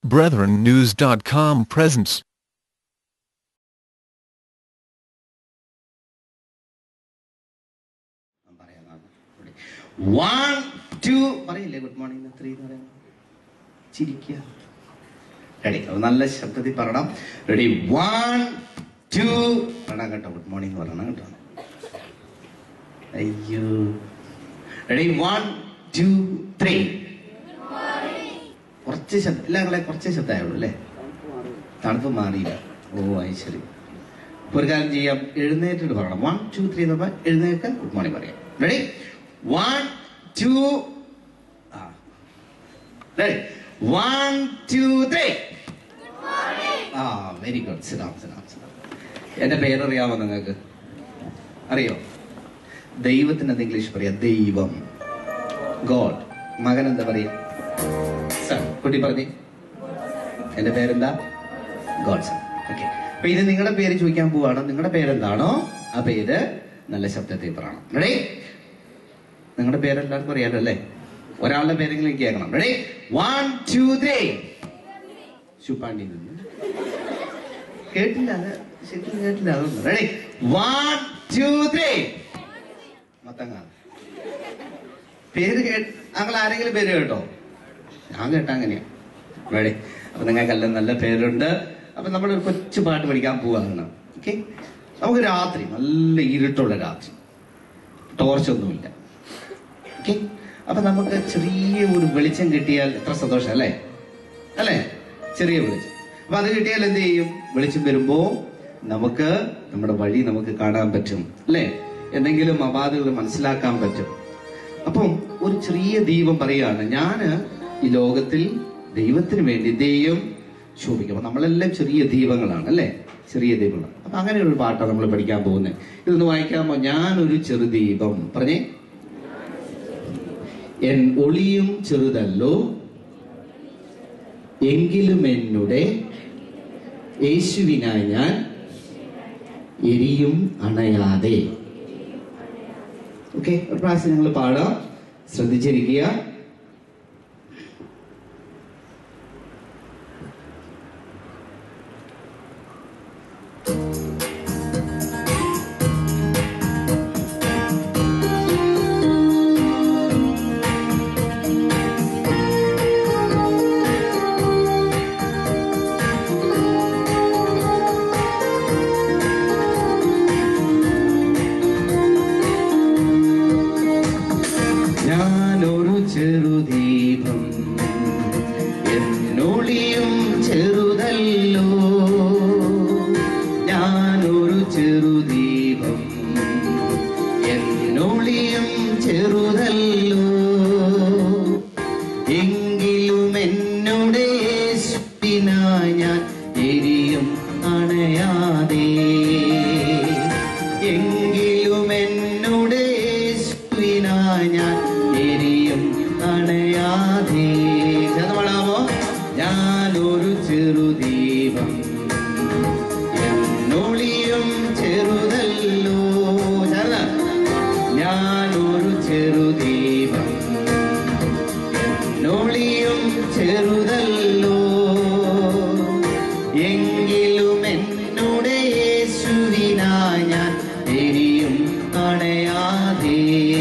BrethrenNews.com presents. One, two. പറയില്ലേ good morning 3 എന്ന് പറയാം. ചിരിക്കുക. റെഡി? നല്ല ശബ്ദത്തിൽ പറയണം. റെഡി? 1, 2 പറയണം കേട്ടോ. ഗുഡ് മോർണിംഗ് പറയണം കേട്ടോ. അയ്യോ. റെഡി? 1, 2, 3. കുറച്ച് ശബ്ദം എല്ലാങ്ങളെ കുറച്ചേ ശബ്ദമായുള്ളൂ അല്ലേ? തണുപ്പ് മാറിയില്ല. ഓ അത് ശരി. ഒരു കാര്യം ചെയ്യാം, എഴുന്നേറ്റിട്ട് പറയണം. 1, 2, 3 എന്ന് പറഞ്ഞാൽ എഴുന്നേൽക്കാൻ ഗുഡ് മോർണിംഗ് പറയാം. Ready? 1, 2. Ready? 1, 2, 3. Very good. Sit down. എന്റെ പേരറിയാമോ നിങ്ങൾക്ക്? അറിയോ? ദൈവത്തിന് എന്ത് ഇംഗ്ലീഷ് പറയാ? ദൈവം, ഗോഡ്. മകൻ എന്താ പറയാ? സൺ. കുട്ടി പറഞ്ഞേ, എന്റെ പേരെന്താ? Godson. ഓക്കെ. അപ്പൊ ഇത് നിങ്ങളുടെ പേര് ചോദിക്കാൻ പോവാണ്. നിങ്ങളുടെ പേരെന്താണോ ആ പേര് നല്ല ശബ്ദത്തിൽ പറയണം. റെഡി? നിങ്ങളുടെ പേരെല്ലാവർക്കും അറിയാലോ അല്ലേ? ഒരാളുടെ പേരെങ്കിലും കേൾക്കണം. റെഡി? 1, 2, 3. ശുപ്പാണ്ടി നിന്ന് കേട്ടില്ല, ശരിക്കും കേട്ടില്ല. അതൊന്നും. റെഡി? 1, 2, 3. മത്തങ്ങ. പേര് ഞങ്ങൾ ആരെങ്കിലും പേര് കേട്ടോ? ഞാൻ കേട്ട അങ്ങനെയാ. റെഡി? അപ്പൊ നിങ്ങൾക്കെല്ലാം നല്ല പേരുണ്ട്. അപ്പൊ നമ്മളൊരു കൊച്ചു പാട്ട് പഠിക്കാൻ പോവാണ്. ഓക്കെ? നമുക്ക് രാത്രി, നല്ല ഇരുട്ടുള്ള രാത്രി, ടോർച്ചൊന്നുമില്ല. ഓക്കെ? അപ്പൊ നമുക്ക് ചെറിയ ഒരു വെളിച്ചം കിട്ടിയാൽ എത്ര സന്തോഷം അല്ലേ? അല്ലേ? ചെറിയ വെളിച്ചം. അപ്പൊ അത് കിട്ടിയാൽ എന്ത് ചെയ്യും? വെളിച്ചം വരുമ്പോ നമുക്ക് നമ്മുടെ വഴി നമുക്ക് കാണാൻ പറ്റും അല്ലേ? എന്തെങ്കിലും അപാധകൾ മനസ്സിലാക്കാൻ പറ്റും. അപ്പം ഒരു ചെറിയ ദീപം പറയാണ്, ഞാന് ഈ ലോകത്തിൽ ദൈവത്തിന് വേണ്ടി ദൈവം ശോഭിക്കും. അപ്പൊ നമ്മളെല്ലാം ചെറിയ ദീപങ്ങളാണ് അല്ലേ? ചെറിയ ദീപങ്ങളാണ്. അപ്പൊ അങ്ങനെ ഒരു പാട്ടാണ് നമ്മൾ പഠിക്കാൻ പോകുന്നത്. ഇതൊന്ന് വായിക്കാമോ? ഞാനൊരു ചെറുദീപം. പറഞ്ഞേ. എൻ ഒളിയും ചെറുതല്ലോ, എങ്കിലും എന്നുടെ യേശുവിനായി ഞാൻ എരിയും അണയാതെ. ഓക്കെ, ഒരു പ്രാവശ്യം നിങ്ങൾ പാടാം. ശ്രദ്ധിച്ചിരിക്കുക. ചെറുദീപം എന്നൊളിയും ചെറുതല്ലോ, ഞാനൊരു ചെറുദീപം എന്നൊളിയും ചെറുതല്ലോ, എങ്കിലും എന്നോട് യേശുവിനായി ഞാൻ എരിയും അണയാതെ, എങ്കിലും എന്നോട് യേശുവിനായി ഞാൻ എരിയും അണയാതെ. പാടാമോ? ഞാനൊരു ചെറുദീപം എന്നൊളിയും ചെറുതല്ലോ, ഞാനൊരു ചെറുദീപം എന്നൊളിയും ചെറുതല്ലോ, എങ്കിലും എന്നോട് യേശുവിനായി ഞാൻ എരിയും അണയാതെ,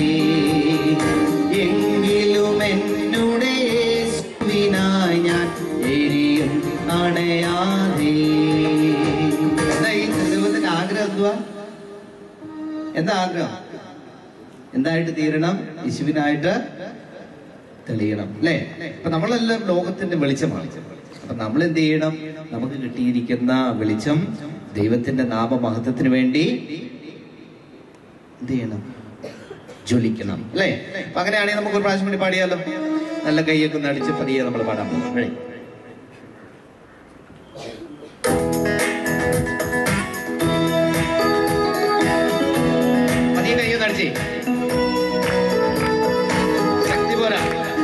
എങ്കിലും എന്നോട് യേശുവിനായി ഞാൻ എരിയും അണയാതെ. എന്താ ഈ ദൈവത്തിന്റെ ആഗ്രഹം? എന്തുവാ? എന്താ ആഗ്രഹം? എന്തായിട്ട് തീരണം? യേശുവിനായിട്ട് തെളിയണം അല്ലേ? അപ്പൊ നമ്മളെല്ലാം ലോകത്തിന്റെ വെളിച്ചമാണ്. അപ്പൊ നമ്മൾ എന്ത് ചെയ്യണം? നമുക്ക് കിട്ടിയിരിക്കുന്ന വെളിച്ചം ദൈവത്തിന്റെ നാമമഹത്വത്തിന് വേണ്ടി എന്ത് ചെയ്യണം? ജ്വലിക്കണം അല്ലേ? അപ്പൊ അങ്ങനെയാണെങ്കിൽ നമുക്ക് ഒരു പ്രാവശ്യം വേണ്ടി പാടിയാലോ? നല്ല കൈയൊക്കെ ഒന്ന് അടിച്ച് പതിയെ നമ്മൾ പാടാൻ പോകും. റെഡി? പതിയെ കൈയൊന്ന് അടിച്ചേ. ശക്തി പോരാ.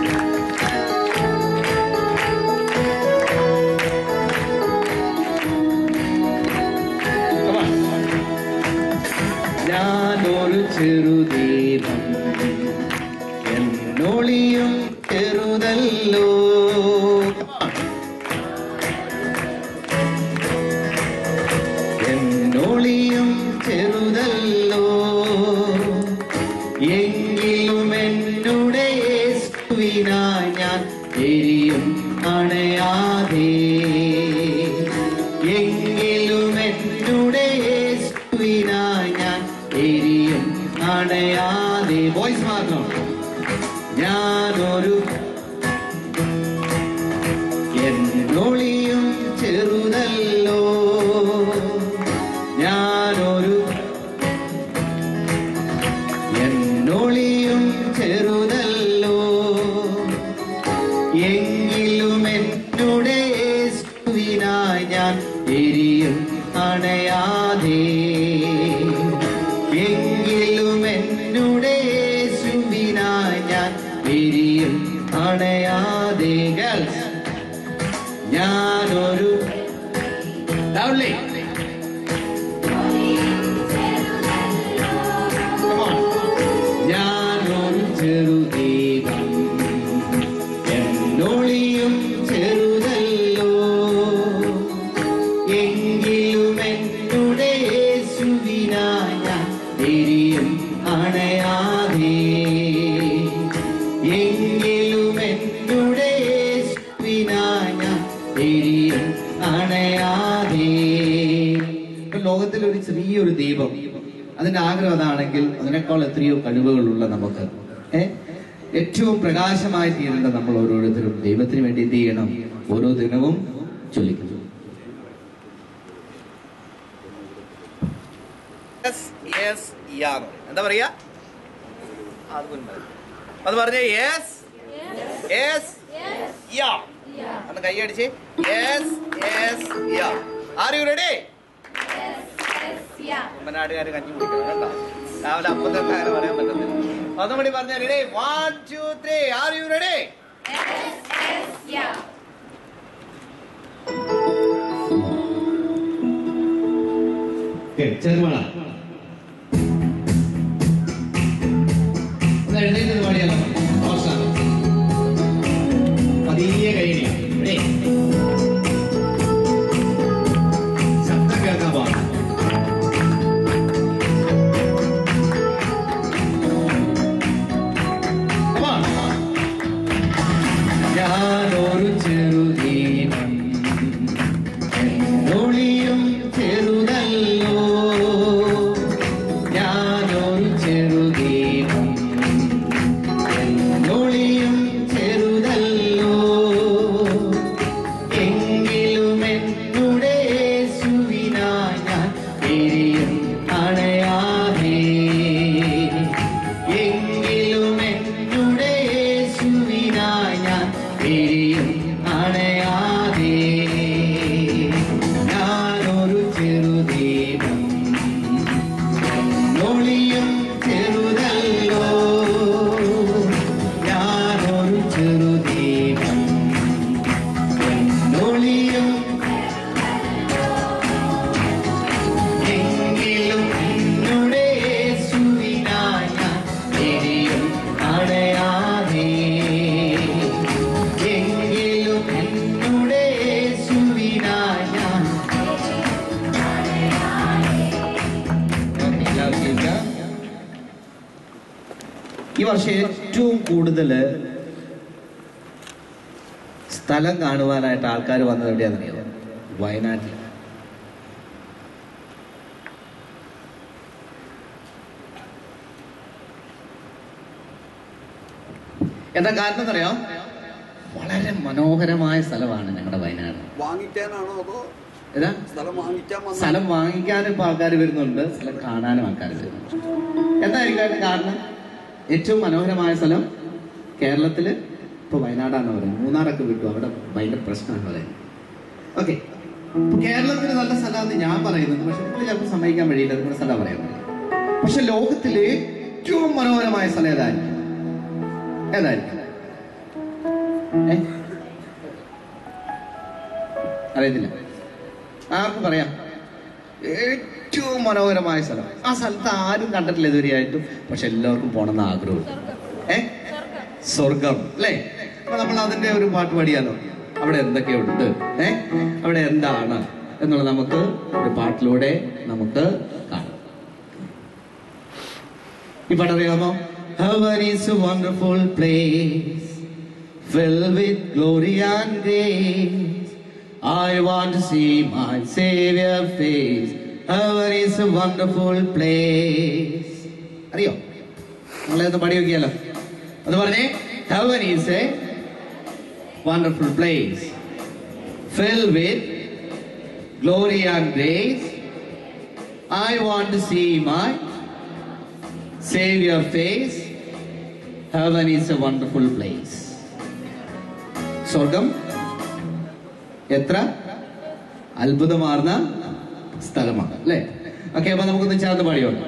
ഞാനൊരു ചെറുദീപം എന്നൊളിയും ചെറുതല്ലോ, എരിയും അണയാതെ. എങ്കിലും എന്നുടെ യേശുവിനായി ഞാൻ എരിയും അണയാതെ. വോയിസ് മാത്രം. ഞാനൊരു എന്നൊളിയും ചെറുതല്ലോ, ഞാനൊരു എന്നൊളിയും ചെറുതല്ലോ, എങ്കിലും എന്നുടെ യേശുവിനായി ഞാൻ എരിയും അണയാതെ. എങ്കിലും എന്നുടെ യേശുവിനായി ഞാൻ എരിയും അണയാതെ. ഗേൾസ്, ഞാനൊരു ഞാനൊരു ചെറുദീപം, എന്നൊളിയും ചെറുതല്ലോ, എങ്കിലും എന്നുടെ യേശുവിനായി ഞാൻ എരിയും അണയാതെ. എങ്കിലും എന്നുടെ യേശുവിനായി ഞാൻ എരിയും അണയാതെ. ലോകത്തിൽ ഒരു ചെറിയൊരു ദീപം, അതിന്റെ ആഗ്രഹം അതാണെങ്കിൽ അതിനേക്കാൾ എത്രയോ കഴിവുകളുള്ള നമുക്ക് ഏറ്റവും പ്രകാശമായി തീരേണ്ട നമ്മൾ ഓരോരുത്തരും ദൈവത്തിന് വേണ്ടി എന്ത് ചെയ്യണം? ഓരോ ദിനവും ചൊല്ലിക്കുന്നു. എന്താ പറയാ? അത് പറഞ്ഞേ. യെസ് യെസ് യാ അന്ന് കൈയടിച്ച്. Yes yes yeah. Are you ready? നാട്ടുകാർ കഞ്ഞി കുടിക്കണം കേട്ടോ. രാവിലെ അപ്പത്തെ അങ്ങനെ പറയാൻ പറ്റത്തില്ല. 1 മണി പറഞ്ഞ റെഡി? 1 2 3. Are you ready? ചെറുമണ എഴുന്നേറ്റ് പാടിയാലോ? പതിയെ കഴിഞ്ഞ ശബ്ദം കേൾക്കാൻ പാടില്ല. ഞാനൊരു ചെറുദീപം, എന്നൊളിയും ചെറുതല്ലോ, ഞാനൊരു ചെറുദീപം, എന്നൊളിയും ചെറുതല്ലോ, എങ്കിലും എന്നുടെ യേശുവിനായി ഞാൻ എരിയും അണയാതെ. എങ്കിലും എന്നുടെ യേശുവിനായി ഞാൻ എരിയും അണയാതെ. ഞാനൊരു ചെറുദീപം, എന്നൊളിയും ചെറുതല്ലോ, ഞാനൊരു ചെറുദീപം, എന്നൊളിയും എങ്കിലും എന്നുടെ യേശുവിനായി ഞാൻ എരിയും അണയാതെ. എങ്കിലും എന്നുടെ യേശുവിനായി ഞാൻ. ഈ വർഷം ഏറ്റവും കൂടുതൽ സ്ഥലം കാണുവാനായിട്ട് ആൾക്കാർ വന്നത് എവിടെയാണെന്നറിയാമോ? വയനാട്ടിൽ. എന്താ കാരണം എന്നറിയാം? വളരെ മനോഹരമായ സ്ഥലമാണ് ഞങ്ങളുടെ വയനാട്. വാങ്ങിക്കാനാണോ അതോ ഏതാ? സ്ഥലം വാങ്ങിക്കാനും ഇപ്പൊ ആൾക്കാർ വരുന്നുണ്ട്, സ്ഥലം കാണാനും ആൾക്കാർ വരുന്നുണ്ട്. എന്തായിരിക്കും അതിന്റെ കാരണം? ഏറ്റവും മനോഹരമായ സ്ഥലം കേരളത്തില് ഇപ്പൊ വയനാടാണ് പറയുന്നത്. മൂന്നാറൊക്കെ വിട്ടു, അവിടെ ഭയങ്കര പ്രശ്നമാണ് പറയുന്നത്. ഓക്കെ, കേരളത്തിന് നല്ല സ്ഥലമാണെന്ന് ഞാൻ പറയുന്നത്, പക്ഷെ നിങ്ങൾ ചിലപ്പോൾ സമ്മതിക്കാൻ വഴിയില്ല, നിങ്ങളുടെ സ്ഥലം പറയുന്നത്. പക്ഷെ ലോകത്തിലെ ഏറ്റവും മനോഹരമായ സ്ഥലം ഏതായിരിക്കും? അറിയത്തില്ല? ആർക്കും പറയാം? ഏറ്റവും മനോഹരമായ സ്ഥലം. ആ സ്ഥലത്ത് ആരും കണ്ടിട്ടില്ല ഇതുവരെയായിട്ടും, പക്ഷെ എല്ലാവർക്കും പോണമെന്ന് ആഗ്രഹമുണ്ട്. സ്വർഗം അല്ലേ? അപ്പൊ നമ്മൾ അതിന്റെ ഒരു പാട്ട് പാടിയാലോ? അവിടെ എന്തൊക്കെയുണ്ട്, അവിടെ എന്താണ് എന്നുള്ളത് നമുക്ക് ഒരു പാട്ടിലൂടെ നമുക്ക് കാണാം. ഈ പാട്ടറിയാമോ? Heaven is a wonderful place filled with glory and grace. I want to see my Savior face. Heaven is a wonderful place. അറിയോ? നമ്മളത് പാടി നോക്കിയാലോ? അത് പറഞ്ഞേ. Heaven is a wonderful place, filled with glory and grace. I want to see my Savior face. Heaven is a wonderful place. സ്വർഗം എത്ര അത്ഭുതമാർന്ന സ്ഥലമാണ് അല്ലേ? ഓക്കെ, അപ്പൊ നമുക്കൊന്ന് ചേർന്ന് പാടിയോളാം.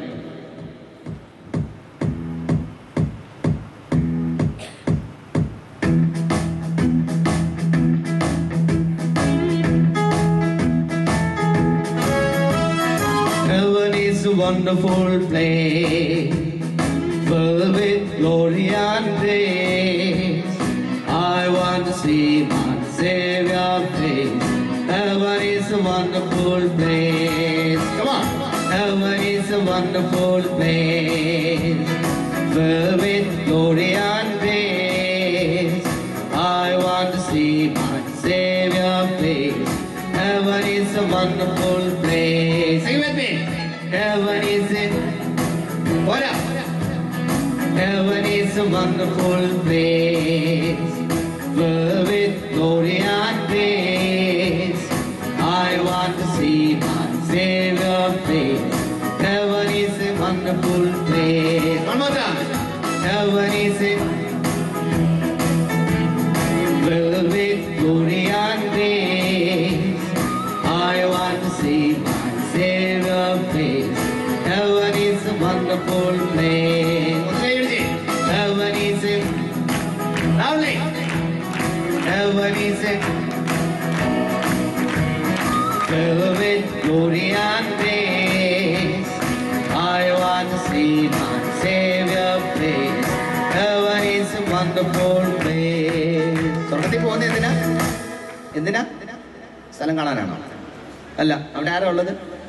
Heaven is a wonderful place, filled with glory and grace. I want to see my Savior face. Heaven is a wonderful place. Come on. Heaven is a wonderful place, filled with glory and grace. I want to see my Savior face. Heaven is a wonderful place. Sing with me. Heaven is a what up? Heaven is a wonderful place, filled with glory and grace. I want to see my Savior face. Heaven is a wonderful place. One more time. Heaven is a filled with glory and grace. I want to see my Savior face. Heaven is a wonderful place. Heaven is a lovely. Heaven is a filled with glory and grace. I want to see my Savior face. Heaven is a wonderful place. സ്വർഗത്തിൽ പോകുന്നത് എന്തിനാ? എന്തിനാ? സ്ഥലം കാണാനാണോ? അല്ല, അവിടെ ആരാ ഉള്ളത്?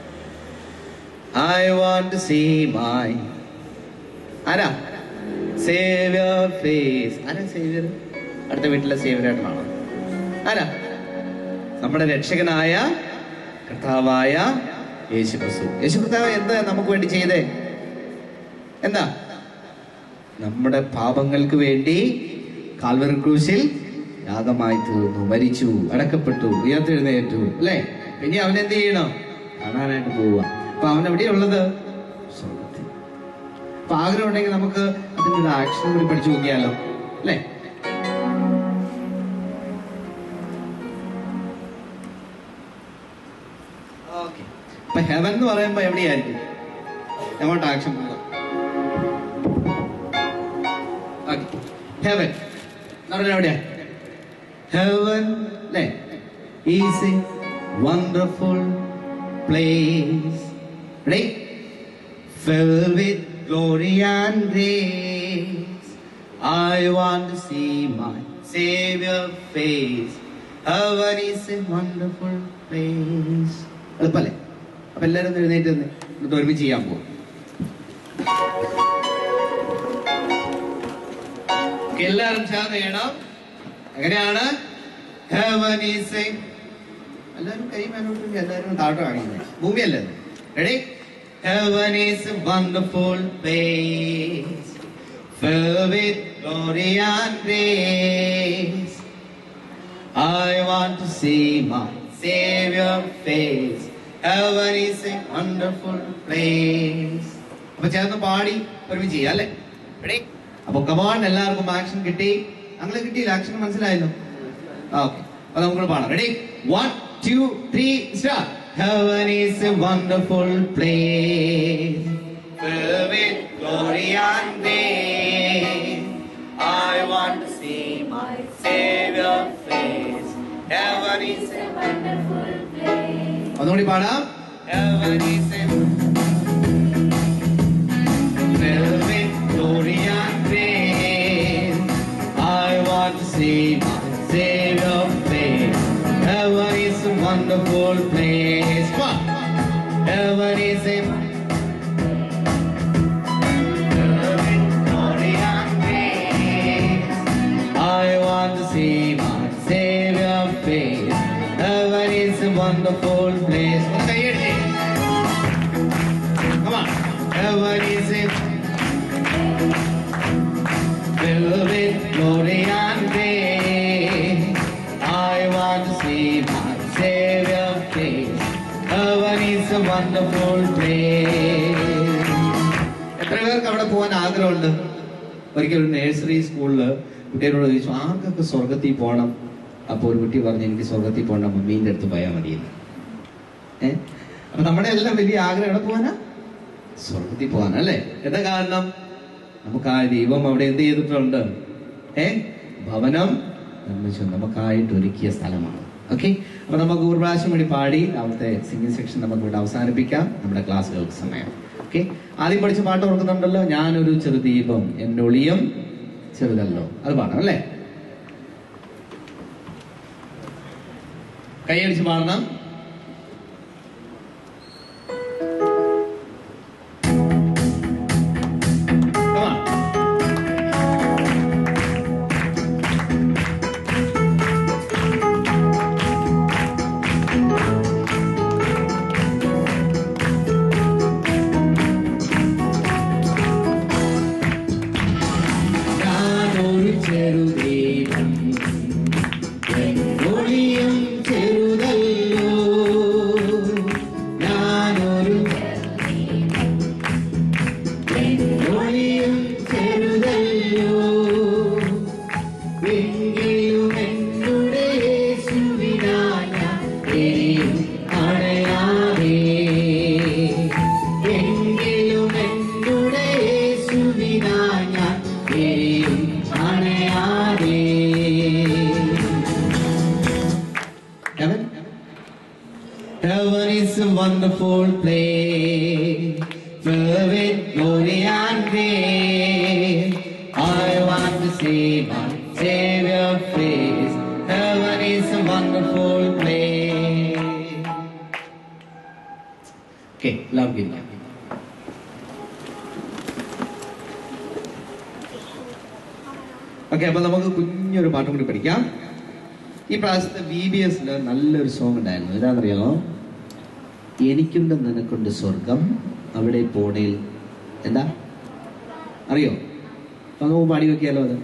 I want to see my ആരാ? Savior face. ആരാ സേവിയർ? അടുത്ത വീട്ടിലെ സേവിയറായിട്ടാണോ? ആരാ? നമ്മുടെ രക്ഷകനായ കർത്താവായ യേശു ക്രിസ്തു. യേശു കർത്താവ് എന്താ നമുക്ക് വേണ്ടി ചെയ്തേ? എന്താ? നമ്മുടെ പാപങ്ങൾക്ക് വേണ്ടി കാൽവരി ക്രൂശിൽ യാഗമായി തീർന്നു, മരിച്ചു, അടക്കപ്പെട്ടു, ഉയർത്തെഴുന്നേറ്റു അല്ലേ? പിന്നെ അവൻ എന്ത് ചെയ്യണം? കാണാനായിട്ട് പോവുക. അപ്പൊ അവൻ എവിടെയുള്ളത്? സ്വർഗത്തിൽ. അപ്പൊ ആഗ്രഹം ഉണ്ടെങ്കിൽ നമുക്ക് അതിനൊരു ആക്ഷൻ കൂടി പഠിച്ചു നോക്കിയാലോ അല്ലേ? ഓക്കെ, അപ്പൊ ഹെവൻ എന്ന് പറയുമ്പോ എവിടെയായിരിക്കും? എങ്ങോട്ട് ആക്ഷൻ പോകാം? ഹെവൻ എവിടെയാ? ഹെവൻ അല്ലേ? Is a wonderful place, right? Filled with glory and grace. I want to see my Savior face. Heaven is a wonderful place. എളുപ്പല്ലേ? അപ്പൊ എല്ലാവരും എഴുന്നേറ്റ് നിന്ന് ഒരുമിച്ച് ചെയ്യാൻ പോകും. എല്ലാവരും ചേർന്ന് ചെയ്യണം. എങ്ങനെയാണ്? Heaven is a എല്ലാവരും കൈ മേലോട്ട്, എല്ലാവരും താഴോട്ട് കാണിക്കുന്നത്. ഭൂമിയല്ലേ? Ready? Heaven is a wonderful place, filled with glory and grace. I want to see my Savior face. Heaven is a wonderful place. അപ്പൊ ചേർന്ന് പാടി ഒരുമിച്ച് ചെയ്യാം അല്ലേ? റെഡി? അപ്പൊ കമാൺ, എല്ലാവർക്കും ആക്ഷൻ കിട്ടി. അങ്ങനെ കിട്ടിയില്ല? ആക്ഷൻ മനസ്സിലായല്ലോ? ഓക്കെ, അപ്പൊ നമുക്ക് പാടാം. Ready? 1 2 3 start. Heaven is a wonderful place, filled with glory and grace. I want to see my Savior face. Heaven is a wonderful place. ഒന്നുകൂടി പാടാം. Heaven is a filled with glory and grace. I want to see my Savior face. Heaven is a wonderful place. Come on. Heaven is a glory and grace. I want to wonderful place. Come on. Heaven is a filled with glory and grace. I want to see my Savior's face. Heaven is a wonderful place. എത്ര പേർക്ക് അവിടെ പോകാൻ ആഗ്രഹമുണ്ട്? ഒരിക്കൽ ഒരു nursery സ്കൂളില് കുട്ടികളോട് ചോദിച്ചു, ആർക്കൊക്കെ സ്വർഗത്തിൽ പോകണം? അപ്പോൾ ഒരു കുട്ടി പറഞ്ഞു, എനിക്ക് സ്വർഗത്തിൽ പോകണ്ട, മമ്മീൻ്റെ അടുത്ത് പോയാൽ മതിയെന്ന്. അപ്പൊ നമ്മുടെ എല്ലാം വലിയ ആഗ്രഹം എവിടെ പോകാനാ? സ്വർഗത്തിൽ പോകാനാ, അല്ലേ? എന്താ കാരണം? നമുക്ക് ആ ദൈവം അവിടെ എന്ത് ചെയ്തിട്ടുണ്ട്? ഭവനം നിർമ്മിച്ചു നമുക്കായിട്ട് ഒരുക്കിയ സ്ഥലമാണ്. ഓക്കെ, അപ്പൊ നമുക്ക് ഒരു പ്രാവശ്യം കൂടി പാടി അവിടുത്തെ സിംഗിങ് സെക്ഷൻ നമുക്ക് ഇവിടെ അവസാനിപ്പിക്കാം. നമ്മുടെ ക്ലാസ്സുകൾക്ക് സമയം. ഓക്കെ, ആദ്യം പഠിച്ച പാട്ട് ഓർക്കുന്നുണ്ടല്ലോ, ഞാനൊരു ചെറുദീപം എന്നൊളിയും ചെറുതല്ലോ. അത് പാടാം അല്ലേ? കൈയടിച്ച് പാടണം. Heaven is a wonderful place, filled with glory and grace. I want to see my Savior's face. Heaven is a wonderful place. Okay, love you. Okay, അപ്പോൾ നമുക്ക് കുഞ്ഞൊരു പാട്ടും കൂടി പഠിക്കാം. ഈ പ്രാവശ്യത്തെ VBS നല്ലൊരു സോങ് ഉണ്ടായിരുന്നു. ഏതാണെന്നറിയാമോ? എനിക്കുണ്ട് നിനക്കുണ്ട് സ്വർഗം അവിടെ പോണേൽ. എന്താ അറിയോ? അപ്പൊ നമുക്ക് പാടി വെക്കിയാലോ അത്?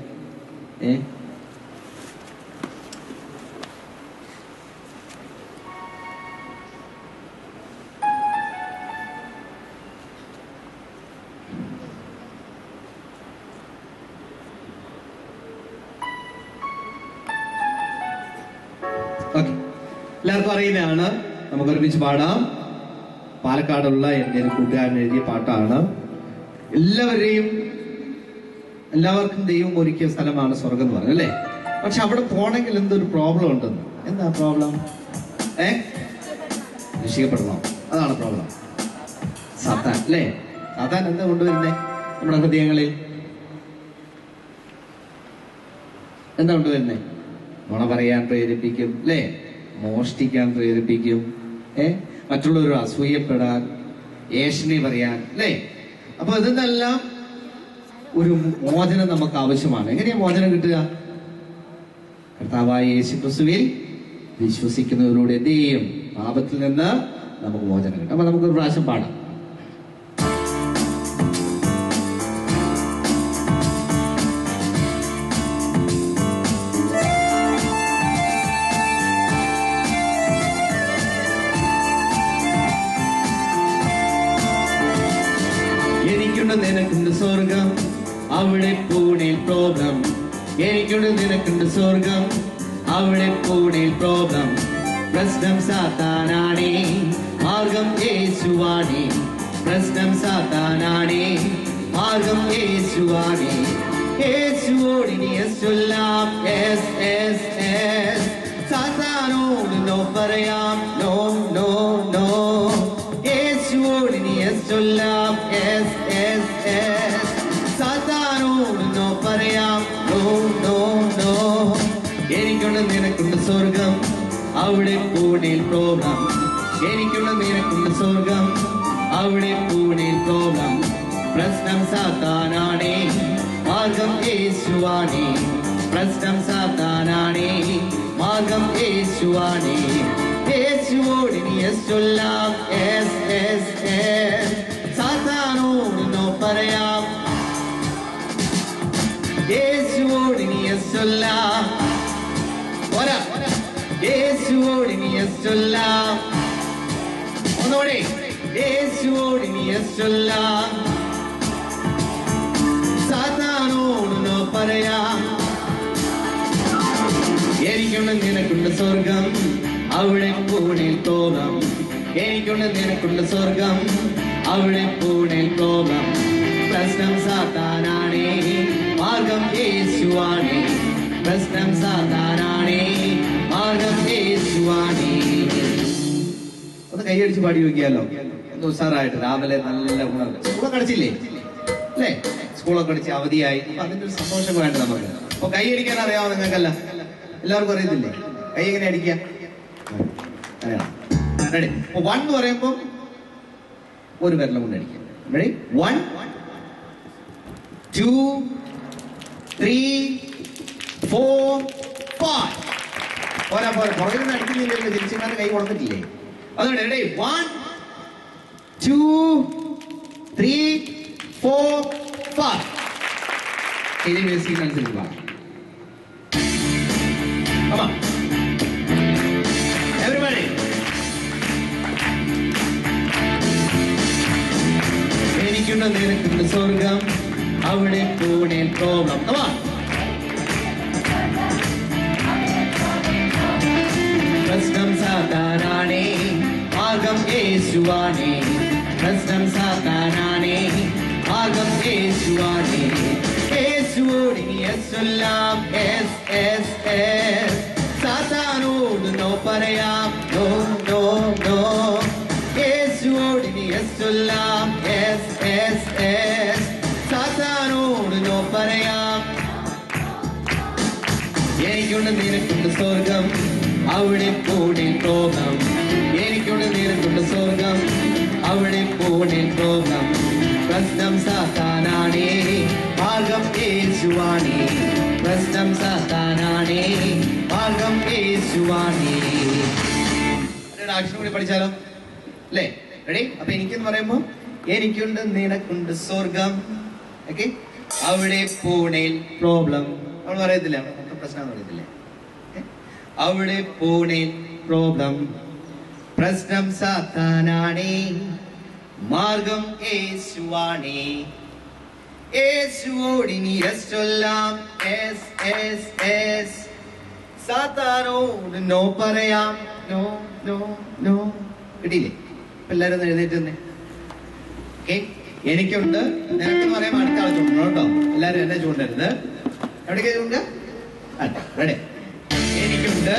ഓക്കെ, എല്ലാവർക്കും അറിയുന്നതാണ്. നമുക്ക് ഒരുമിച്ച് പാടാം. പാലക്കാടുള്ള എൻ്റെ ഒരു കൂട്ടുകാരൻ എഴുതിയ പാട്ടാണ്. എല്ലാവർക്കും ദൈവം ഒരുക്കിയ സ്ഥലമാണ് സ്വർഗം എന്ന് പറഞ്ഞു, അല്ലേ? പക്ഷെ അവിടെ പോണെങ്കിൽ എന്തൊരു പ്രോബ്ലം ഉണ്ടെന്ന്. എന്താ പ്രോബ്ലം? രക്ഷിക്കപ്പെടണം, അതാണ് പ്രോബ്ലം. സാത്താൻ, അല്ലേ? സാത്താൻ എന്താ കൊണ്ടുവരുന്നേ നമ്മുടെ ഹൃദയങ്ങളിൽ? എന്താ കൊണ്ടുവരുന്നേ? നുണ പറയാൻ പ്രേരിപ്പിക്കും, അല്ലേ? മോഷ്ടിക്കാൻ പ്രേരിപ്പിക്കും, മറ്റുള്ളവർ അസൂയപ്പെടാൻ, ഏഷണി പറയാൻ, അല്ലേ? അപ്പൊ ഇതിനെല്ലാം ഒരു മോചനം നമുക്ക് ആവശ്യമാണ്. എങ്ങനെയാ മോചനം കിട്ടുക? കർത്താവായ യേശുക്രിസ്തുവിൽ വിശ്വസിക്കുന്നവരോട് എന്ത് ചെയ്യും? പാപത്തിൽ നിന്ന് നമുക്ക് മോചനം കിട്ടും. അപ്പൊ നമുക്കൊരു പ്രാവശ്യം പാടാം. നിനക്കുണ്ട് സ്വർഗം അവിടെ പൂണിൽ പ്രോബ്ലം. എനിക്കുണ്ട് നിനക്കുണ്ട് സ്വർഗം അവിടെ പൂണിൽ പ്രോബ്ലം. പ്രശ്നം സാത്താനാണേ, മാർഗം യേശുവാണേ. പ്രശ്നം സാത്താനാണേ, മാർഗം യേശുവാണേ. യേശുവോട് ഇനി യെസ് ചൊല്ലാം, യെസ് യെസ് യെസ്. സാത്താനോട് നോ പറയാം, നോ നോ നോ. യേശുവോട് ഇനി യെസ് ചൊല്ലാം, യെസ് യെസ് യെസ്. സാത്താനോട് നോ പറയാം, നോ നോ നോ. എനിക്കുണ്ട് നിനക്കുണ്ട് സ്വർഗം അവിടെ പൂണിൽ പ്രോബ്ലം. എനിക്കുണ്ട് നിനക്കുണ്ട് സ്വർഗം അവിടെ പൂണിൽ പ്രോബ്ലം. പ്രശ്നം സാത്താനാണേ, മാർഗം യേശുവാണേ. പ്രശ്നം സാത്താനാണേ, മാർഗം യേശുവാണേ. യേശു യേശുവോട് ഇനി യെസ് ചൊല്ലാം. Yes yes yes. സാത്താനോട് നോ പറയാം. യേശുവോട് ഇനി യെസ് ചൊല്ലാം. പോരാ. യേശുവോട് ഇനി യെസ് ചൊല്ലാം. ഒന്നുകൂടി. യേശുവോട് ഇനി യെസ് ചൊല്ലാം. സാത്താനോട് നോ പറയാം. എനിക്കുണ്ട് നിനക്കുണ്ട് സ്വർഗം, അവിടെ പൂണിൽ തോന്നാം. എനിക്കുണ്ട് നിനക്കുണ്ട് സ്വർഗം, അവിടെ പൂണിൽ തോന്നാം. പ്രശ്നം സാത്താനാണേ, മാർഗം യേശുവാണേ. പ്രശ്നം സാത്താനാണേ, മാർഗം യേശുവാണേ. ഒന്ന് കൈയടിച്ച് പാടി നോക്കിയാലോ? ഒന്ന് ഉഷാറായിട്ട് രാവിലെ നല്ല ഉണർവ്. സ്കൂളൊക്കെ അടിച്ചില്ലേ അല്ലേ? സ്കൂളൊക്കെ അടിച്ച് അവധിയായി. അപ്പൊ അതിന്റെ ഒരു സന്തോഷം വേണ്ട നമുക്ക്. അപ്പൊ കൈയടിക്കാൻ അറിയാമോ നിങ്ങൾക്കല്ല? എല്ലാവർക്കും അറിയത്തില്ലേ? കൈ എങ്ങനെ അടിക്കുക? റെഡി? 1 എന്ന് പറയുമ്പോ ഒരു വിരലും കൊണ്ട് അടിക്കാം. റെഡി? 1 2 3 4 5. പോരാ പോരാ, പുറകിൽ നിന്ന് അടിക്കുന്നില്ലല്ലോ, തിരിച്ചുകാരുടെ കൈ കൊടുത്തിട്ടില്ലേ? അതുകൊണ്ട് റെഡി? 1 2 3 4 5. ഇത് മ്യൂസിക്കിനനുസരിച്ച് പാടാം. Come on. Everybody. എനിക്കുണ്ട് നിനക്കുണ്ട് സ്വർഗം, അവിടെ പൂണിൽ പ്രോബ്ലം. Come on. പ്രശ്നം സാത്താനാണേ, മാർഗം യേശുവാണേ. പ്രശ്നം സാത്താനാണേ, മാർഗം യേശുവാണേ. യേശുവോട് ഇനി യെസ് ചൊല്ലാം. Yes yes yes. സാത്താനോട് നോ പറയാം. No no no. യേശുവോട് ഇനി യെസ് ചൊല്ലാം. Yes yes yes. സാത്താനോട് നോ പറയാം. എനിക്കുണ്ട് നിനക്കുണ്ട് സ്വർഗം, അവിടെ പൂണിൽ പ്രോബ്ലം. എനിക്കുണ്ട് നിനക്കുണ്ട് സ്വർഗം, അവിടെ പൂണിൽ പ്രോബ്ലം. പ്രശ്നം സാത്താനാണേ, മാർഗം യേശുവാണേ. പ്രശ്നം സാത്താനാണേ, മാർഗം യേശുവാണേ. അക്ഷരം കൂടി പഠിച്ചാലോ അല്ലേ? റെഡി? അപ്പൊ എനിക്കെന്ന് പറയുമ്പോ എനിക്കുണ്ട് നിനക്കുണ്ട് സ്വർഗം, ഓക്കെ, അവിടെ പൂണിൽ പ്രോബ്ലം. നമ്മൾ പറയത്തില്ല, നമുക്ക് പ്രശ്നം പറയത്തില്ലേ? അവിടെ പൂണിൽ പ്രോബ്ലം. പ്രശ്നം സാത്താനാണേ, മാർഗം യേശുവാണേ. യേശുവോട് ഇനി യെസ് ചൊല്ലാം. Yes yes yes. സാത്താനോട് നോ പറയാം. No no no. കിട്ടിയില്ലേ? എല്ലാരും ഒന്ന് എഴുന്നേറ്റ് തന്നെ. ഓക്കെ, എനിക്കുണ്ട് നിനക്കെന്ന് പറയാൻ അടുത്ത ആൾ ചൂണ്ടണം കേട്ടോ. എല്ലാരും എന്നെ ചൂണ്ടരുത്. എവിടേക്കാ ചൂണ്ട? റെഡി? എനിക്കുണ്ട്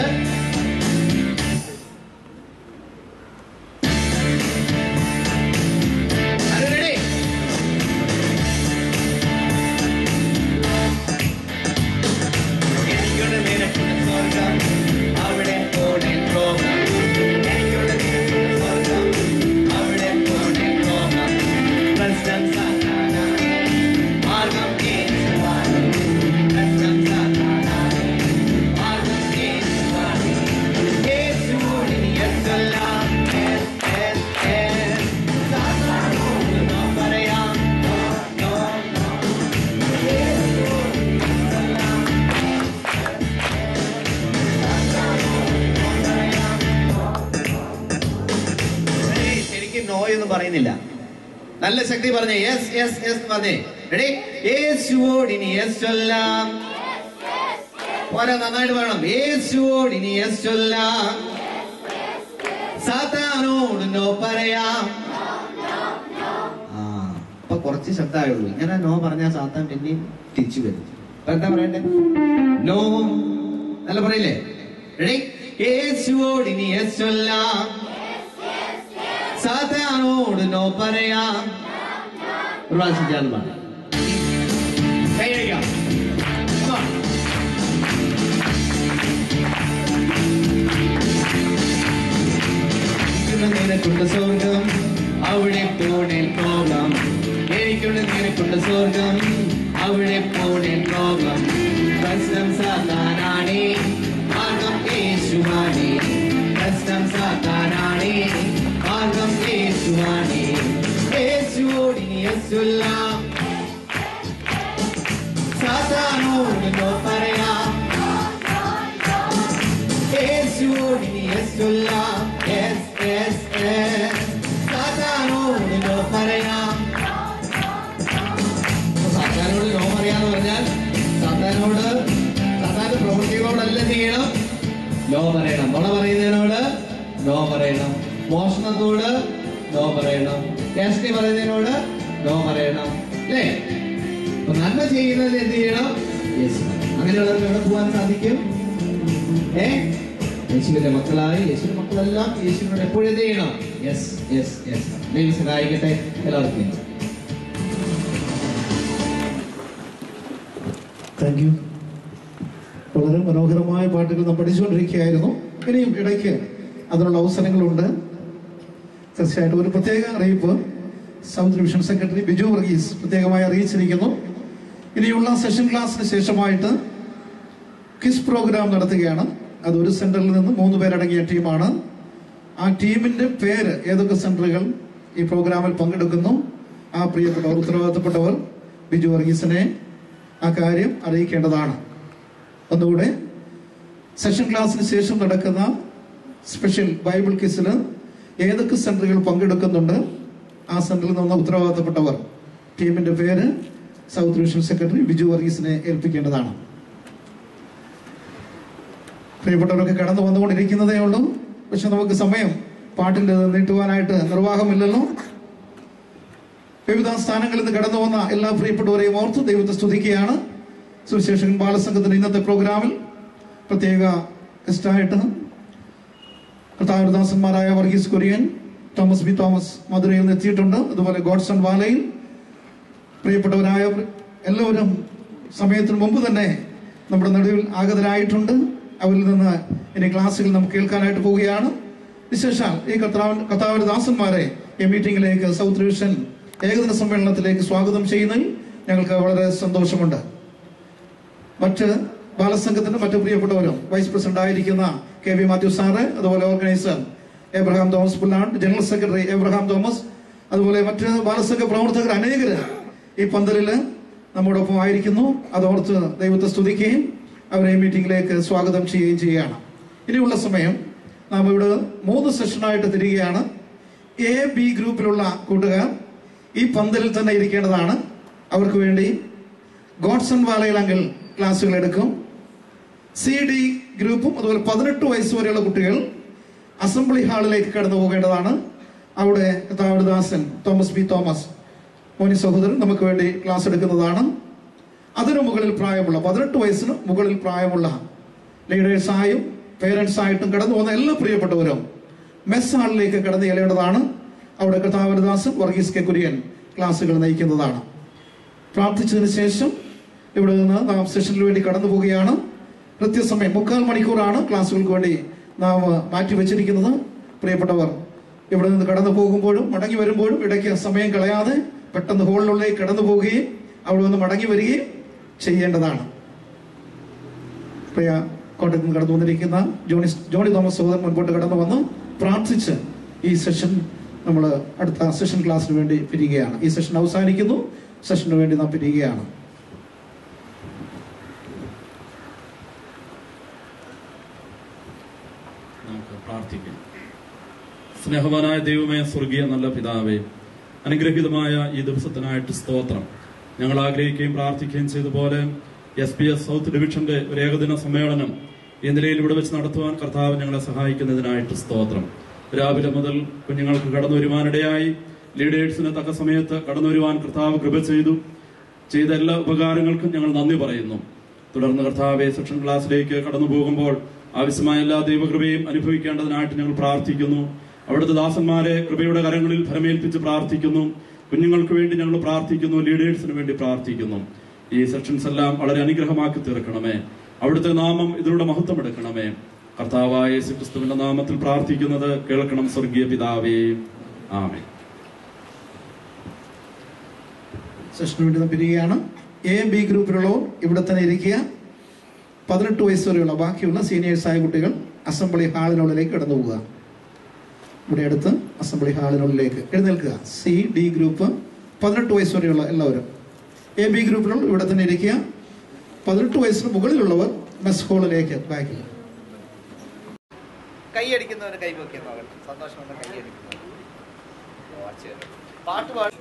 പറയുന്നില്ല. നല്ല ശക്തി പറഞ്ഞേ. യെസ് യെസ് യെസ് പറഞ്ഞേ. റെഡി? യേശുവോട് ഇനി യെസ് ചൊല്ലാം. പോരാ, നന്നായിട്ട് പറയണം. യേശുവോട് ഇനി യെസ് ചൊല്ലാം. സാത്താനോട് നോ പറയാം. അപ്പൊ കുറച്ച് ശബ്ദമായുള്ളൂ. ഇങ്ങനെ നോ പറഞ്ഞാൽ സാത്താൻ പിന്നെയും തിരിച്ചു വരും. അപ്പൊ എന്താ പറയണ്ടേ? നോ. നല്ല പറയില്ലേ? റെഡി? യേശുവോട് ഇനി യെസ് ചൊല്ലാം. സാത്താനോട് നോ പറയാം. ഒരു പ്രാവശ്യം ചേർന്ന് പറയാം. കൈയടിക്കാം. നിനക്കുണ്ട് സ്വർഗം, അവിടെ പൂണിൽ പോകാം. എനിക്കുണ്ട് നിനക്കുണ്ട് സ്വർഗം, അവിടെ പൂണിൽ പോകാം. പ്രശ്നം സാത്താനാണേ, മാർഗം യേശുവാണേ. പ്രശ്നം സാത്താനാണേ, യേശുല്ല സാത്താനോട് നോ പറയാം യേശുവോട് ഇനി യേശുല്ല സാത്താനോട് നോ പറയാം. സാത്താനോട് നോ പറയാന്ന് പറഞ്ഞാൽ സാത്താന്റെ പ്രവൃത്തികളോടല്ല ചെയ്യണം, നോ പറയണം. നുണ പറയുന്നതിനോട് നോ പറയണം, മോഷണത്തോട് നോ പറയണം, രാഷ്ട്രീയ പറയുന്നതിനോട് നോ പറയണം, അല്ലേ? അപ്പൊ നന്മ ചെയ്യുന്നതിന് എന്ത് ചെയ്യണം? യേശു. അങ്ങനെയുള്ളവർക്ക് എവിടെ പോകാൻ സാധിക്കും? യേശുവിന്റെ മക്കളായി യേശുവിന്റെ മക്കളെല്ലാം യേശുവിനോട് എപ്പോഴും എന്ത് ചെയ്യണം? Yes yes yes. ദൈവം സഹായിക്കട്ടെ എല്ലാവർക്കും. Thank you. വളരെ മനോഹരമായ പാട്ടുകൾ നാം പഠിച്ചുകൊണ്ടിരിക്കുകയായിരുന്നു. ഇനിയും ഇടയ്ക്ക് അതിനുള്ള അവസരങ്ങളുണ്ട്. തീർച്ചയായിട്ടും ഒരു പ്രത്യേക അറിയിപ്പ് south division secretary Biju Varghese പ്രത്യേകമായി അറിയിച്ചിരിക്കുന്നു. ഇനിയുള്ള സെഷൻ ക്ലാസ്സിന് ശേഷമായിട്ട് ക്വിസ് പ്രോഗ്രാം നടത്തുകയാണ്. അത് ഒരു സെന്ററിൽ നിന്ന് 3 പേരടങ്ങിയ ടീമാണ്. ആ ടീമിന്റെ പേര്, ഏതൊക്കെ സെന്ററുകൾ ഈ പ്രോഗ്രാമിൽ പങ്കെടുക്കുന്നു, ആ പ്രിയപ്പെട്ടവർ, ഉത്തരവാദിത്തപ്പെട്ടവർ ബിജു വർഗീസിനെ ആ കാര്യം അറിയിക്കേണ്ടതാണ്. ഒന്നുകൂടെ, സെഷൻ ക്ലാസ്സിന് ശേഷം നടക്കുന്ന സ്പെഷ്യൽ ബൈബിൾ ക്വിസിൽ ഏതൊക്കെ സെന്ററുകൾ പങ്കെടുക്കുന്നുണ്ട്, ആ സെന്ററിൽ നിന്ന് ഉത്തരവാദിത്തപ്പെട്ടവർ ടീമിന്റെ പേര് സൗത്ത് ഡിവിഷൻ സെക്രട്ടറി ബിജു വർഗീസിനെ ഏൽപ്പിക്കേണ്ടതാണ്. പ്രിയപ്പെട്ടവരൊക്കെ കടന്നു വന്നുകൊണ്ടിരിക്കുന്നതേ ഉള്ളൂ. പക്ഷെ നമുക്ക് സമയം പാട്ടിൻ്റെ നീട്ടുവാനായിട്ട് നിർവാഹമില്ലല്ലോ. വിവിധ സ്ഥാനങ്ങളിൽ നിന്ന് കടന്നു വന്ന എല്ലാ പ്രിയപ്പെട്ടവരെയും ഓർത്ത് ദൈവത്തെ സ്തുതിക്കുകയാണ്. സുവിശേഷകൻ ബാലസംഘത്തിന്റെ ഇന്നത്തെ പ്രോഗ്രാമിൽ പ്രത്യേക ഗസ്റ്റായിട്ട് കർത്താവദാസന്മാരായ Varghese Kurian, Thomas B Thomas മധുരയിൽ നിന്ന് എത്തിയിട്ടുണ്ട്. അതുപോലെ ഗോഡ്സൺ വാലയിൽ പ്രിയപ്പെട്ടവരായ എല്ലാവരും സമയത്തിന് മുമ്പ് തന്നെ നമ്മുടെ നടുവിൽ ആഗതരായിട്ടുണ്ട്. അവരിൽ നിന്ന് ഇനി ക്ലാസ്സുകൾ നമുക്ക് കേൾക്കാനായിട്ട് പോവുകയാണ്. വിശേഷാൽ ഈ കർത്താവിന്റെ ദാസന്മാരെ ഈ മീറ്റിംഗിലേക്ക് സൗത്ത് ഡിവിഷൻ ഏകദിന സമ്മേളനത്തിലേക്ക് സ്വാഗതം ചെയ്യുന്നതിൽ ഞങ്ങൾക്ക് വളരെ സന്തോഷമുണ്ട്. മറ്റ് ബാലസംഘത്തിന്റെ മറ്റു പ്രിയപ്പെട്ടവരും വൈസ് പ്രസിഡന്റ് ആയിരിക്കുന്ന കെ വി മാത്യു സാറ്, അതുപോലെ ഓർഗനൈസർ എബ്രഹാം തോമസ് പുല്ലാണ്ട്, ജനറൽ സെക്രട്ടറി എബ്രഹാം തോമസ്, അതുപോലെ മറ്റ് ബാലസംഘ പ്രവർത്തകർ അനേകര് ഈ പന്തലില് നമ്മോടൊപ്പം ആയിരിക്കുന്നു. അതോർത്ത് ദൈവത്തെ സ്തുതിക്കുകയും അവരെ മീറ്റിംഗിലേക്ക് സ്വാഗതം ചെയ്യുകയും ചെയ്യുകയാണ്. ഇനിയുള്ള സമയം നാം ഇവിടെ 3 സെഷനായിട്ട് തിരികെയാണ്. എ ബി ഗ്രൂപ്പിലുള്ള കൂട്ടുകാർ ഈ പന്തലിൽ തന്നെ ഇരിക്കേണ്ടതാണ്. അവർക്ക് വേണ്ടി ഗോഡ്സൺ വാലയിൽ അങ്കിൾ ക്ലാസ്സുകൾ എടുക്കും. സി ഡി ഗ്രൂപ്പും അതുപോലെ 18 വയസ്സ് വരെയുള്ള കുട്ടികൾ അസംബ്ലി ഹാളിലേക്ക് കടന്നു പോകേണ്ടതാണ്. അവിടെ കർത്താവദാസൻ തോമസ് ബി തോമസ് മോനി സഹോദരൻ നമുക്ക് വേണ്ടി ക്ലാസ് എടുക്കുന്നതാണ്. അതിനു മുകളിൽ പ്രായമുള്ള 18 വയസ്സിന് മുകളിൽ പ്രായമുള്ള ലീഡേഴ്സായും പേരൻസായിട്ടും കടന്നു പോകുന്ന എല്ലാ പ്രിയപ്പെട്ടവരും മെസ് ഹാളിലേക്ക് കടന്നു ചെല്ലേണ്ടതാണ്. അവിടെ കർത്താവദാസൻ വർഗീസ് കെ കുര്യൻ ക്ലാസ്സുകൾ നയിക്കുന്നതാണ്. പ്രാർത്ഥിച്ചതിന് ശേഷം ഇവിടെ നിന്ന് നാം സെഷനിൽ വേണ്ടി കടന്നു പോവുകയാണ്. കൃത്യസമയം 3/4 മണിക്കൂറാണ് ക്ലാസ്സുകൾക്ക് വേണ്ടി നാം മാറ്റിവെച്ചിരിക്കുന്നത്. പ്രിയപ്പെട്ടവർ ഇവിടെ നിന്ന് കടന്നു പോകുമ്പോഴും മടങ്ങി വരുമ്പോഴും ഇടയ്ക്ക് സമയം കളയാതെ പെട്ടെന്ന് ഹോളിനുള്ളിലേക്ക് കടന്നു പോവുകയും അവിടെ നിന്ന് മടങ്ങി വരികയും ചെയ്യേണ്ടതാണ്. പ്രിയ കോട്ടയത്ത് നിന്ന് കടന്നു വന്നിരിക്കുന്ന ജോണി തോമസ് സഹോദരൻ മുൻപോട്ട് കടന്നു വന്ന് പ്രാർത്ഥിച്ച് ഈ സെഷൻ നമ്മൾ അടുത്ത സെഷൻ ക്ലാസ്സിന് വേണ്ടി പിരിയുകയാണ്. ഈ സെഷൻ അവസാനിക്കുന്നു. സെഷന് വേണ്ടി നാം പിരിയുകയാണ്. നമുക്ക് പ്രാർത്ഥിക്കാം. സ്നേഹവാനായ ദൈവമേ, സ്വർഗീയ നല്ല പിതാവേ, അനുഗ്രഹീതമായ ഈ ദിവസത്തിനായിട്ട് സ്തോത്രം. ഞങ്ങൾ ആഗ്രഹിക്കുകയും പ്രാർത്ഥിക്കുകയും ചെയ്തതുപോലെ SPS സൗത്ത് ഡിവിഷന്റെ ഒരു ഏകദിന സമ്മേളനം ഈ നിലയിൽ ഇവിടെ വെച്ച് നടത്തുവാൻ കർത്താവ് ഞങ്ങളെ സഹായിക്കുന്നതിനായിട്ട് സ്തോത്രം. രാവിലെ മുതൽ കുഞ്ഞുങ്ങൾക്ക് കടന്നു വരുവാനിടയായി, ലീഡേഴ്സിന് തക്ക സമയത്ത് കടന്നു വരുവാൻ കർത്താവ് കൃപ ചെയ്ത എല്ലാ ഉപകാരങ്ങൾക്കും ഞങ്ങൾ നന്ദി പറയുന്നു. തുടർന്ന് കർത്താവെ സെഷൻ ക്ലാസ്സിലേക്ക് കടന്നു പോകുമ്പോൾ ആവശ്യമായ എല്ലാ ദൈവകൃപയും അനുഭവിക്കേണ്ടതിനായിട്ട് ഞങ്ങൾ പ്രാർത്ഥിക്കുന്നു. അവിടുത്തെ ദാസന്മാരെ കൃപയുടെ കരങ്ങളിൽ ഫലമേൽപ്പിച്ച് പ്രാർത്ഥിക്കുന്നു. കുഞ്ഞുങ്ങൾക്ക് വേണ്ടി ഞങ്ങൾ പ്രാർത്ഥിക്കുന്നു. ലീഡേഴ്സിന് വേണ്ടി പ്രാർത്ഥിക്കുന്നു. ഈ സെഷൻസ് എല്ലാം വളരെ അനുഗ്രഹമാക്കി തീർക്കണമേ. അവിടുത്തെ നാമം ഇതിലൂടെ മഹത്വം എടുക്കണമേ. കർത്താവായ യേശുക്രിസ്തുവിന്റെ നാമത്തിൽ പ്രാർത്ഥിക്കുന്നത് കേൾക്കണം സ്വർഗീയ പിതാവേ, ആമേൻ. സെഷന് വേണ്ടി പിരിയുകയാണ്. എ ബി ഗ്രൂപ്പിലുള്ളവർ ഇവിടെ തന്നെ ഇരിക്കുക. 18 വയസ്സ് വരെയുള്ള ബാക്കിയുള്ള സീനിയേഴ്സായ കുട്ടികൾ അസംബ്ലി ഹാളിനുള്ളിലേക്ക് കടന്നു പോവുക. ഇവിടെ അടുത്ത് അസംബ്ലി ഹാളിനുള്ളിലേക്ക് എഴുന്നേൽക്കുക. സി ഡി ഗ്രൂപ്പ് 18 വയസ്സ് വരെയുള്ള എല്ലാവരും AB ഗ്രൂപ്പിലുള്ള ഇവിടെ തന്നെ ഇരിക്കുക. 18 വയസ്സിന് മുകളിലുള്ളവർ മെസ് ഹോളിലേക്ക് ബാക്കിൽ. കൈയടിക്കുന്നവർ കൈപൊക്കിയ നോക്കട്ടെ. സന്തോഷമുണ്ട് കൈയടിക്കുന്നവർ. പാട്ട് പാടി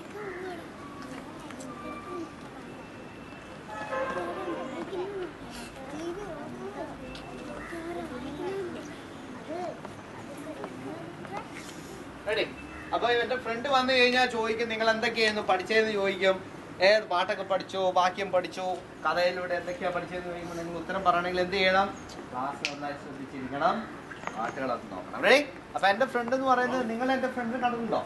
റെഡി. അപ്പൊ എന്റെ ഫ്രണ്ട് വന്നു കഴിഞ്ഞാൽ ചോദിക്കും നിങ്ങൾ എന്തൊക്കെയായിരുന്നു പഠിച്ചതെന്ന് ചോദിക്കും. ഏത് പാട്ടൊക്കെ പഠിച്ചോ, വാക്യം പഠിച്ചോ, കഥയിലൂടെ എന്തൊക്കെയാ പഠിച്ചതെന്ന് ചോദിക്കുമ്പോൾ നിങ്ങൾ ഉത്തരം പറയണമെങ്കിൽ എന്ത് ചെയ്യണം? ക്ലാസ് നന്നായി ശ്രദ്ധിച്ചിരിക്കണം, പാട്ടുകളൊക്കെ നോക്കണം. റെഡി. അപ്പൊ എന്റെ ഫ്രണ്ട് എന്ന് പറയുന്നത് നിങ്ങൾ എന്റെ ഫ്രണ്ട് കണ്ടിട്ടുണ്ടോ?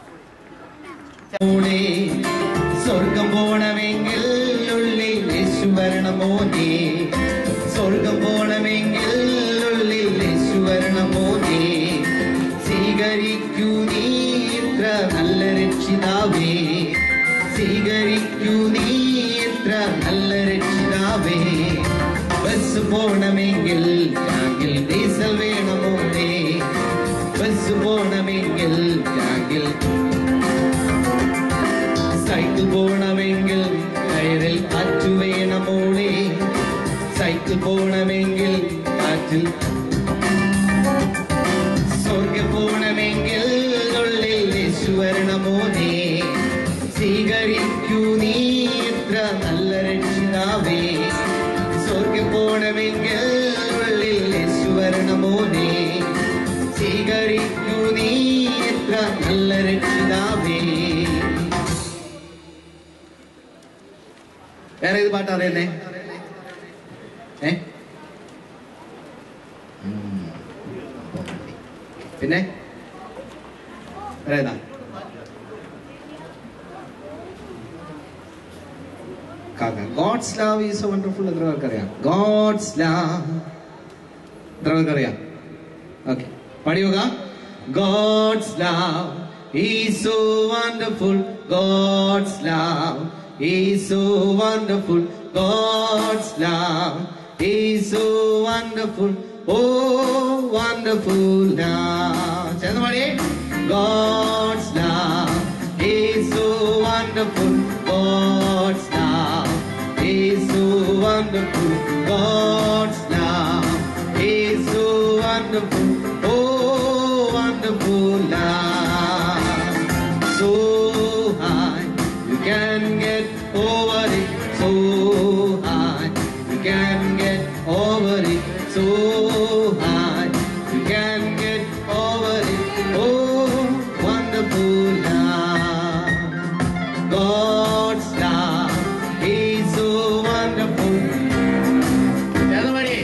സ്വർഗം പോണമെങ്കിൽ ഉള്ളിൽ യേശു വരണമോ നീ, സ്വർഗം പോണമെങ്കിൽ ഉള്ളിൽ യേശു വരണമോ നീ, സ്വീകരിക്കൂ നീ ഇത്ര നല്ല രക്ഷിതാവേ, സ്വീകരിക്കൂ നീ ഇത്ര നല്ല രക്ഷിതാവേ. ബസ് പോണമെങ്കിൽ ടാങ്കിൽ ഡീസൽ വേണമോ നീ, ബസ് പോണമെങ്കിൽ ടാങ്കിൽ, സൈക്കിൾ പോണമെങ്കിൽ ടയറിൽ കാറ്റ് വേണമോളെ, സൈക്കിൾ പോണമെങ്കിൽ കാറ്റിൽ, സ്വർഗം പോണമെങ്കിൽ ഉള്ളിൽ യേശു വരണമോ നീ, സ്വീകരിക്കൂ നീ ഇത്ര നല്ല രക്ഷിതാവേ, സ്വർഗം പോണമെങ്കിൽ ഉള്ളിൽ യേശു വരണമോ നീ, സ്വീകരിക്കൂ നീ ഇത്ര നല്ല രക്ഷിതാവേ. വേറെ ഏത് പാട്ട് അറിയുന്നേ? പിന്നെ വേറെ ഏതാ? God's love is so wonderful. എത്ര പേർക്കറിയാം? ഗോഡ്സ് ലവ് എത്ര പേർക്കറിയാം? ഓക്കെ, പാടിയോക. God's love is so wonderful, God's love is so wonderful, God's love is so wonderful, oh wonderful love. Chanamadi, God's love is so wonderful, God's love is so wonderful, God's love is so wonderful, oh wonderful love. So high you can get over it, so high you can get over it, so high you can get over it, oh wonderful love. God's love is so wonderful. Everybody,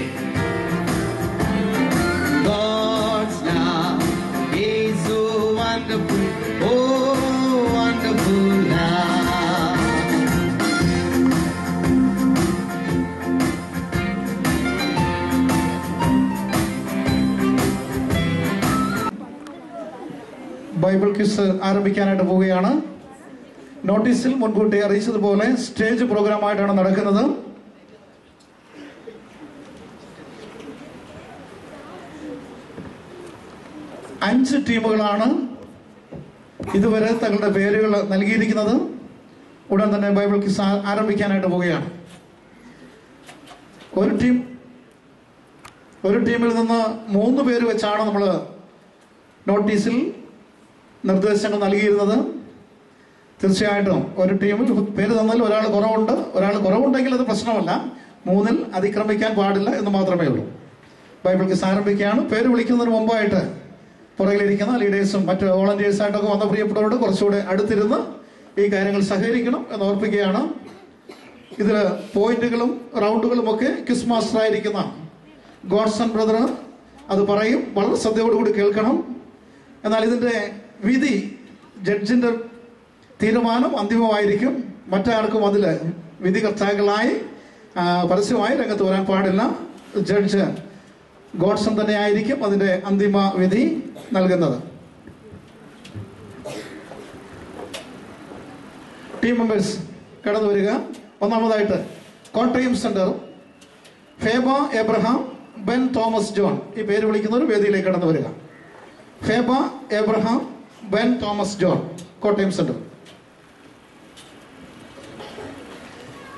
God's love is so wonderful, oh wonderful love. Bible quiz ആരംഭിക്കാനായിട്ട് പോവുകയാണ്. നോട്ടീസിൽ മുൻകൂട്ടി അറിയിച്ചതുപോലെ stage പ്രോഗ്രാമായിട്ടാണ് നടക്കുന്നത്. അഞ്ച് ടീമുകളാണ് ഇതുവരെ തങ്ങളുടെ പേരുകൾ നൽകിയിരിക്കുന്നത്. ഉടൻ തന്നെ ബൈബിൾ ക്വിസ് ആരംഭിക്കാനായിട്ട് പോവുകയാണ്. ഒരു ടീമിൽ നിന്ന് 3 പേര് വെച്ചാണ് നമ്മൾ നോട്ടീസിൽ നിർദ്ദേശങ്ങൾ നൽകിയിരുന്നത്. തീർച്ചയായിട്ടും ഒരു ടീമിൽ പേര് തന്നാൽ ഒരാൾ കുറവുണ്ടെങ്കിൽ അത് പ്രശ്നമല്ല, 3-ൽ അതിക്രമിക്കാൻ പാടില്ല എന്ന് മാത്രമേ ഉള്ളൂ. ബൈബിൾ ക്വിസ് ആരംഭിക്കുകയാണ്. പേര് വിളിക്കുന്നതിന് മുമ്പായിട്ട് പുറകിലിരിക്കുന്ന ലീഡേഴ്സും മറ്റ് വോളണ്ടിയേഴ്സായിട്ടൊക്കെ വന്ന പ്രിയപ്പെട്ടവരോട് കുറച്ചുകൂടെ അടുത്തിരുന്ന് ഈ കാര്യങ്ങൾ സഹകരിക്കണം എന്ന് ഓർപ്പിക്കുകയാണ്. ഇതിൽ പോയിന്റുകളും റൗണ്ടുകളും ഒക്കെ ക്വിസ് മാസ്റ്റർ ആയിരിക്കുന്ന ഗോഡ്സൺ ബ്രദർ അത് പറയും. വളരെ ശ്രദ്ധയോടുകൂടി കേൾക്കണം. എന്നാൽ ഇതിന്റെ വിധി, ജഡ്ജിന്റെ തീരുമാനം അന്തിമമായിരിക്കും. മറ്റാർക്കും അതിൽ വിധികർത്താക്കളായി പരസ്യമായി രംഗത്ത് വരാൻ പാടില്ല. ജഡ്ജ് ഗോഡ്സൺ തന്നെ ആയിരിക്കും അതിന്റെ അന്തിമ വിധി നൽകുന്നത്. ടീം മെമ്പേഴ്സ് കടന്നു വരിക. ഒന്നാമതായിട്ട് Kottayam centre Phoebe Abraham, Ben Thomas John. ഈ പേര് വിളിക്കുന്നവർ വേദിയിലേക്ക് കടന്നു വരിക. Phoebe Abraham, Ben Thomas John, Kottayam centre.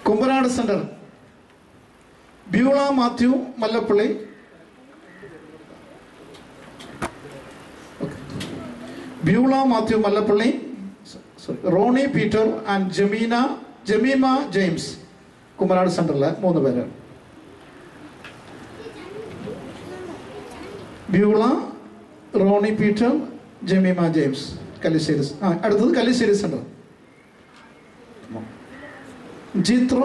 Kumbanad centre Beulah Mathew Mallappally, Beulah Mathew Mallappally, Ronnie Peter and Jemima James. Kumbanad സെന്ററിലെ 3 പേര്. Beulah, Ronnie Peter, Jemima James, Kallissery. അടുത്തത് Kallissery centre. Jethro,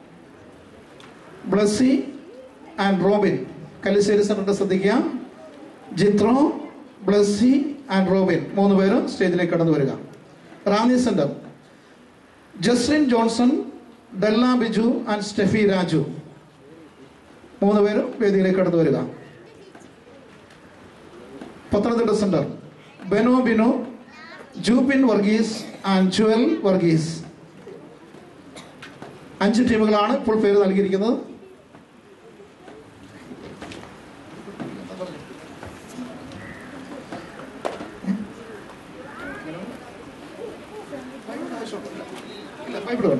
Blessy and Robin. Kallissery സെന്ററിന്റെ ശ്രദ്ധിക്കുക. ജിത്രോ, ബ്ലസ്സി ആൻഡ് റോബിൻ 3 പേര് സ്റ്റേജിലേക്ക് കടന്നു വരിക. Ranni centre Jaslin Johnson, Della Biju and Steffi Raju 3 പേര് വേദിയിലേക്ക് കടന്നു വരിക. Pathanamthitta centre Beno Bino, Jubin Varghese and Jewel Varghese. 5 ടീമുകളാണ് ഇപ്പോൾ പേര് നൽകിയിരിക്കുന്നത്. ബൈബിൾ വേണ്ട.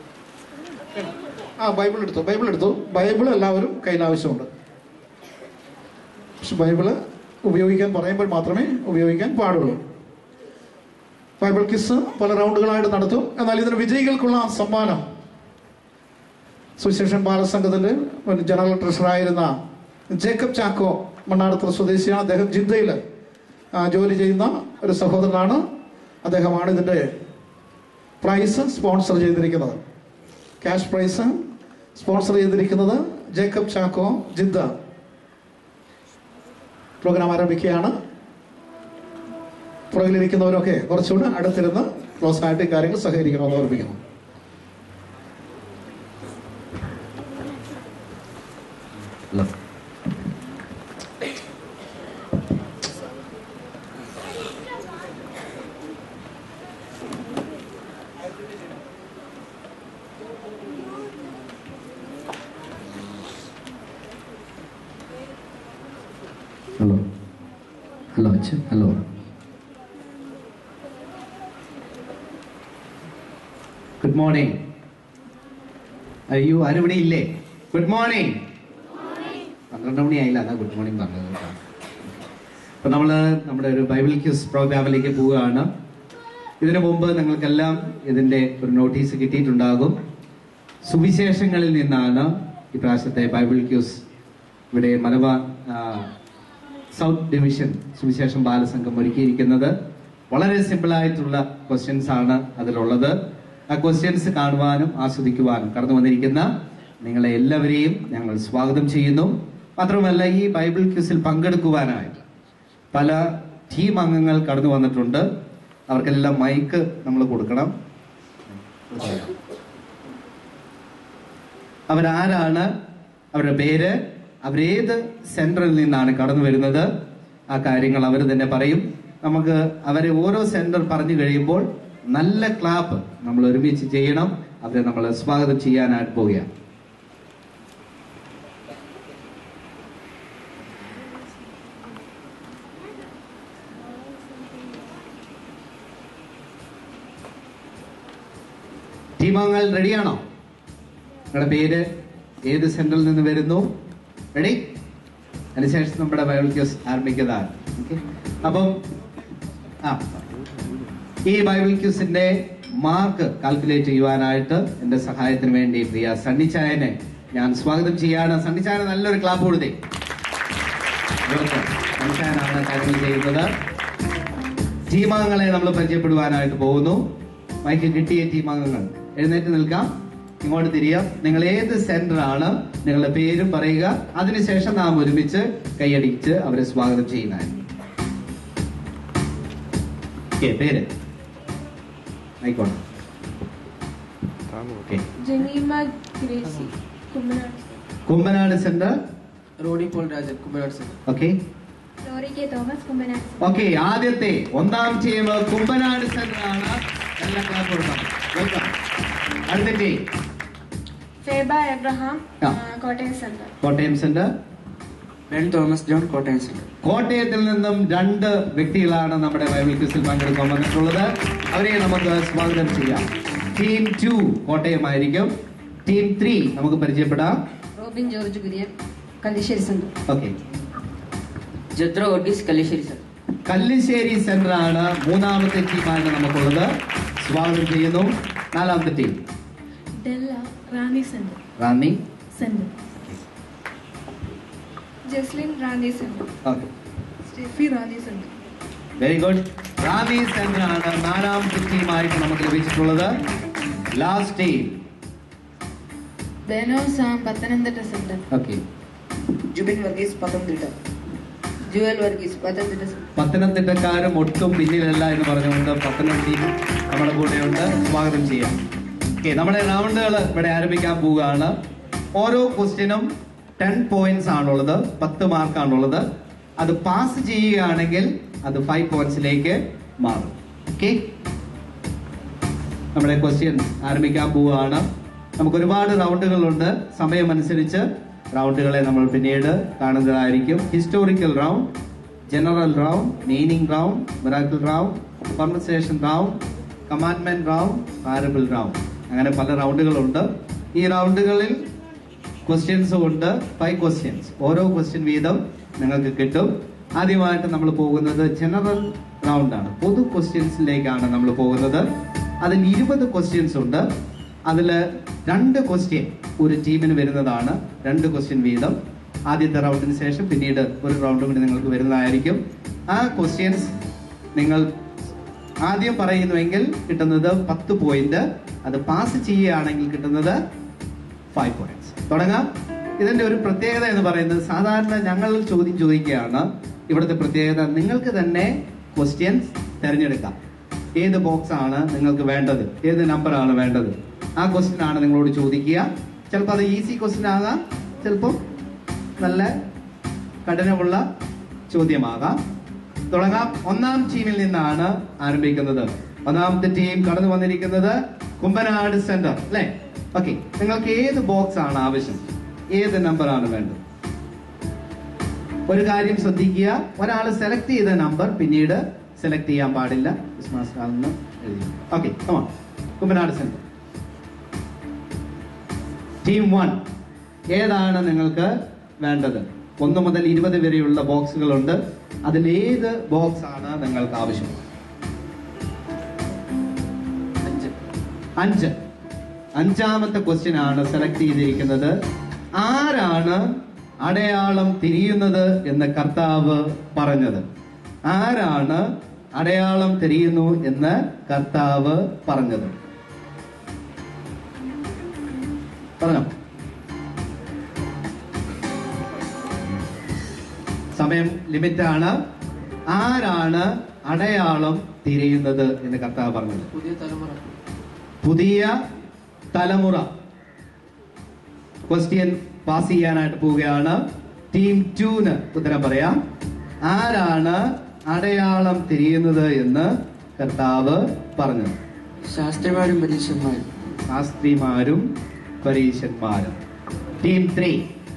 ബൈബിൾ എടുത്തു. ബൈബിൾ എല്ലാവരും കയ്യിൽ ആവശ്യമുണ്ട്. പക്ഷെ ബൈബിള് ഉപയോഗിക്കാൻ പറയുമ്പോൾ മാത്രമേ ഉപയോഗിക്കാൻ പാടുള്ളൂ. ബൈബിൾ ക്വിസ് പല റൗണ്ടുകളായിട്ട് നടത്തും. എന്നാൽ ഇതിന് വിജയികൾക്കുള്ള സമ്മാനം സുവിശേഷൻ ബാലസംഘത്തിന്റെ ജനറൽ ട്രഷറായിരുന്ന ജേക്കബ് ചാക്കോ മണ്ണാർത്തറ സ്വദേശിയാണ്. അദ്ദേഹം ജിദ്ദയിൽ ജോലി ചെയ്യുന്ന ഒരു സഹോദരനാണ്. അദ്ദേഹമാണ് ഇതിന്റെ പ്രൈസ് സ്പോൺസർ ചെയ്തിരിക്കുന്നത്. ക്യാഷ് പ്രൈസ് സ്പോൺസർ ചെയ്തിരിക്കുന്നത് ജേക്കബ് ചാക്കോ, ജിദ്ദ. പ്രോഗ്രാം ആരംഭിക്കുകയാണ്. പുറകിലിരിക്കുന്നവരൊക്കെ കുറച്ചുകൂടെ അടുത്തിരുന്ന് ക്ലോസ് ആയിട്ട് കാര്യങ്ങൾ സഹകരിക്കണമെന്ന് ഓർമ്മിക്കുന്നു. ഹലോ. Good morning. അയ്യോ, ആരും ഇവിടെ ഇല്ലേ? Good morning. 12 മണിയായില്ല, അതാ ഗുഡ് മോർണിംഗ് പറഞ്ഞത്. അപ്പൊ നമ്മുടെ ഒരു ബൈബിൾ ക്വിസ് പ്രോഗ്രാമിലേക്ക് പോവുകയാണ്. ഇതിനു മുമ്പ് നിങ്ങൾക്കെല്ലാം ഇതിന്റെ ഒരു നോട്ടീസ് കിട്ടിയിട്ടുണ്ടാകും. സുവിശേഷങ്ങളിൽ നിന്നാണ് ഈ പ്രാവശ്യത്തെ ബൈബിൾ ക്വിസ് ഇവിടെ മലബാർ സൗത്ത് ഡിവിഷൻ സുവിശേഷം ബാലസംഘം ഒരുക്കിയിരിക്കുന്നത്. വളരെ സിമ്പിൾ ആയിട്ടുള്ള ക്വസ്റ്റ്യൻസ് ആണ് അതിലുള്ളത്. ആ ക്വസ്റ്റ്യൻസ് കാണുവാനും ആസ്വദിക്കുവാനും കടന്നു വന്നിരിക്കുന്ന നിങ്ങളെ എല്ലാവരെയും ഞങ്ങൾ സ്വാഗതം ചെയ്യുന്നു. മാത്രമല്ല, ഈ ബൈബിൾ ക്വിസിൽ പങ്കെടുക്കുവാനായിട്ട് പല ടീം അംഗങ്ങൾ കടന്നു വന്നിട്ടുണ്ട്. അവർക്കെല്ലാം മൈക്ക് നമ്മൾ കൊടുക്കണം. അവരാരാണ്, അവരുടെ പേര്, അവരേത് സെന്ററിൽ നിന്നാണ് കടന്നു വരുന്നത്, ആ കാര്യങ്ങൾ അവർ തന്നെ പറയും. നമുക്ക് അവരെ ഓരോ സെന്റർ പറഞ്ഞു കഴിയുമ്പോൾ നല്ല ക്ലാപ്പ് നമ്മൾ ഒരുമിച്ച് ചെയ്യണം. അവരെ നമ്മൾ സ്വാഗതം ചെയ്യാനായിട്ട് പോവുകയാണ്. ടീമംഗങ്ങൾ റെഡിയാണോ? നിങ്ങളുടെ പേര്, ഏത് സെന്ററിൽ നിന്ന് വരുന്നു? റെഡി? അതിനുശേഷം നമ്മുടെ ബൈബിൾ ക്വിസ് ആരംഭിക്കുന്നതാണ്. അപ്പം ഈ ബൈബിൾ ക്വിസിന്റെ മാർക്ക് കാൽക്കുലേറ്റ് ചെയ്യുവാനായിട്ട് എന്റെ സഹായത്തിന് വേണ്ടി പ്രിയ സണ്ണിച്ചായനെ ഞാൻ സ്വാഗതം ചെയ്യാണ്. സണ്ണിച്ചായനെ നല്ലൊരു ക്ലാപ്പ് കൊടുത്തേ. സണ്ണിച്ചായനാണ് കാര്യങ്ങൾ ചെയ്യുന്നത്. ടീമംഗങ്ങളെ നമ്മൾ പരിചയപ്പെടുവാനായിട്ട് പോകുന്നു. മൈക്ക് കിട്ടിയ ടീമംഗങ്ങൾ എഴുന്നേറ്റ് നിൽക്കാം, ഇങ്ങോട്ട് തിരിയാം. നിങ്ങൾ ഏത് സെന്റർ ആണ്, നിങ്ങളുടെ പേരും പറയുക. അതിനുശേഷം നാം ഒരുമിച്ച് കൈയടിച്ച് അവരെ സ്വാഗതം ചെയ്യുന്നതായിരിക്കും. പേര് ആയിക്കോട്ടെ. Kumbanad centre. Rody Paul Rajan, Kumbanad centre. Okay. Okay, ആദ്യത്തെ 1ാം ടീം കുമ്പനാട് സെന്റർ ആണ്. നല്ല ക്ലാപ്പ് കൊടുക്കാം. വെൽക്കം. അടുത്ത team Phoebe Abraham, Kottayam centre. Kottayam centre. Ben Thomas John, Kottayam centre. കോട്ടയത്തിൽ നിന്നും 2 വ്യക്തികളാണ് നമ്മുടെ ബൈബിൾ ക്വിസിൽ പങ്കെടുക്കാൻ വന്നിട്ടുള്ളത്. അവരെ നമുക്ക് സ്വാഗതം ചെയ്യാം. ടീം 2 കോട്ടയം ആയിരിക്കും. ടീം 3 നമുക്ക് പരിചയപ്പെടാം. Robin George Kurian, Kallissery centre. Okay, ജദ്ര വർഗീസ്, കല്ലിശ്ശേരി സെന്റർ. കല്ലിശ്ശേരി സെന്റർ ആണ് മൂന്നാമത്തെ ടീമാണ് നമുക്കുള്ളത്. സ്വാഗതം ചെയ്യുന്നു. നാലാമത്തെ team Della Ranni centre. Ranni centre. Jaslin Ranni centre. Okay, Steffi Ranni centre. Very good. Ranni centre ആണ് നാലാമത്തെ ടീമായിട്ട് നമുക്ക് ലഭിച്ചിട്ടുള്ളത്. Last team Beno Sam, Pathanamthitta centre. Okay, Jubin Varghese, Pathanamthitta. Jewel Varghese, Pathanamthitta centre. പത്തനംതിട്ടക്കാരും ഒട്ടും പിന്നിലല്ല എന്ന് പറഞ്ഞുകൊണ്ട് പത്തനം ടീം നമ്മുടെ കൂടെയുണ്ട്. സ്വാഗതം ചെയ്യാം. ഓക്കെ, നമ്മുടെ റൗണ്ടുകൾ ഇവിടെ ആരംഭിക്കാൻ പോവുകയാണ്. ഓരോ ക്വസ്റ്റ്യനും 10 പോയിന്റ്സ് ആണുള്ളത്, 10 മാർക്കാണുള്ളത്. അത് പാസ് ചെയ്യുകയാണെങ്കിൽ അത് 5 പോയിന്റ്സിലേക്ക് മാറും. ഓക്കെ, നമ്മുടെ ക്വസ്റ്റ്യൻസ് ആരംഭിക്കാൻ പോവുകയാണ്. നമുക്ക് ഒരുപാട് റൗണ്ടുകളുണ്ട്. സമയമനുസരിച്ച് റൗണ്ടുകളെ നമ്മൾ പിന്നീട് കാണുന്നതായിരിക്കും. Historical round, general round, meaning round, miracle round, conversation round, commandment round, parable round, അങ്ങനെ പല റൗണ്ടുകളുണ്ട്. ഈ റൗണ്ടുകളിൽ ക്വസ്റ്റ്യൻസും ഉണ്ട്. 5 ക്വസ്റ്റ്യൻസ്, ഓരോ ക്വസ്റ്റ്യൻ വീതം നിങ്ങൾക്ക് കിട്ടും. ആദ്യമായിട്ട് നമ്മൾ പോകുന്നത് ജനറൽ റൗണ്ടാണ്. പൊതു ക്വസ്റ്റ്യൻസിലേക്കാണ് നമ്മൾ പോകുന്നത്. അതിൽ 20 ക്വസ്റ്റ്യൻസ് ഉണ്ട്. അതിൽ 2 ക്വസ്റ്റ്യൻ ഒരു ടീമിന് വരുന്നതാണ്. 2 ക്വസ്റ്റ്യൻ വീതം ആദ്യത്തെ റൗണ്ടിന് ശേഷം പിന്നീട് ഒരു റൗണ്ട് കൂടി നിങ്ങൾക്ക് വരുന്നതായിരിക്കും. ആ ക്വസ്റ്റ്യൻസ് നിങ്ങൾ ആദ്യം പറയുന്നുവെങ്കിൽ കിട്ടുന്നത് 10 പോയിന്റ്. അത് പാസ് ചെയ്യുകയാണെങ്കിൽ കിട്ടുന്നത് 5 പോയിന്റ്സ്. തുടങ്ങാം. ഇതിന്റെ ഒരു പ്രത്യേകത എന്ന് പറയുന്നത്, സാധാരണ ഞങ്ങൾ ചോദ്യം ചോദിക്കുകയാണ്. ഇവിടുത്തെ പ്രത്യേകത, നിങ്ങൾക്ക് തന്നെ ക്വസ്റ്റ്യൻസ് തിരഞ്ഞെടുക്കാം. ഏത് ബോക്സ് ആണ് നിങ്ങൾക്ക് വേണ്ടത്, ഏത് നമ്പർ ആണ് വേണ്ടത്, ആ ക്വസ്റ്റ്യൻ ആണ് നിങ്ങളോട് ചോദിക്കുക. ചിലപ്പോൾ അത് ഈസി ക്വസ്റ്റ്യൻ ആകാം, ചിലപ്പോൾ നല്ല കഠിനമുള്ള ചോദ്യമാകാം. തുടങ്ങാം. ഒന്നാം ടീമിൽ നിന്നാണ് ആരംഭിക്കുന്നത്. ഒന്നാമത്തെ ടീം കടന്നു വന്നിരിക്കുന്നത് കുമ്പനാട് സെന്റർ അല്ലെ? ഓക്കെ, നിങ്ങൾക്ക് ഏത് ബോക്സ് ആണ് ആവശ്യം, ഏത് നമ്പർ ആണ് വേണ്ടത്? ഒരു കാര്യം ശ്രദ്ധിക്കുക, ഒരാൾ സെലക്ട് ചെയ്ത നമ്പർ പിന്നീട് സെലക്ട് ചെയ്യാൻ പാടില്ല. ക്രിസ്മസ് ആണെന്ന് എഴുതി. ഓക്കെ, കമാ. കുമ്പനാട് സെന്റർ ടീം 1, ഏതാണ് നിങ്ങൾക്ക് വേണ്ടത്? 1 മുതൽ 20 വരെയുള്ള ബോക്സുകളുണ്ട്. അതിലേത് ബോക്സ് ആണ് നിങ്ങൾക്ക് ആവശ്യം? 5. അഞ്ചാമത്തെ ക്വസ്റ്റ്യൻ ആണ് സെലക്ട് ചെയ്തിരിക്കുന്നത്. ആരാണ് അടയാളം തിരിയുന്നത് എന്ന് കർത്താവ് പറഞ്ഞത്? ആരാണ് അടയാളം തിരിയുന്നു എന്ന് കർത്താവ് പറഞ്ഞത്? പറഞ്ഞോ. സമയം ലിമിറ്റ് ആണ്. ആരാണ് അടയാളം തിരിയുന്നത് എന്ന് കർത്താവ് പറഞ്ഞത്? പുതിയ തലമുറ. പുതിയ തലമുറ. ക്വസ്റ്റ്യൻ പാസ് ചെയ്യാനായിട്ട് പോവുകയാണ്. ടീം 2 ഉത്തരം പറയാം. ആരാണ് അടയാളം തിരിയുന്നത് എന്ന് കർത്താവ് പറഞ്ഞത്? ശാസ്ത്രിമാരും പരീക്ഷന്മാരും. ശാസ്ത്രിമാരും പരീക്ഷന്മാരും. ടീം 3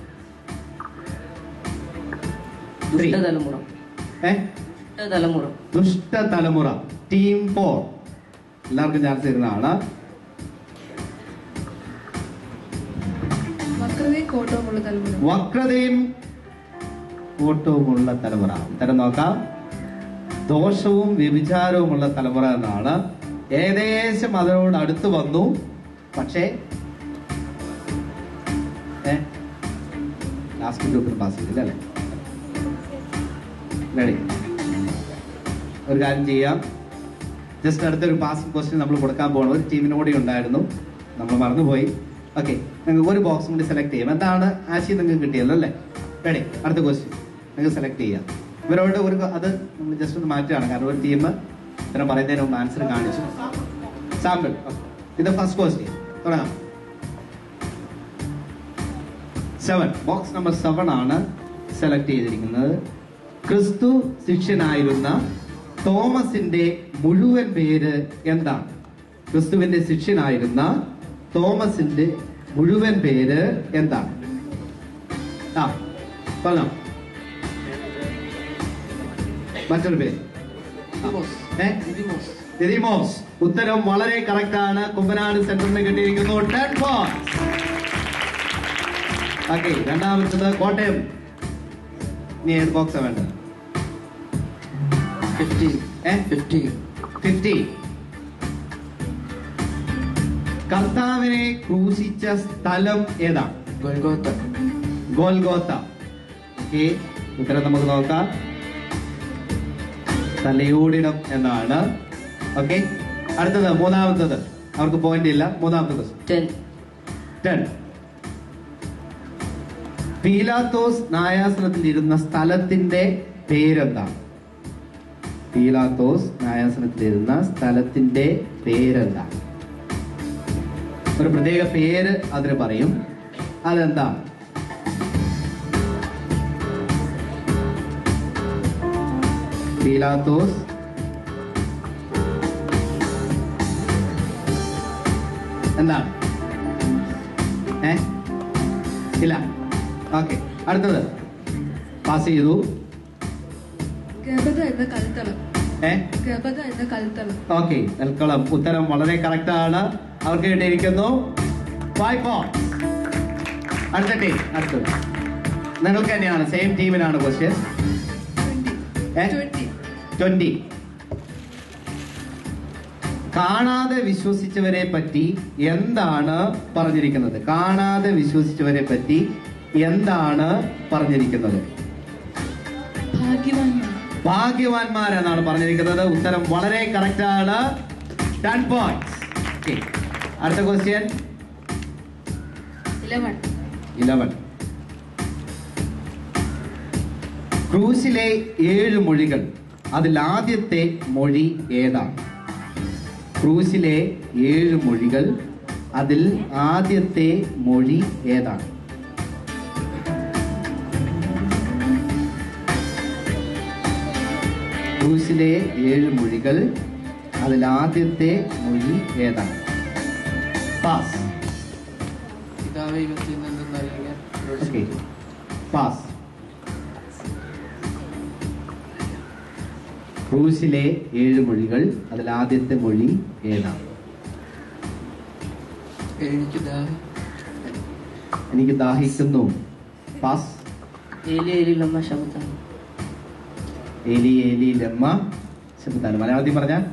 ദുഷ്ടതലമുറ. ദുഷ്ടതലമുറ. ദുഷ്ടതലമുറ. ടീം 4 എല്ലാവർക്കും ചാൻസ് തരുന്നതാണ്. വക്രതയും കോട്ടവുമുള്ള തലമുറ. വക്രതയും കോട്ടവുമുള്ള തലമുറ. ഉത്തരം നോക്കാം. ദോഷവും വ്യഭിചാരവുമുള്ള തലമുറ എന്നാണ്. ഏകദേശം അതിനോട് അടുത്ത് വന്നു. പക്ഷേ ലാസ്റ്റ് ഗ്രൂപ്പിൽ പാസ് ചെയ്തില്ല അല്ലേ? റെഡി? ഒരു കാര്യം ചെയ്യാം. ജസ്റ്റ് അടുത്തൊരു പാസിംഗ് ക്വസ്റ്റ്യൻ നമ്മൾ കൊടുക്കാൻ പോകണം. ഒരു ടീമിനോടെ ഉണ്ടായിരുന്നു, നമ്മൾ മറന്നുപോയി. ഓക്കെ, നിങ്ങൾക്ക് ഒരു ബോക്സ് കൂടി സെലക്ട് ചെയ്യാം. എന്താണ് ആശയം നിങ്ങൾക്ക് കിട്ടിയല്ലോ അല്ലേ? റെഡി? അടുത്ത ക്വസ്റ്റ്യൻ നിങ്ങൾക്ക് സെലക്ട് ചെയ്യാം. ഇവരോട് ഒരു അത് നമ്മൾ ജസ്റ്റ് ഒന്ന് മാറ്റുകയാണ്. കാരണം ഒരു ടീം ഇത്തരം പറയുന്നതിന് മുമ്പ് ആൻസർ കാണിച്ചു. സാമ്പിൾ. ഇത് ഫസ്റ്റ് ക്വസ്റ്റ്യൻ. തുടങ്ങാം. 7, ബോക്സ് നമ്പർ 7 ആണ് സെലക്ട് ചെയ്തിരിക്കുന്നത്. ക്രിസ്തു ശിഷ്യനായിരുന്ന തോമസിന്റെ മുഴുവൻ പേര് എന്താണ്? ക്രിസ്തുവിന്റെ ശിഷ്യനായിരുന്ന തോമസിന്റെ മുഴുവൻ പേര് എന്താണ്? പറഞ്ഞോ. മറ്റൊരു പേര്. ദിദിമോസ് ഉത്തരം വളരെ കറക്റ്റ് ആണ്. കുമ്പനാട് സെന്ററിന് കിട്ടിയിരിക്കുന്നു 10 points. ഓക്കെ, രണ്ടാമത്തത് കോട്ടയം. നീ ഏത് ബോക്സാ വേണ്ടത്? 50. കർത്താവിനെ ക്രൂശിച്ച സ്ഥലം ഏതാണ്? ഗോൽഗോത്ത. ഓക്കെ, ഉത്തരം നമുക്ക് നോക്കാം. തലയോടിടം എന്നാണ്. ഓക്കെ, അടുത്തത് മൂന്നാമത്തത്. അവർക്ക് പോയിന്റ് ഇല്ല. മൂന്നാമത്തെ 10. പീലാത്തോസ് ന്യായാസനത്തിൽ ഇരുന്ന സ്ഥലത്തിന്റെ പേരെന്താണ്? പീലാത്തോസ് ന്യായാസനത്തിൽ ഇരുന്ന സ്ഥലത്തിന്റെ പേരെന്താണ്? ഒരു പ്രത്യേക പേര് അതിന് പറയും. അതെന്താണ്? പീലാത്തോസ് എന്താണ്? ഇല്ല. ഓക്കെ, അടുത്തത് പാസ് ചെയ്തു. ഗബദ എന്ന കൽത്തളം. ഗബദ എന്ന കൽത്തളം. ഓക്കെ, കൽക്കളം. ഉത്തരം വളരെ കറക്റ്റ് ആണ്. അവർക്ക് കിട്ടിയിരിക്കുന്നു 5 points. അടുത്ത ടീം. അടുത്തത് നിങ്ങൾക്ക് തന്നെയാണ്, സെയിം ടീമിനാണ് ക്വസ്റ്റ്യൻ. 20. കാണാതെ വിശ്വസിച്ചവരെ പറ്റി എന്താണ് പറഞ്ഞിരിക്കുന്നത്? കാണാതെ വിശ്വസിച്ചവരെ പറ്റി എന്താണ് പറഞ്ഞിരിക്കുന്നത്? ഭാഗ്യവാന്മാരെന്നാണ് പറഞ്ഞിരിക്കുന്നത്. ഉത്തരം വളരെ കറക്റ്റ് ആണ്. 10 points. Okay. അടുത്ത ക്വസ്റ്റ്യൻ 11. ക്രൂശിലെ 7 മൊഴികൾ, അതിൽ ആദ്യത്തെ മൊഴി ഏതാണ്? ക്രൂശിലെ 7 മൊഴികൾ, അതിൽ ആദ്യത്തെ മൊഴി ഏതാണ്? ക്രൂശിലെ 7 മൊഴികൾ, അതിൽ ആദ്യത്തെ മൊഴി ഏതാണ്? പാസ്. പാസ്. ക്രൂശിലെ 7 മൊഴികൾ, അതിൽ ആദ്യത്തെ മൊഴി ഏതാണ്? എനിക്ക് ദാഹിക്കുന്നു. പാസ്. ഏലി ഏലി ലമ്മ ശബ്ദാണ്. ഏലി ഏലി ലമ്മ ശബ്ദാണ്. മലയാളത്തിൽ പറഞ്ഞാൽ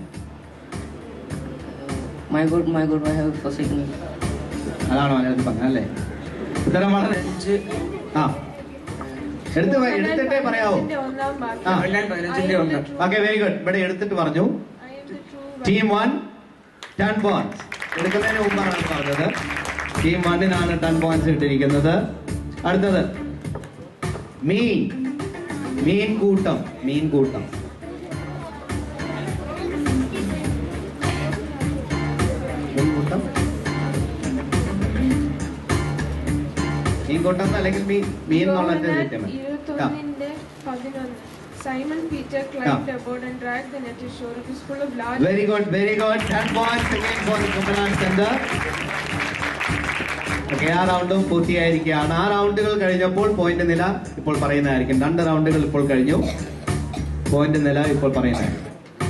my God why have forsaken me. അതാണ് മലയാളത്തിൽ പറഞ്ഞല്ലേ? ഉത്തരം വളരെ എടുത്തിട്ടേ പറയാവോ? Okay, very good. ഇവിടെ എടുത്തിട്ട് പറഞ്ഞു. Team 1 10 points. എടുക്കുന്നതിന് മുമ്പാണ് പറഞ്ഞത്. ടീം 1-നാണ് 10 points ഇട്ടിരിക്കുന്നത്. അടുത്തത് മീൻകൂട്ടം. മീൻകൂട്ടം അല്ലെങ്കിൽ മീൻ എന്നുള്ള Simon Peter climbed aboard and dragged the net to shore. It was full of large. Very good. 10 points again for the Kumpanan Center. Okay, ആ റൗണ്ടും പൂർത്തിയായിരിക്കുകയാണ്. 6 റൗണ്ടുകൾ കഴിഞ്ഞപ്പോൾ പോയിന്റ് നില ഇപ്പോൾ പറയുന്നതായിരിക്കും. 2 റൗണ്ടുകൾ ഇപ്പോൾ കഴിഞ്ഞു. പോയിന്റ് നില ഇപ്പോൾ പറയുന്നതായിരിക്കും.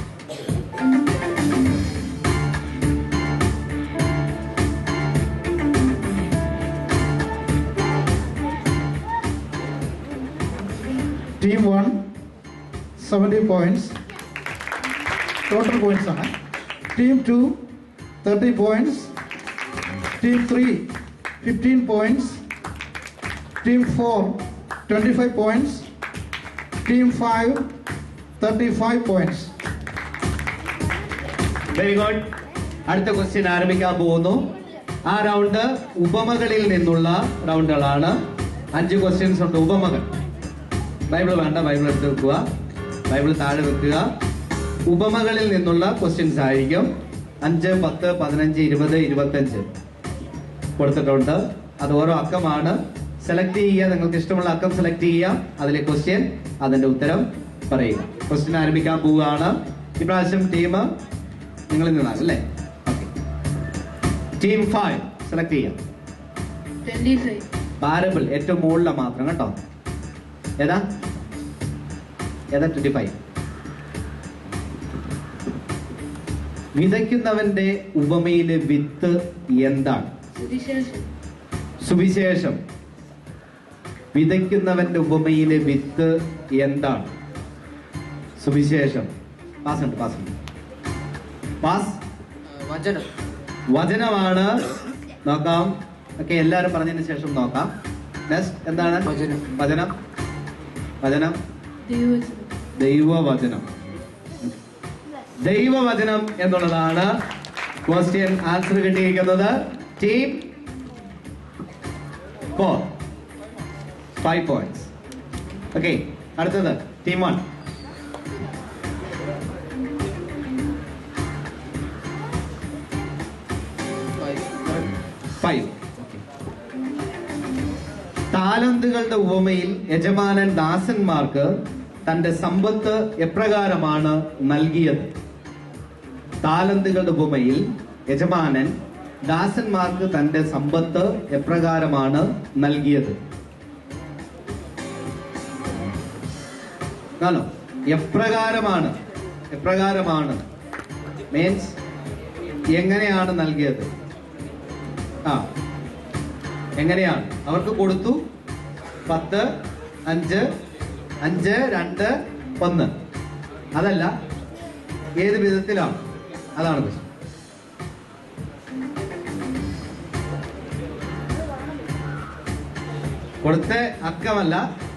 Team 1 70 points. Total points ആണ്. Team 2 30 points. Team 3 15 points. Team 4 25 points. Team 5 35 points. Very good. അടുത്ത ക്വസ്റ്റ്യൻ ആരംഭിക്കാൻ പോകുന്നു. ആ റൗണ്ട് ഉപമകളിൽ നിന്നുള്ള റൗണ്ടുകളാണ്. 5 ക്വസ്റ്റ്യൻസ് ഉണ്ട്. ഉപമകൾ. ബൈബിൾ വേണ്ട, ബൈബിൾ എടുത്ത് വെക്കുക. ബൈബിൾ താഴെ വെക്കുക. ഉപമകളിൽ നിന്നുള്ള ക്വസ്റ്റ്യൻസ് ആയിരിക്കും. 5 10 15 20 25 കൊടുത്തിട്ടുണ്ട്. അത് ഓരോ അക്കമാണ്. സെലക്ട് ചെയ്യുക. നിങ്ങൾക്ക് ഇഷ്ടമുള്ള അക്കം സെലക്ട് ചെയ്യുക. അതിലെ ക്വസ്റ്റ്യൻ, അതിന്റെ ഉത്തരം പറയുക. ക്വസ്റ്റ്യൻ ആരംഭിക്കാൻ പോവുകയാണ്. ഇപ്രാവശ്യം ടീം നിങ്ങളിൽ നിന്നാണ് അല്ലേ? ടീം 5 സെലക്ട് ചെയ്യാം. 25. പാരബിൾ ഏറ്റവും മുകളിലെ മാത്രം കേട്ടോ. ഏതാ 25? വിതയ്ക്കുന്നവന്റെ ഉപമയിലെ വിത്ത് എന്താണ്? സുവിശേഷം. വിതയ്ക്കുന്നവന്റെ ഉപമയിലെ വിത്ത് എന്താണ്? സുവിശേഷം. പാസ് ഉണ്ട്, പാസ് ഉണ്ട്. പാസ്. വചനമാണ്. നോക്കാം. ഓക്കെ, എല്ലാരും പറഞ്ഞതിന് ശേഷം നോക്കാം. നെക്സ്റ്റ് എന്താണ്? വചനം. വചനം. ദൈവവചനം. ദൈവവചനം എന്നുള്ളതാണ് ക്വസ്റ്റ്യൻ ആൻസർ കിട്ടിയിരിക്കുന്നത്. Team 4 5 points. ഓക്കെ, അടുത്തത് ടീം 1. താലന്തുകളുടെ ഉപമയിൽ യജമാനൻ ദാസന്മാർക്ക് തന്റെ സമ്പത്ത് എപ്രകാരമാണ് നൽകിയത്? താലന്തുകളുടെ ഉപമയിൽ യജമാനൻ ദാസന്മാർക്ക് തന്റെ സമ്പത്ത് എപ്രകാരമാണ് നൽകിയത്? ആണോ? എപ്രകാരമാണ്. എപ്രകാരമാണ് മീൻസ് എങ്ങനെയാണ് നൽകിയത്? എങ്ങനെയാണ്? അവർക്ക് കൊടുത്തു 10 5 5 2 1. അതല്ല, ഏത് വിധത്തിലാണ്? അതാണ് പ്രശ്നം. കൊടുത്ത അക്കമല്ല,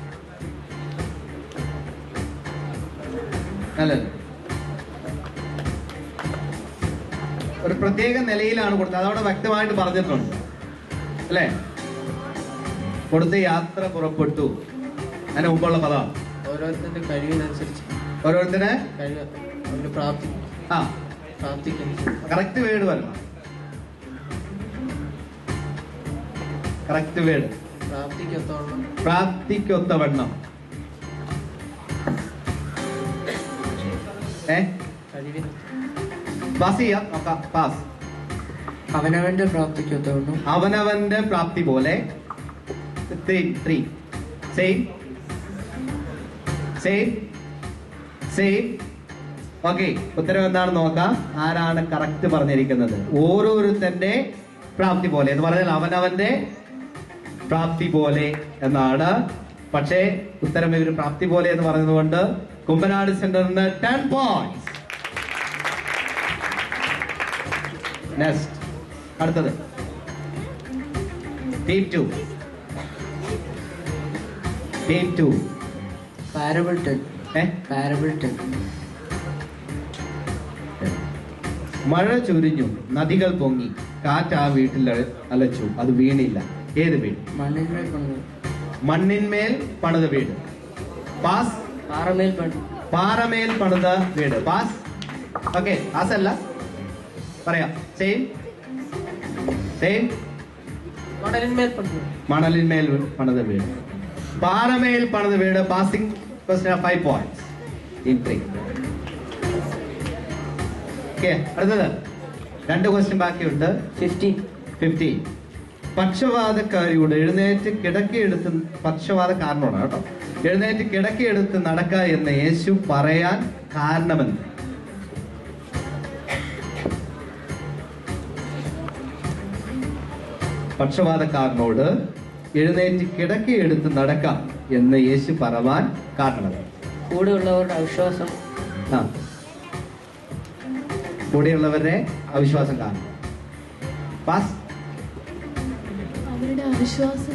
അല്ലല്ല, ഒരു പ്രത്യേക നിലയിലാണ് കൊടുത്തത്. അതവിടെ വ്യക്തമായിട്ട് പറഞ്ഞിട്ടുണ്ട് അല്ലേ? കൊടുത്ത യാത്ര പുറപ്പെട്ടു. അതിന് മുമ്പുള്ള പദം ഓരോരുത്തരുടെ കഴിവിനനുസരിച്ച്, ഓരോരുത്തരെ കറക്റ്റ് വേർഡ് വരണം. Correct word. പ്രാപ്തിക്കൊത്തവണ്ണം. പാസ് ചെയ്യാം. പാസ്. അവനവന്റെ പ്രാപ്തിക്കൊത്തവണ്ണം. അവനവന്റെ പ്രാപ്തി പോലെ. 3 സെയിം സെയിം സെയിം. ഓക്കെ, ഉത്തരം എന്താണെന്ന് നോക്കാം. ആരാണ് കറക്റ്റ് പറഞ്ഞിരിക്കുന്നത്? ഓരോരുത്തന്റെ പ്രാപ്തി പോലെ എന്ന് പറഞ്ഞാൽ അവനവന്റെ പ്രാപ്തി പോലെ എന്നാണ്. പക്ഷേ ഉത്തരം ഇവര് പ്രാപ്തി പോലെ എന്ന് പറഞ്ഞതുകൊണ്ട് കുമ്പനാട് സെന്ററിന് 10 points. നെക്സ്റ്റ്, അടുത്തത് ടീം 2. ടീം 2. പാരബിൾ 10. പാരബിൾ 10. മഴ ചുരിഞ്ഞു, നദികൾ പൊങ്ങി, കാറ്റ് ആ വീട്ടിൽ അലച്ചു, അത് വീണില്ല. ഏത് വീട്? മണ്ണിന്മേൽ പണിത. മണ്ണിന്മേൽ പണിത വീട്. പാസ്. പാറമേൽ പണിത വീട്. പാസ്. ഓക്കെ, പാസ് അല്ല, പറയാം. Same same. മണലിന്മേൽ പണിത വീട്. പാറമേൽ പണിത വീട്. Passing question 5 points. Team 3. Okay, അടുത്തത് 2 ക്വസ്റ്റ്യൻ ബാക്കിയുണ്ട്. 15. പക്ഷവാതക്കാരിയോട് എഴുന്നേറ്റ് കിടക്കയെടുത്ത്, പക്ഷവാതക്കാരനോടാണ് കേട്ടോ, എഴുന്നേറ്റ് കിടക്കയെടുത്ത് നടക്ക എന്ന് യേശു പറയാൻ കാരണമെന്ന്? പക്ഷവാതക്കാരനോട് എഴുന്നേറ്റ് കിടക്കയെടുത്ത് നടക്കാം എന്ന് യേശു പറയാൻ കാരണമെന്ന്? കൂടെയുള്ളവരുടെ അവിശ്വാസം. കൂടെയുള്ളവരുടെ അവിശ്വാസം കാരണം. പാസ്. അവരുടെ അവിശ്വാസം.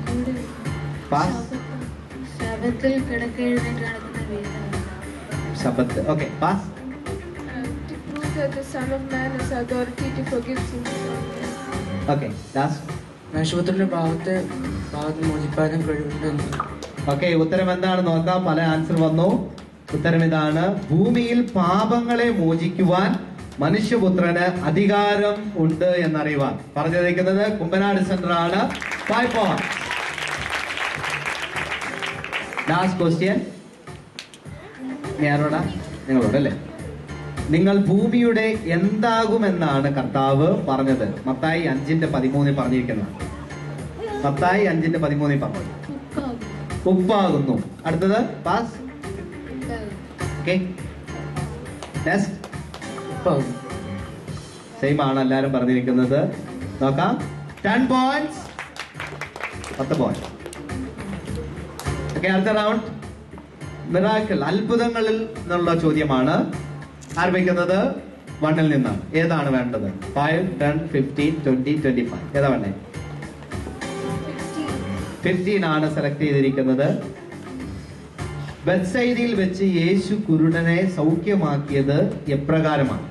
ശബത്തിൽ കിടക്കെഴുന്നേറ്റ് നടക്കുന്ന വീട്. ശബത്ത്. Okay, pass. The Son of Man has authority to forgive sins. Okay, last. ആശുപത്രിയുടെ ഭാഗത്ത് മോചിപ്പാനും കഴിവുണ്ടെന്ന്. ഓക്കെ, ഉത്തരം എന്താണ് നോക്കാം. പല ആൻസർ വന്നു. ഉത്തരം ഇതാണ്: ഭൂമിയിൽ പാപങ്ങളെ മോചിക്കുവാൻ മനുഷ്യപുത്രന് അധികാരം ഉണ്ട് എന്നറിയുവാൻ. പറഞ്ഞിരിക്കുന്നത് കുമ്പനാട് സെന്റർ ആണ്. 5 points. ലാസ്റ്റ് ക്വസ്റ്റ്യൻ ആരോടാ? നിങ്ങളോടല്ലേ? നിങ്ങൾ ഭൂമിയുടെ എന്താകുമെന്നാണ് കർത്താവ് പറഞ്ഞത്? മത്തായി 5:13 പറഞ്ഞിരിക്കുന്നത്. മത്തായി 5:13 പറഞ്ഞു. ഉപ്പാകുന്നു. അടുത്തത് പാസ്. Okay, next. സെയിം ആണ് എല്ലാരും പറഞ്ഞിരിക്കുന്നത്. നോക്കാം. 10 points, 10 points. ഓക്കെ, അടുത്ത റൗണ്ട് മിറാക്കിൾ, അത്ഭുതങ്ങളിൽ നിന്നുള്ള ചോദ്യമാണ്. ആരംഭിക്കുന്നത് 1 നിന്നാണ്. ഏതാണ് വേണ്ടത്? 5, 10, 15, 20, 25. ഏതാ വേണ്ടേ? 15 ആണ് സെലക്ട് ചെയ്തിരിക്കുന്നത്. ബെത്സൈദയിൽ വെച്ച് യേശു കുരുടനെ സൗഖ്യമാക്കിയത് എപ്രകാരമാണ്?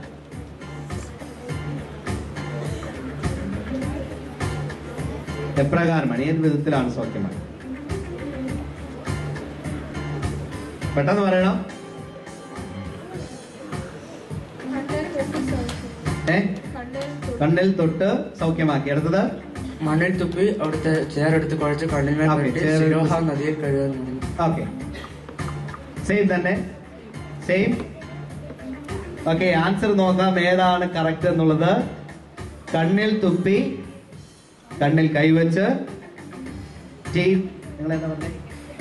എപ്രകാരമാണ്? ഏത് വിധത്തിലാണ് സൗഖ്യമായത്? പെട്ടെന്ന് പറയണം. കണ്ണിൽ തൊട്ട് സൗഖ്യമാക്കി. അടുത്തത് മണ്ണിൽ തുപ്പി അവിടുത്തെ ചേറെടുത്ത് കുഴച്ച് കണ്ണിന്മേൽ നദിയിൽ കഴുകാൻ. ഓക്കെ, സെയിം തന്നെ, സെയിം. ഓക്കെ, ആൻസർ നോക്കാം ഏതാണ് കറക്റ്റ് എന്നുള്ളത്. കണ്ണിൽ തുപ്പി കണ്ണിൽ കൈവച്ച് നിങ്ങൾ എന്താ പറഞ്ഞേ?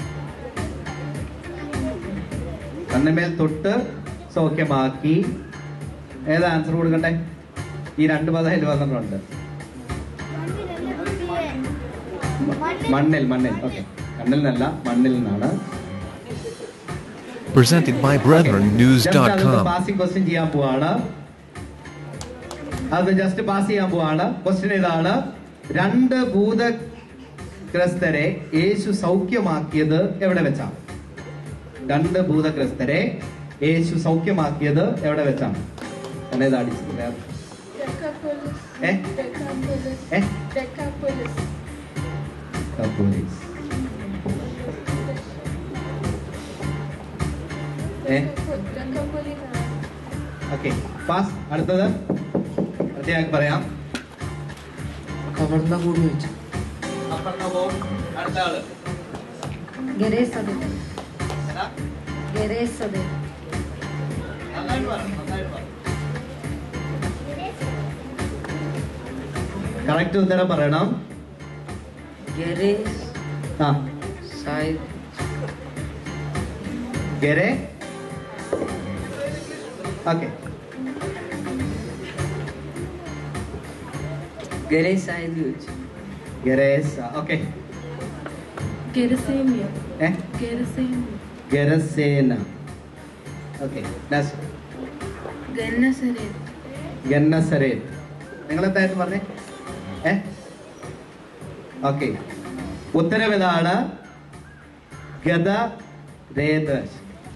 കണ്ണിന്മേൽ തൊട്ട് സൗഖ്യമാക്കി. ഏതാ ആൻസർ കൊടുക്കണ്ടേ? ഈ 2 പദം അതിൽ വന്നിട്ടുണ്ട്. മണ്ണിൽ. ഓക്കെ, കണ്ണിൽ നിന്നല്ല, മണ്ണിൽ നിന്നാണ്. Presented by BrethrenNews.com. Passing question ചെയ്യാൻ പോവാണ്. അത് ജസ്റ്റ് പാസ് ചെയ്യാൻ പോവാണ്. ക്വസ്റ്റ്യൻ ഇതാണ്: 2 ഭൂതഗ്രസ്തരെ യേശു സൗഖ്യമാക്കിയത് എവിടെ വെച്ചാണ്? 2 ഭൂതഗ്രസ്തരെ യേശു സൗഖ്യമാക്കിയത് എവിടെ വെച്ചാണ്? എന്നേതാ അടിച്ചത്? Okay, pass. അടുത്തത് അടുത്തയാൾക്ക് പറയാം. കവർന്ന ഭൂമി വെച്ച്. അടുത്ത ആള് കറക്റ്റ് ഉത്തരം പറയണം. Okay, okay. ഗരസേന. Okay, Gennesaret. നിങ്ങൾ എന്തായിരുന്നു പറഞ്ഞേ? ഓക്കെ, ഉത്തരം ഇതാണ് ഗദരേദ്.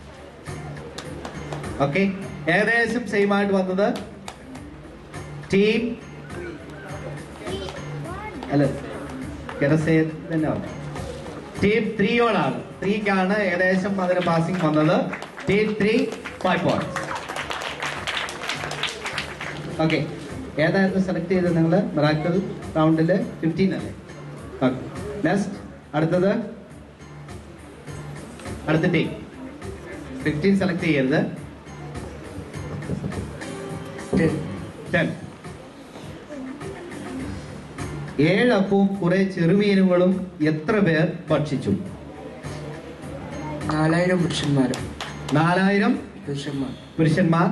ഓക്കെ, ഏകദേശം സെയിം ആയിട്ട് വന്നത് ടീം അല്ല ഗരസേദ് തന്നെയാണ്. ടീം 3 3ക്കാണ് ഏകദേശം അതിന് പാസിംഗ് വന്നത്. Team 3 5 points. ഓക്കെ, ഏതായിരുന്നു സെലക്ട് ചെയ്തത് നിങ്ങൾ? മിറാക്കിൾ റൗണ്ടില് 15 അല്ലേ? Okay, next. അടുത്തത് അടുത്ത ടീം 15 സെലക്ട് ചെയ്യരുത്. 10. 7 അപ്പവും കുറെ ചെറുമീനുകളും എത്ര പേർ ഭക്ഷിച്ചു? 4000 പുരുഷന്മാർ. 4000 പുരുഷന്മാർ.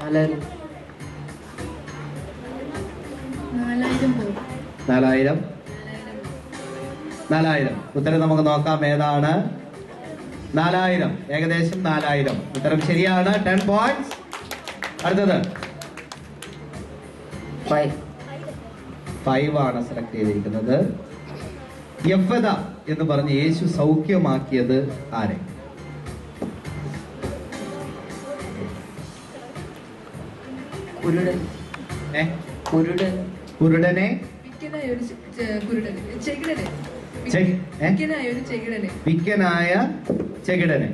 4000. ഉത്തരം നമുക്ക് നോക്കാം. ഏതാണ്? 4000. ഏകദേശം 4000. ഉത്തരം ശരിയാണ്. 10 points. അടുത്തത് 5 ആണ് സെലക്ട് ചെയ്തിരിക്കുന്നത്. യഫ്ത എന്ന് പറഞ്ഞ് യേശു സൗഖ്യമാക്കിയത് ആരെ? കുരുടനെ. വിക്കനായ ചെകിടനെ.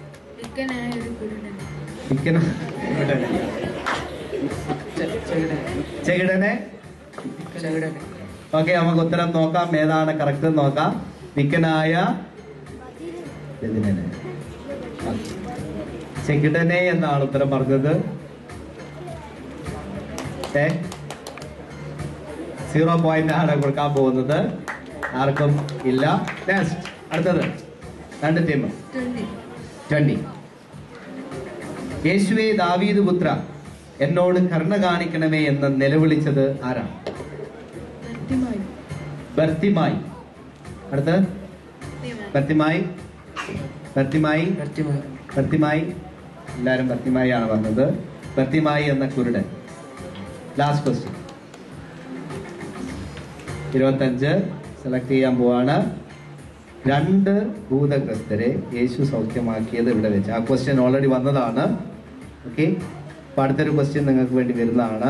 ചെകിടനെ. ഓക്കെ, നമുക്ക് ഉത്തരം നോക്കാം. ഏതാണ് കറക്റ്റ് നോക്കാം. വിക്കനായ ചെകിടനെ എന്നാണ് ഉത്തരം പറഞ്ഞത്. 0 point ആണ് കൊടുക്കാൻ പോകുന്നത്. ആർക്കും ഇല്ല. നെക്സ്റ്റ്, അടുത്തത് 2 ടീം 20. യേശുവേ ദാവീദ് പുത്ര എന്നോട് കരുണ കാണിക്കണമേ എന്ന് നിലവിളിച്ചത് ആരാണ്? ബർത്തിമായി. അടുത്ത് ബർത്തിമായി. എല്ലാരും ബർത്തിമായി ആണ് പറഞ്ഞത്. ബർത്തിമായി എന്ന കുരുടൻ. Last question. 25 സെലക്ട് ചെയ്യാൻ പോവാണ്. 2 ഭൂതഗ്രസ്തരെ യേശു സൗഖ്യമാക്കിയത് ഇവിടെ വെച്ച്. ആ ക്വസ്റ്റ്യൻ ഓൾറെഡി വന്നതാണ്. ഓക്കെ, അപ്പൊ അടുത്തൊരു ക്വസ്റ്റ്യൻ നിങ്ങൾക്ക് വേണ്ടി വരുന്നതാണ്.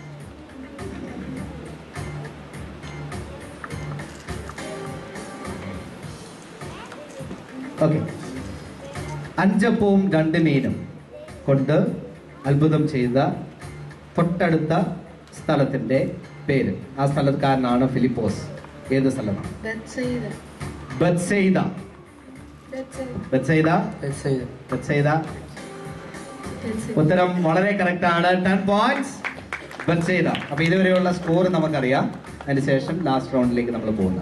ഓക്കെ, 5 അപ്പവും 2 മീനും കൊണ്ട് അത്ഭുതം ചെയ്ത തൊട്ടടുത്ത സ്ഥലത്തിന്റെ പേര്. ആ സ്ഥലക്കാരനാണ് ഫിലിപ്പോസ്. ഏത് സ്ഥലമാണ്? ബത്സയിദ. ഉത്തരം വളരെ കറക്റ്റ് ആണ്. 10 പോയിന്റ്സ്. ബത്സയിദ. അപ്പൊ ഇതുവരെയുള്ള സ്കോർ നമുക്കറിയാം. അതിനുശേഷം ലാസ്റ്റ് റൗണ്ടിലേക്ക് നമ്മൾ പോകുന്ന.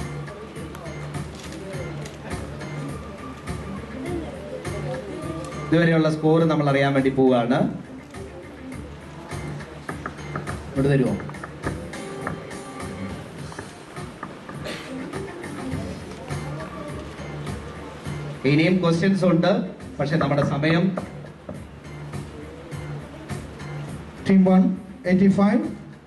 ഇതുവരെയുള്ള സ്കോർ നമ്മൾ അറിയാൻ വേണ്ടി പോവുകയാണ്. ഇവിടെ തരുമോ? ഇനിയും ക്വസ്റ്റ്യൻസ് ഉണ്ട്, പക്ഷെ നമ്മുടെ സമയം. ടീം 1 85,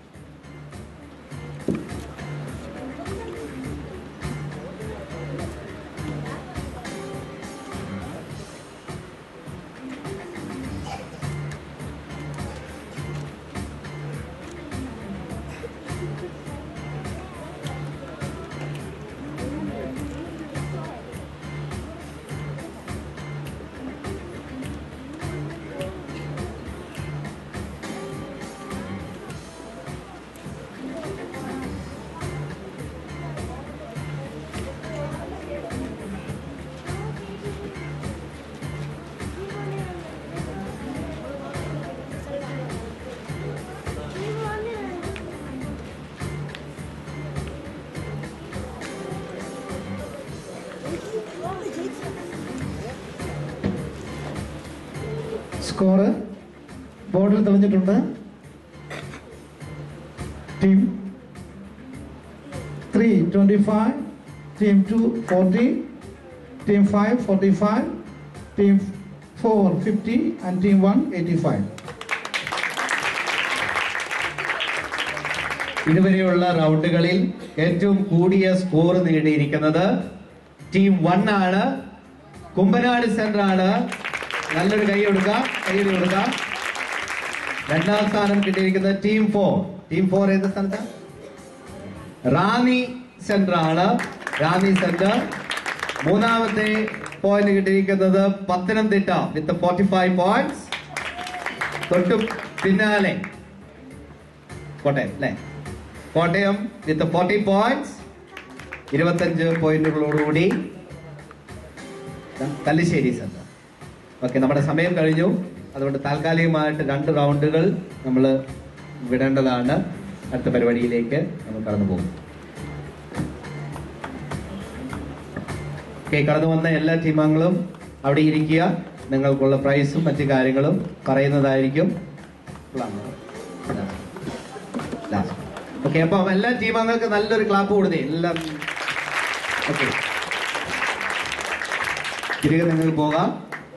സ്കോർ ബോർഡിൽ തെളിഞ്ഞിട്ടുണ്ട്. Team 3 25, team 2 40, team 5 45, team 4 50 and team 1 85. ഇതുവരെയുള്ള റൗണ്ടുകളിൽ ഏറ്റവും കൂടിയ സ്കോർ നേടിയിരിക്കുന്നത് ടീം 1 ആണ്. കുമ്പനാട് സെന്റർ ആണ്. നല്ലൊരു കൈ കൊടുക്കാം. രണ്ടാം സ്ഥാനം കിട്ടിയിരിക്കുന്നത് ടീം 4. ടീം 4 ഏത് സ്ഥലത്ത്? റാന്നി സെന്റർ ആണ്. റാന്നി സെന്റർ. മൂന്നാമത്തെ പോയിന്റ് കിട്ടിയിരിക്കുന്നത് പത്തനംതിട്ട വിത്ത് 45 പോയിന്റ്സ്. തൊട്ടു പിന്നാലെ കോട്ടയം അല്ലെ? കോട്ടയം വിത്ത് 40 പോയിന്റ്സ്, 25 പോയിന്റുകളോടുകൂടി കല്ലിശ്ശേരി സെന്റർ. ഓക്കെ, നമ്മുടെ സമയം കഴിഞ്ഞു. അതുകൊണ്ട് താൽക്കാലികമായിട്ട് 2 റൗണ്ടുകൾ നമ്മൾ വിടേണ്ടതാണ്. അടുത്ത പരിപാടിയിലേക്ക് നമ്മൾ കടന്നു പോകും. ഓക്കെ, കടന്നു വന്ന എല്ലാ ടീമംഗങ്ങളും അവിടെ ഇരിക്കുക. നിങ്ങൾക്കുള്ള പ്രൈസും മറ്റു കാര്യങ്ങളും പറയുന്നതായിരിക്കും. ഓക്കെ, അപ്പൊ എല്ലാ ടീമംഗങ്ങൾക്ക് നല്ലൊരു ക്ലാപ്പ് കൊടുത്തേ എല്ലാം. ഓക്കെ, തിരികെ നിങ്ങൾ പോകാം.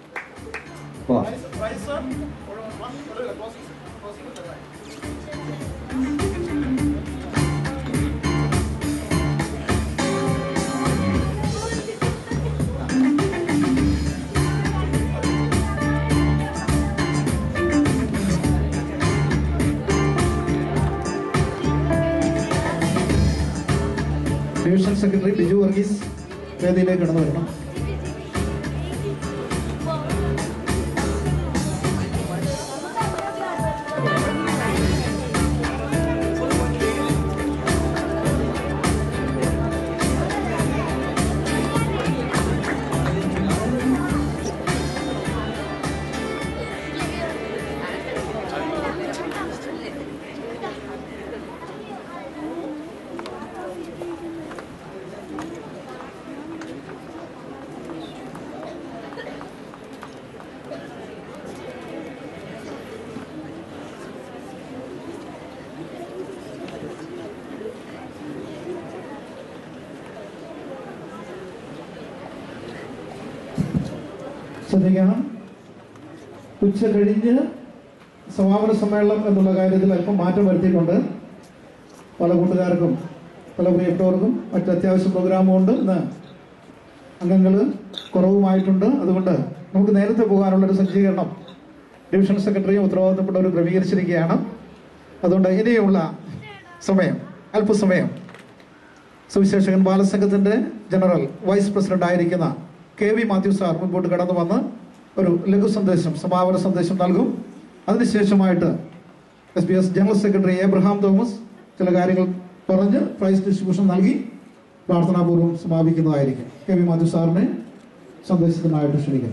ഡിവിഷൻ സെക്രട്ടറി ബിജു വർഗീസ് വേദിയിലേക്ക് കടന്നു വരണം. ശ്രദ്ധിക്കണം. ഉച്ച കഴിഞ്ഞ് സമാപന സമ്മേളനം എന്നുള്ള കാര്യത്തിൽ അല്പം മാറ്റം വരുത്തിയിട്ടുണ്ട്. പല കൂട്ടുകാർക്കും പല പ്രിയപ്പെട്ടവർക്കും മറ്റ് അത്യാവശ്യ പ്രോഗ്രാമും ഉണ്ട്. ഇന്ന് അംഗങ്ങൾ കുറവുമായിട്ടുണ്ട്. അതുകൊണ്ട് നമുക്ക് നേരത്തെ പോകാനുള്ളൊരു സജ്ജീകരണം ഡിവിഷൻ സെക്രട്ടറിയും ഉത്തരവാദിത്തപ്പെട്ടവരും ക്രമീകരിച്ചിരിക്കുകയാണ്. അതുകൊണ്ട് ഇനിയുള്ള സമയം അല്പസമയം സുവിശേഷകൻ ബാലസംഘത്തിന്റെ ജനറൽ വൈസ് പ്രസിഡന്റ് ആയിരിക്കുന്ന KV മാത്യു സാർ മുൻപോട്ട് കടന്നു വന്ന് ഒരു ലഘു സന്ദേശം, സമാപന സന്ദേശം നൽകും. അതിനുശേഷമായിട്ട് SBS general secretary Abraham Thomas ചില കാര്യങ്ങൾ പറഞ്ഞ് പ്രൈസ് ഡിസ്ട്രിബ്യൂഷൻ നൽകി പ്രാർത്ഥനാപൂർവ്വം സമാപിക്കുന്നതായിരിക്കും. KV മാത്യു സാറിനെ സന്ദേശത്തിനായിട്ട് ക്ഷണിക്കുന്നു.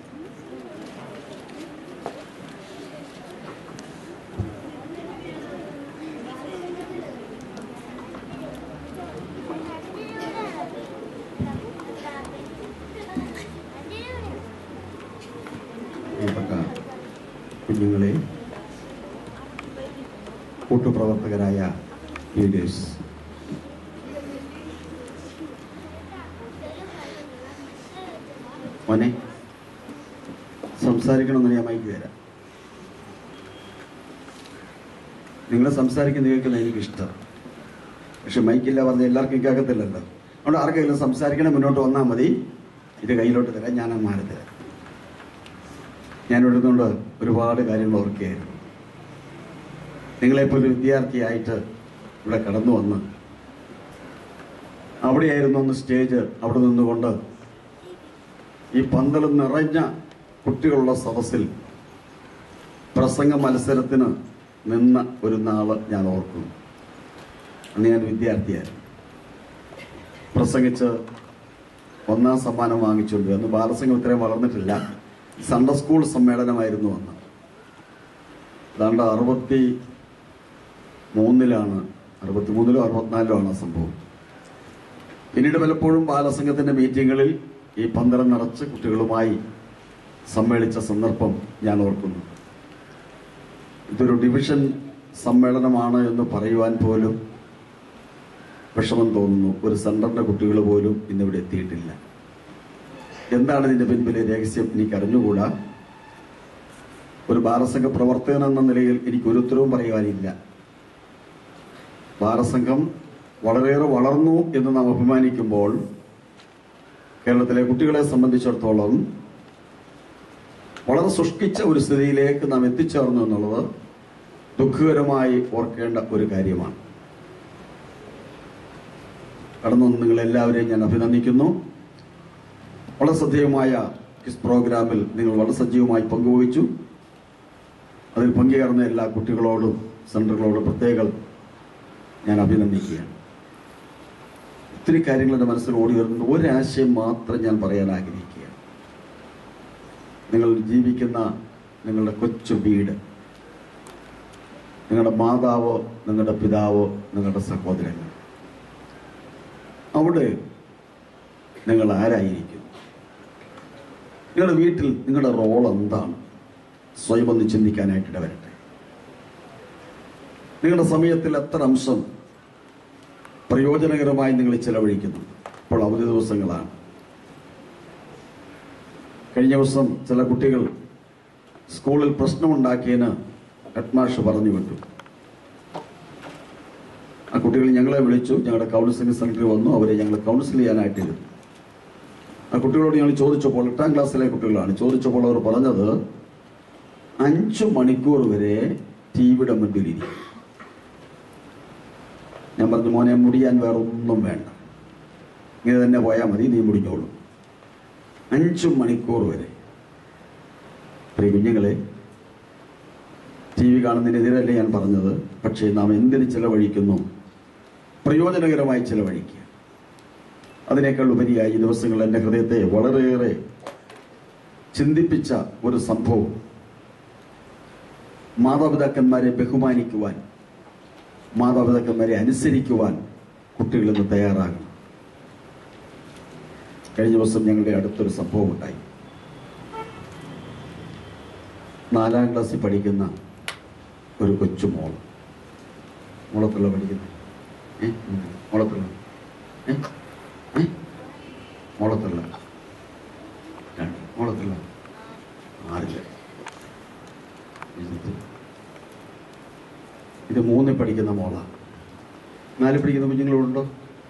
കുഞ്ഞുങ്ങളെ, കൂട്ടുപ്രവർത്തകരായ ലീഡേഴ്സ്, മോനെ സംസാരിക്കണമെന്ന് ഞാൻ മൈക്ക് തരാം. നിങ്ങൾ സംസാരിക്കുന്ന കേൾക്കുന്ന എനിക്കിഷ്ടം. പക്ഷെ മൈക്കില്ല പറഞ്ഞാൽ എല്ലാവർക്കും കേൾക്കത്തില്ലല്ലോ. അതുകൊണ്ട് ആർക്കെങ്കിലും സംസാരിക്കണം മുന്നോട്ട് വന്നാൽ മതി. ഇത് കയ്യിലോട്ട് തരാം, ഞാൻ മാറി തരാം. ഞാനിവിടെ നിന്നുകൊണ്ട് ഒരുപാട് കാര്യങ്ങൾ ഓർക്കുകയായിരുന്നു. നിങ്ങളെപ്പോലെ ഒരു വിദ്യാർത്ഥിയായിട്ട് ഇവിടെ കടന്നു വന്ന് അവിടെയായിരുന്നു ഒന്ന് സ്റ്റേജ്. അവിടെ നിന്നുകൊണ്ട് ഈ പന്തളം നിറഞ്ഞ കുട്ടികളുള്ള സദസ്സിൽ പ്രസംഗ മത്സരത്തിന് നിന്ന ഒരു നാള് ഞാൻ ഓർക്കുന്നു. അന്ന് ഞാൻ വിദ്യാർത്ഥിയായിരുന്നു. പ്രസംഗിച്ച് 1ാം സമ്മാനം വാങ്ങിച്ചുകൊണ്ട്. അന്ന് ബാലസംഘം ഇത്രയും വളർന്നിട്ടില്ല. സൺഡേ സ്കൂൾ സമ്മേളനമായിരുന്നു അന്ന്. ഏതാണ്ട് 63-ലാണ്, 63-ലോ 64-ലോ ആണ് സംഭവം. പിന്നീട് പലപ്പോഴും ബാലസംഘത്തിന്റെ മീറ്റിങ്ങുകളിൽ ഈ പന്തളം നിറച്ച് കുട്ടികളുമായി സമ്മേളിച്ച സന്ദർഭം ഞാൻ ഓർക്കുന്നു. ഇതൊരു ഡിവിഷൻ സമ്മേളനമാണ് എന്ന് പറയുവാൻ പോലും വിഷമം തോന്നുന്നു. ഒരു സെന്ററിന്റെ കുട്ടികൾ പോലും ഇന്നിവിടെ എത്തിയിട്ടില്ല. എന്താണ് ഇതിന്റെ പിൻപിലെ രഹസ്യം എനിക്ക് അറിഞ്ഞുകൂടാ. ഒരു ബാലസംഘ പ്രവർത്തകൻ എന്ന നിലയിൽ എനിക്കൊരു ഉത്തരവും പറയുവാനില്ല. ബാലസംഘം വളരെയേറെ വളർന്നു എന്ന് നാം അഭിമാനിക്കുമ്പോൾ കേരളത്തിലെ കുട്ടികളെ സംബന്ധിച്ചിടത്തോളം വളരെ ശുഷ്കിച്ച ഒരു സ്ഥിതിയിലേക്ക് നാം എത്തിച്ചേർന്നു എന്നുള്ളത് ദുഃഖകരമായി ഓർക്കേണ്ട ഒരു കാര്യമാണ്. കടന്നു നിങ്ങളെല്ലാവരെയും ഞാൻ അഭിനന്ദിക്കുന്നു. വളരെ ശ്രദ്ധേയമായ ക്വിസ് പ്രോഗ്രാമിൽ നിങ്ങൾ വളരെ സജീവമായി പങ്കുവഹിച്ചു. അതിൽ പങ്കുചേർന്ന എല്ലാ കുട്ടികളോടും സെന്ററുകളോടും പ്രത്യേകം ഞാൻ അഭിനന്ദിക്കുകയാണ്. ഒത്തിരി കാര്യങ്ങൾ എൻ്റെ മനസ്സിൽ ഓടി വരുന്നുണ്ട്. ഒരാശയം മാത്രം ഞാൻ പറയാൻ ആഗ്രഹിക്കുകയാണ്. നിങ്ങൾ ജീവിക്കുന്ന നിങ്ങളുടെ കൊച്ചു വീട്, നിങ്ങളുടെ മാതാവ്, നിങ്ങളുടെ പിതാവ്, നിങ്ങളുടെ സഹോദരങ്ങൾ, അവിടെ നിങ്ങൾ ആരായിരിക്കും? നിങ്ങളുടെ വീട്ടിൽ നിങ്ങളുടെ റോൾ എന്താണ്? സ്വയം ഒന്ന് ചിന്തിക്കാനായിട്ട് ഇടവരട്ടെ. നിങ്ങളുടെ സമയത്തിൽ എത്ര അംശം പ്രയോജനകരമായി നിങ്ങൾ ചെലവഴിക്കുന്നു? ഇപ്പോൾ അവധി ദിവസങ്ങളാണ്. കഴിഞ്ഞ ദിവസം ചില കുട്ടികൾ സ്കൂളിൽ പ്രശ്നമുണ്ടാക്കിയതിന് ഹെഡ്മാസ്റ്റർ പറഞ്ഞു വിട്ടു. ആ കുട്ടികൾ ഞങ്ങളെ വിളിച്ചു. ഞങ്ങളുടെ കൗൺസിലിംഗ് സെന്ററിൽ വന്നു. അവരെ ഞങ്ങൾ കൗൺസിൽ ചെയ്യാനായിട്ടിരുന്നു. ആ കുട്ടികളോട് ഞങ്ങൾ ചോദിച്ചപ്പോൾ, 8ാം ക്ലാസ്സിലെ കുട്ടികളാണ്, ചോദിച്ചപ്പോൾ അവർ പറഞ്ഞത് 5 മണിക്കൂർ വരെ ടിവിയുടെ മുൻപിലിരിക്കും. ഞാൻ പറഞ്ഞു, മോനെ മുടിയാൻ വേറെ ഒന്നും വേണ്ട, ഇങ്ങനെ തന്നെ പോയാൽ മതി, നീ മുടിഞ്ഞോളൂ. 5 മണിക്കൂർ വരെ. പ്രിയ കുഞ്ഞുങ്ങളെ, TV കാണുന്നതിനെതിരല്ലേ ഞാൻ പറഞ്ഞത്. പക്ഷേ നാം എന്തിന് ചെലവഴിക്കുന്നു? പ്രയോജനകരമായി ചെലവഴിക്കുക. അതിനേക്കാൾ ഉപരിയായി ഈ ദിവസങ്ങൾ എൻ്റെ ഹൃദയത്തെ വളരെയേറെ ചിന്തിപ്പിച്ച ഒരു സംഭവം, മാതാപിതാക്കന്മാരെ ബഹുമാനിക്കുവാൻ, മാതാപിതാക്കന്മാരെ അനുസരിക്കുവാൻ കുട്ടികൾ ഇന്ന് തയ്യാറാകണം. കഴിഞ്ഞ ദിവസം ഞങ്ങളുടെ അടുത്തൊരു സംഭവം ഉണ്ടായി. 4ാം ക്ലാസ്സിൽ പഠിക്കുന്ന ഒരു കൊച്ചു മോളത്തുള്ള പഠിക്കുന്ന മോളത്തുള്ള മോളത്തുള്ള ഇത് 3 പഠിക്കുന്ന മോളാണ്. 4 പഠിക്കുന്ന കുഞ്ഞുങ്ങളുണ്ടോ?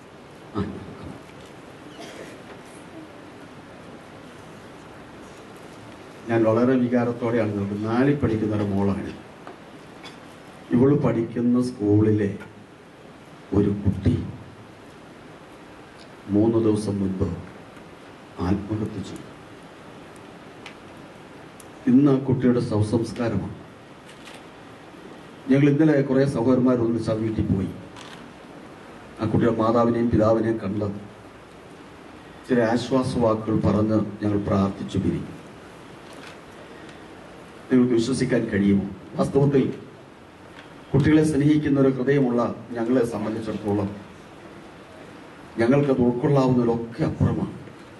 ഞാൻ വളരെ വികാരത്തോടെയാണ് നോക്കുന്നത്. 4 പഠിക്കുന്ന ഒരു മോളാണ്. ഇവള് പഠിക്കുന്ന സ്കൂളിലെ ഒരു കുട്ടി 3 ദിവസം മുൻപ് ആത്മഹത്യ ചെയ്തു. ഇന്ന് കുട്ടിയുടെ ശവസംസ്കാരമാണ്. ഞങ്ങൾ ഇന്നലെ കുറേ സഹോദരന്മാർ ഒന്നിച്ച് ആ വീട്ടിൽ പോയി. ആ കുട്ടിയുടെ മാതാവിനെയും പിതാവിനെയും കണ്ട് ചില ആശ്വാസവാക്കുകൾ പറഞ്ഞ് ഞങ്ങൾ പ്രാർത്ഥിച്ചു പിരിഞ്ഞു. നിങ്ങൾക്ക് വിശ്വസിക്കാൻ കഴിയുമോ? വാസ്തവത്തിൽ കുട്ടികളെ സ്നേഹിക്കുന്ന ഒരു ഹൃദയമുള്ള ഞങ്ങളെ സംബന്ധിച്ചിടത്തോളം ഞങ്ങൾക്കത് ഉൾക്കൊള്ളാവുന്നതിലൊക്കെ അപ്പുറമാണ്.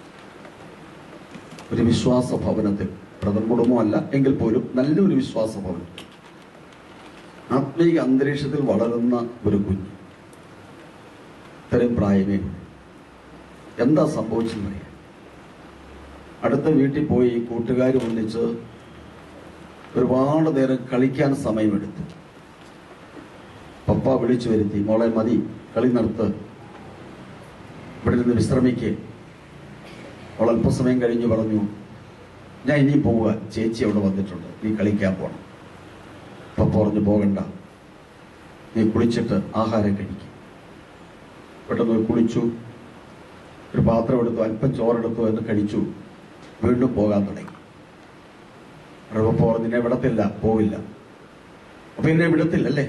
ഒരു വിശ്വാസ ഭവനത്തിൽ, പ്രഥമ കുടുംബമല്ല എങ്കിൽ പോലും നല്ലൊരു വിശ്വാസ ഭവനം, ആത്മീയ അന്തരീക്ഷത്തിൽ വളരുന്ന ഒരു കുഞ്ഞ്, ഇത്രയും പ്രായമേ എന്താ സംഭവിച്ചെന്ന് പറയാം. അടുത്ത വീട്ടിൽ പോയി കൂട്ടുകാർ ഒന്നിച്ച് ഒരുപാട് നേരം കളിക്കാൻ സമയമെടുത്തു. പപ്പ വിളിച്ചു വരുത്തി, മോളെ മതി, കളി നിർത്ത്, ഇവിടെ നിന്ന് വിശ്രമിക്ക്. അവൾ അല്പസമയം കഴിഞ്ഞ് പറഞ്ഞു, ഞാൻ ഇനിയും പോവുക, ചേച്ചി അവിടെ വന്നിട്ടുണ്ട്, നീ കളിക്കാൻ പോകണം. പപ്പ പറഞ്ഞു, പോകണ്ട, നീ കുളിച്ചിട്ട് ആഹാരം കഴിക്കും. പെട്ടെന്ന് കുളിച്ചു, ഒരു പാത്രം എടുത്തു, അല്പം ചോറെടുത്തു, എന്ന് കഴിച്ചു, വീണ്ടും പോകാൻ തുടങ്ങി. പപ്പ പറഞ്ഞു, നിന്നെ വിടത്തില്ല, പോവില്ല. അപ്പൊ എന്നെ വിടത്തില്ലല്ലേ?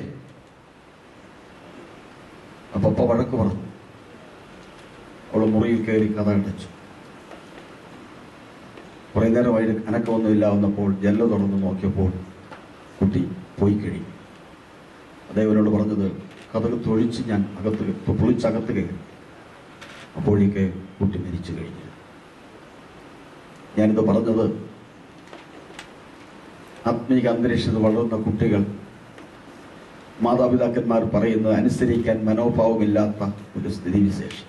അപ്പൊ പപ്പ വഴക്ക് പറഞ്ഞു. അവള് മുറിയിൽ കയറി കഥ അടച്ചു. കുറെ നേരമായിട്ട് അനക്കമൊന്നുമില്ല വന്നപ്പോൾ ജനല് തുറന്ന് നോക്കിയപ്പോൾ കുട്ടി പോയി കഴിഞ്ഞു. അദ്ദേഹത്തിനോട് പറഞ്ഞത്, കഥക് തൊഴിച്ച് ഞാൻ പൊളിച്ചകത്ത് കയറി. അപ്പോഴേക്ക് കുട്ടി മരിച്ചു കഴിഞ്ഞു. ഞാനിത് പറഞ്ഞത് ആത്മീക അന്തരീക്ഷത്തിൽ വളർന്ന കുട്ടികൾ മാതാപിതാക്കന്മാർ പറയുന്നത് അനുസരിക്കാൻ മനോഭാവമില്ലാത്ത ഒരു സ്ഥിതിവിശേഷം.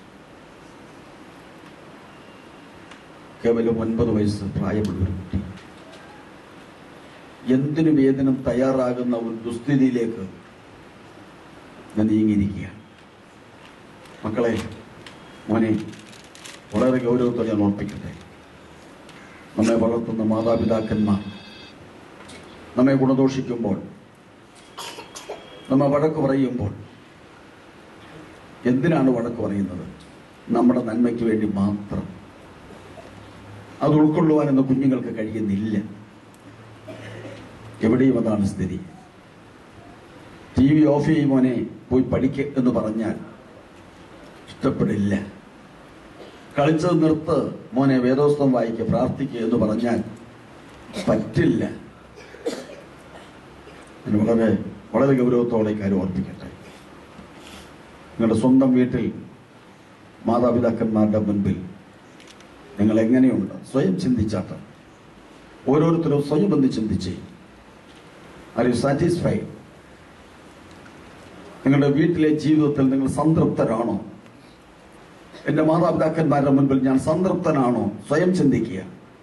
കേവലം 9 വയസ്സ് പ്രായമുള്ള ഒരു കുട്ടി എന്തിനും ഏതിനും തയ്യാറാകുന്ന ഒരു ദുസ്ഥിതിയിലേക്ക് നീങ്ങിയിരിക്കുകയാണ്. മക്കളെ, മോനെ, വളരെ ഗൗരവത്തോടെ ഞാൻ ഓർപ്പിക്കട്ടെ. നമ്മെ വളർത്തുന്ന മാതാപിതാക്കന്മാർ നമ്മെ ഗുണദോഷിക്കുമ്പോൾ, നമ്മെ വഴക്ക് പറയുമ്പോൾ, എന്തിനാണ് വഴക്ക് പറയുന്നത്? നമ്മുടെ നന്മയ്ക്ക് വേണ്ടി മാത്രം. അത് ഉൾക്കൊള്ളുവാൻ എന്ന കുഞ്ഞുങ്ങൾക്ക് കഴിയുന്നില്ല. എവിടെയും അതാണ് സ്ഥിതി. TV ഓഫ് ചെയ്യും, മോനെ പോയി പഠിക്ക് എന്ന് പറഞ്ഞാൽ ഇഷ്ടപ്പെടില്ല. കളിച്ചത് നിർത്ത്, മോനെ വേദോസ്തം വായിക്ക്, പ്രാർത്ഥിക്കുക എന്ന് പറഞ്ഞാൽ പറ്റില്ല. ഞാൻ വളരെ വളരെ ഗൗരവത്തോടെ കാര്യം ഓർപ്പിക്കട്ടെ. നിങ്ങളുടെ സ്വന്തം വീട്ടിൽ മാതാപിതാക്കന്മാരുടെ മുൻപിൽ നിങ്ങൾ എങ്ങനെയുണ്ട്? സ്വയം ചിന്തിച്ചാട്ട്. ഓരോരുത്തരും സ്വയം ഒന്ന് ചിന്തിച്ചേ. Are you satisfied? നിങ്ങളുടെ വീട്ടിലെ ജീവിതത്തിൽ നിങ്ങൾ സംതൃപ്തരാണോ? എൻ്റെ മാതാപിതാക്കന്മാരുടെ മുൻപിൽ ഞാൻ സംതൃപ്തനാണോ? സ്വയം ചിന്തിക്കുക.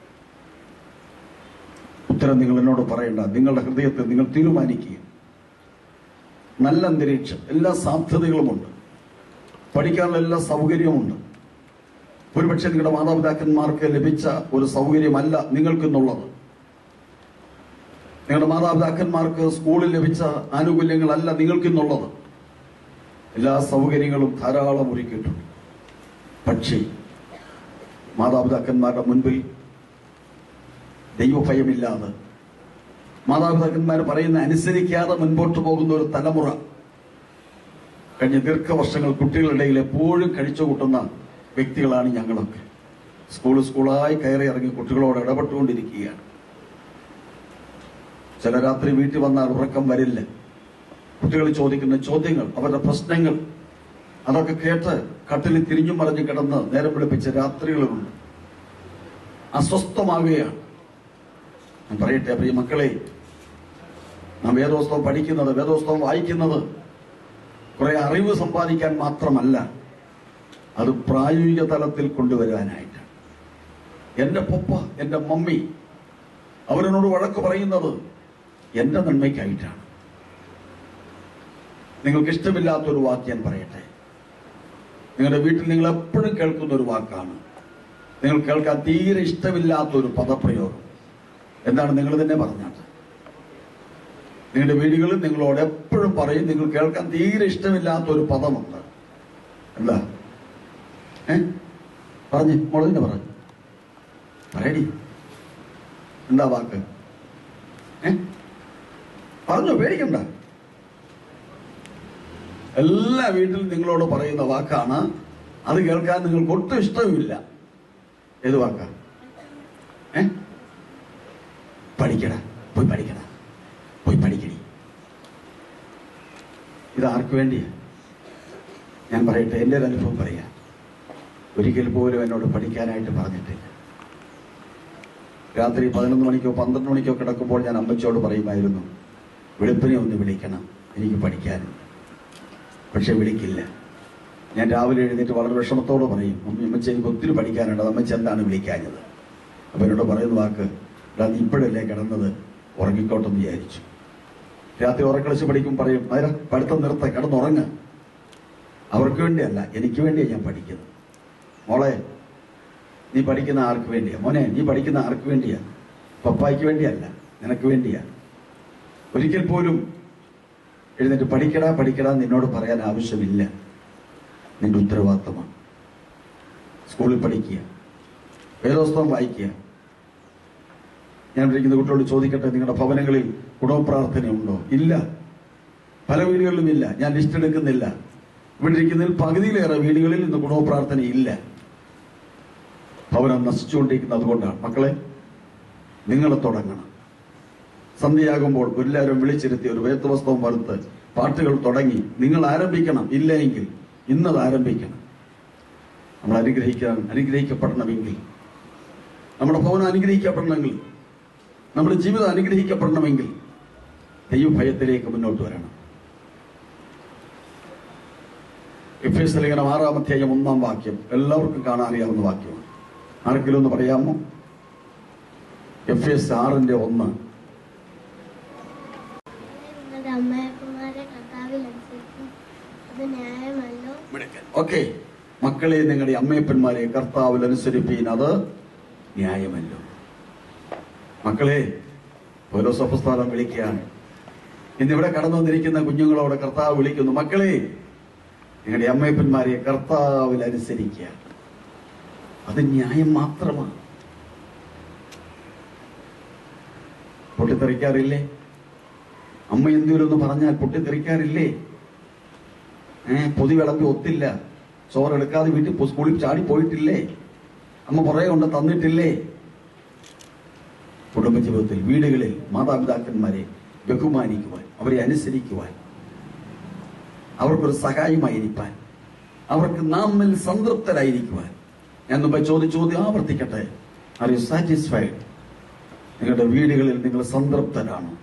ഉത്തരം നിങ്ങൾ എന്നോട് പറയേണ്ട. നിങ്ങളുടെ ഹൃദയത്തിൽ നിങ്ങൾ തീരുമാനിക്കുക. നല്ല അന്തരീക്ഷം, എല്ലാ സാധ്യതകളുമുണ്ട്, പഠിക്കാനുള്ള എല്ലാ സൗകര്യമുണ്ട്. ഒരുപക്ഷെ നിങ്ങളുടെ മാതാപിതാക്കന്മാർക്ക് ലഭിച്ച ഒരു സൗകര്യമല്ല നിങ്ങൾക്കെന്നുള്ളത്. നിങ്ങളുടെ മാതാപിതാക്കന്മാർക്ക് സ്കൂളിൽ ലഭിച്ച ആനുകൂല്യങ്ങളല്ല നിങ്ങൾക്കെന്നുള്ളത്. എല്ലാ സൗകര്യങ്ങളും ധാരാളം ഒരുക്കിയിട്ടുണ്ട്. പക്ഷേ മാതാപിതാക്കന്മാരുടെ മുൻപിൽ ദൈവഭയമില്ലാതെ, മാതാപിതാക്കന്മാർ പറയുന്ന അനുസരിക്കാതെ മുൻപോട്ട് പോകുന്ന ഒരു തലമുറ കഴിഞ്ഞ ദീർഘവർഷങ്ങൾ കുട്ടികളുടെ ഇടയിൽ എപ്പോഴും കഴിച്ചുകൂട്ടുന്ന വ്യക്തികളാണ് ഞങ്ങളൊക്കെ. സ്കൂളായി കയറി ഇറങ്ങി കുട്ടികളോട് ഇടപെട്ടുകൊണ്ടിരിക്കുകയാണ്. ചില രാത്രി വീട്ടിൽ വന്നാൽ ഉറക്കം വരില്ല. കുട്ടികൾ ചോദിക്കുന്ന ചോദ്യങ്ങൾ, അവരുടെ പ്രശ്നങ്ങൾ, അതൊക്കെ കേട്ട് കട്ടിലിൽ തിരിഞ്ഞും മറിഞ്ഞു കിടന്ന് നേരം വെളുപ്പിച്ച രാത്രികളുണ്ട്. അസ്വസ്ഥമാകുകയാണ്. ഞാൻ പറയട്ടെ പ്രിയ മക്കളെ, നാം വേദോസ്തവം പഠിക്കുന്നത്, വേദോസ്തവം വായിക്കുന്നത് കുറെ അറിവ് സമ്പാദിക്കാൻ മാത്രമല്ല, അത് പ്രായോഗിക തലത്തിൽ കൊണ്ടുവരാനായിട്ടാണ്. എൻ്റെ പപ്പ, എൻ്റെ മമ്മി അവരെന്നോട് വഴക്ക് പറയുന്നത് എൻ്റെ നന്മയ്ക്കായിട്ടാണ്. നിങ്ങൾക്ക് ഇഷ്ടമില്ലാത്തൊരു വാക്ക് ഞാൻ പറയട്ടെ. നിങ്ങളുടെ വീട്ടിൽ നിങ്ങൾ എപ്പോഴും കേൾക്കുന്ന ഒരു വാക്കാണ്, നിങ്ങൾ കേൾക്കാൻ തീരെ ഇഷ്ടമില്ലാത്തൊരു പദപ്രയോഗം. എന്താണ്? നിങ്ങൾ തന്നെ പറഞ്ഞാൽ നിങ്ങളുടെ വീടുകളിൽ നിങ്ങളോട് എപ്പോഴും പറയും, നിങ്ങൾ കേൾക്കാൻ തീരെ ഇഷ്ടമില്ലാത്തൊരു പദമുണ്ട്. എന്താ? പറഞ്ഞു മോളതിനെ പറഞ്ഞു പറയടി. എന്താ വാക്ക്? പറഞ്ഞു, പേടിക്കണ്ട. എല്ലാ വീട്ടിലും നിങ്ങളോട് പറയുന്ന വാക്കാണ്. അത് കേൾക്കാൻ നിങ്ങൾക്ക് ഒട്ടും ഇഷ്ടവുമില്ല. ഏത് വാക്കാ? പഠിക്കട, പോയി പഠിക്കട, പോയി പഠിക്കടി. ഇത് ആർക്ക് വേണ്ടിയാ? ഞാൻ പറയട്ടെ, എൻ്റെ ഒരു അനുഭവം പറയാം. ഒരിക്കൽ പോലും എന്നോട് പഠിക്കാനായിട്ട് പറഞ്ഞിട്ടില്ല. രാത്രി 11 മണിക്കോ 12 മണിക്കോ കിടക്കുമ്പോൾ ഞാൻ അമ്മച്ചോട് പറയുമായിരുന്നു, വെളുപ്പിനെ ഒന്ന് വിളിക്കണം, എനിക്ക് പഠിക്കാനുണ്ട്. പക്ഷെ വിളിക്കില്ല. ഞാൻ രാവിലെ എഴുന്നേറ്റ് വളരെ വിഷമത്തോട് പറയും, അമ്മച്ചി എനിക്ക് ഒത്തിരി പഠിക്കാനുണ്ട്, അമ്മച്ചി എന്താണ് വിളിക്കാഞ്ഞത്? അപ്പൊ എന്നോട് പറയുന്ന വാക്ക്, നീ ഇപ്പോഴല്ലേ കിടന്നത്, ഉറങ്ങിക്കോട്ടെന്ന് വിചാരിച്ചു. രാത്രി ഉറക്കളിച്ച് പഠിക്കും, പറയും പഠിത്തം നിർത്ത, കിടന്നുറങ്ങ്. അവർക്ക് വേണ്ടിയല്ല, എനിക്ക് വേണ്ടിയാണ് ഞാൻ പഠിക്കുന്നത്. മോളെ, നീ പഠിക്കുന്ന ആർക്ക് വേണ്ടിയാ? മോനെ, നീ പഠിക്കുന്ന ആർക്ക് വേണ്ടിയാ? പപ്പായ്ക്ക് വേണ്ടിയല്ല, നിനക്ക് വേണ്ടിയാ. ഒരിക്കൽ പോലും എഴുന്നേറ്റ് പഠിക്കടാ പഠിക്കടാ നിന്നോട് പറയാൻ ആവശ്യമില്ല. നിന്റെ ഉത്തരവാദിത്തമാണ്. സ്കൂളിൽ പഠിക്കുക, വേദോസ്തവം വായിക്കുക. ഞാൻ വിളിക്കുന്ന കുട്ടികളോട് ചോദിക്കട്ടെ, നിങ്ങളുടെ ഭവനങ്ങളിൽ കുടുംബപ്രാർത്ഥനയുണ്ടോ? ഇല്ല, പല വീടുകളിലും ഇല്ല. ഞാൻ ലിസ്റ്റ് എടുക്കുന്നില്ല. ഇവിടെ ഇരിക്കുന്നതിൽ പകുതിയിലേറെ വീടുകളിൽ ഇന്ന് കുടുംബപ്രാർത്ഥന ഇല്ല. ഭവനം നശിച്ചുകൊണ്ടിരിക്കുന്നത് അതുകൊണ്ടാണ്. മക്കളെ, നിങ്ങൾ തുടങ്ങണം. സന്ധ്യയാകുമ്പോൾ എല്ലാവരും വിളിച്ചിരുത്തി ഒരു വേദപുസ്തകം വറുത്ത് പാട്ടുകൾ തുടങ്ങി നിങ്ങൾ ആരംഭിക്കണം. ഇല്ല എങ്കിൽ ഇന്നത് ആരംഭിക്കണം. നമ്മൾ അനുഗ്രഹിക്കപ്പെടണമെങ്കിൽ, നമ്മുടെ ഭവനം അനുഗ്രഹിക്കപ്പെടണമെങ്കിൽ, നമ്മുടെ ജീവിതം അനുഗ്രഹിക്കപ്പെടണമെങ്കിൽ ദൈവഭയത്തിലേക്ക് മുന്നോട്ട് വരണം. എഫേസ്യ ലേഖനം 6-ാം അധ്യായം 1-ാം വാക്യം എല്ലാവർക്കും കാണാൻ അറിയാവുന്ന വാക്യമാണ്. ആർക്കെങ്കിലും ഒന്ന് പറയാമോ? എഫേസ്യ 6:1. ഓക്കെ, മക്കളെ, നിങ്ങളുടെ അമ്മയപ്പന്മാരെ കർത്താവിൽ അനുസരിപ്പീൻ, അത് ന്യായമല്ലോ. മക്കളെ, പൗലോസപ്പോസ്തലൻ വിളിക്കുകയാണ്. ഇന്നിവിടെ കടന്നു വന്നിരിക്കുന്ന കുഞ്ഞുങ്ങളോട് കർത്താവ് വിളിക്കുന്നു, മക്കളെ, നിങ്ങളുടെ അമ്മയപ്പന്മാരെ കർത്താവിൽ അനുസരിക്കുക, അത് ന്യായം മാത്രമാണ്. പൊട്ടിത്തെറിക്കാറില്ലേ? അമ്മ എന്തെങ്കിലും പറഞ്ഞാൽ പൊട്ടിത്തെറിക്കാറില്ലേ? പൊതി വിളമ്പി ഒത്തില്ല, ചോറെടുക്കാതെ വീട്ടിൽ സ്കൂളിൽ ചാടി പോയിട്ടില്ലേ? അമ്മ പുറകെ കൊണ്ട് തന്നിട്ടില്ലേ? കുടുംബജീവിതത്തിൽ, വീടുകളിൽ മാതാപിതാക്കന്മാരെ ബഹുമാനിക്കുവാൻ, അവരെ അനുസരിക്കുവാൻ, അവർക്കൊരു സഹായമായിരിക്കാൻ, അവർക്ക് നമ്മിൽ സംതൃപ്തരായിരിക്കുവാൻ. ഞാൻ മുമ്പ് ചോദ്യം ആവർത്തിക്കട്ടെ, ആർ യു സാറ്റിസ്ഫൈഡ്? നിങ്ങളുടെ വീടുകളിൽ നിങ്ങൾ സംതൃപ്തരാണോ?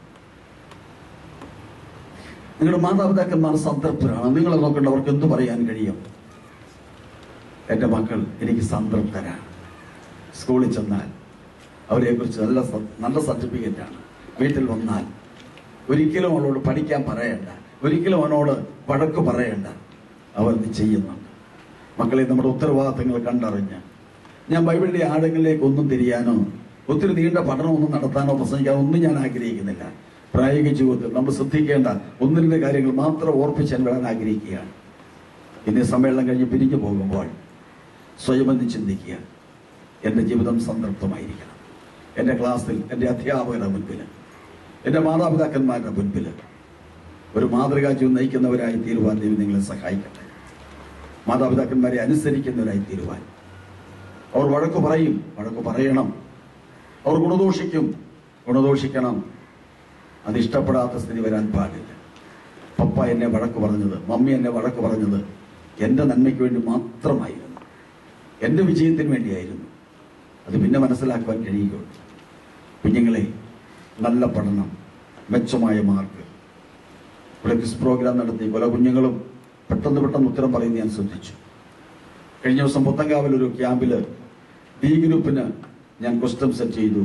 നിങ്ങളുടെ മാതാപിതാക്കന്മാർ സംതൃപ്തരാണോ? നിങ്ങളെ നോക്കേണ്ട അവർക്ക് എന്തു പറയാൻ കഴിയും? എന്റെ മക്കൾ എനിക്ക് സംതൃപ്തരാണ്. സ്കൂളിൽ ചെന്നാൽ അവരെക്കുറിച്ച് നല്ല സർട്ടിഫിക്കറ്റാണ്. വീട്ടിൽ വന്നാൽ ഒരിക്കലും അവളോട് പഠിക്കാൻ പറയണ്ട, ഒരിക്കലും അവനോട് വഴക്ക് പറയണ്ട, അവർ ഇത് ചെയ്യുന്നുണ്ട്. മക്കളെ, നമ്മുടെ ഉത്തരവാദിത്തങ്ങൾ കണ്ടറിഞ്ഞ്, ഞാൻ ബൈബിളിന്റെ ആഴങ്ങളിലേക്ക് ഒന്നും തിരിയാനോ ഒത്തിരി നീണ്ട പഠനമൊന്നും നടത്താനോ പ്രസംഗിക്കാനോ ഒന്നും ഞാൻ ആഗ്രഹിക്കുന്നില്ല. പ്രായോഗിക ജീവിതത്തിൽ നമ്മൾ ശ്രദ്ധിക്കേണ്ട 1-2 കാര്യങ്ങൾ മാത്രം ഓർപ്പിച്ച് ഞാൻ വരാൻ ആഗ്രഹിക്കുകയാണ്. ഇന്ന് സമ്മേളനം കഴിഞ്ഞ് പിരിഞ്ഞു പോകുമ്പോൾ സ്വയമെന്ന് ചിന്തിക്കുക, എൻ്റെ ജീവിതം സംതൃപ്തമായിരിക്കണം. എൻ്റെ ക്ലാസ്സിൽ, എൻ്റെ അധ്യാപകരുടെ മുൻപിൽ, എൻ്റെ മാതാപിതാക്കന്മാരുടെ മുൻപിൽ ഒരു മാതൃകാ ജീവിതം നയിക്കുന്നവരായി തീരുവാൻ ദൈവം നിങ്ങളെ സഹായിക്കട്ടെ. മാതാപിതാക്കന്മാരെ അനുസരിക്കുന്നവരായി തീരുവാൻ. അവർ വഴക്ക് പറയും, വഴക്ക് പറയണം. അവർ ഗുണദോഷിക്കണം. അത് ഇഷ്ടപ്പെടാത്ത സ്ഥിതി വരാൻ പാടില്ല. പപ്പ എന്നെ വഴക്ക് പറഞ്ഞത്, മമ്മി എന്നെ വഴക്ക് പറഞ്ഞത് എൻ്റെ നന്മയ്ക്ക് വേണ്ടി മാത്രമായിരുന്നു, എൻ്റെ വിജയത്തിന് വേണ്ടിയായിരുന്നു. അത് പിന്നെ മനസ്സിലാക്കുവാൻ കഴിയുകയുള്ളൂ. കുഞ്ഞുങ്ങളെ, നല്ല പഠനം, മെച്ചമായ മാർക്ക്. ഇവിടെ ക്വിസ് പ്രോഗ്രാം നടത്തി പല കുഞ്ഞുങ്ങളും പെട്ടെന്ന് ഉത്തരം പറയുന്നത് ഞാൻ ശ്രദ്ധിച്ചു. കഴിഞ്ഞ ദിവസം പുത്തങ്കാവിൽ ഒരു ക്യാമ്പിൽ ഡി ഗ്രൂപ്പിന് ഞാൻ ക്വസ്റ്റ്യൻ സെറ്റ് ചെയ്തു.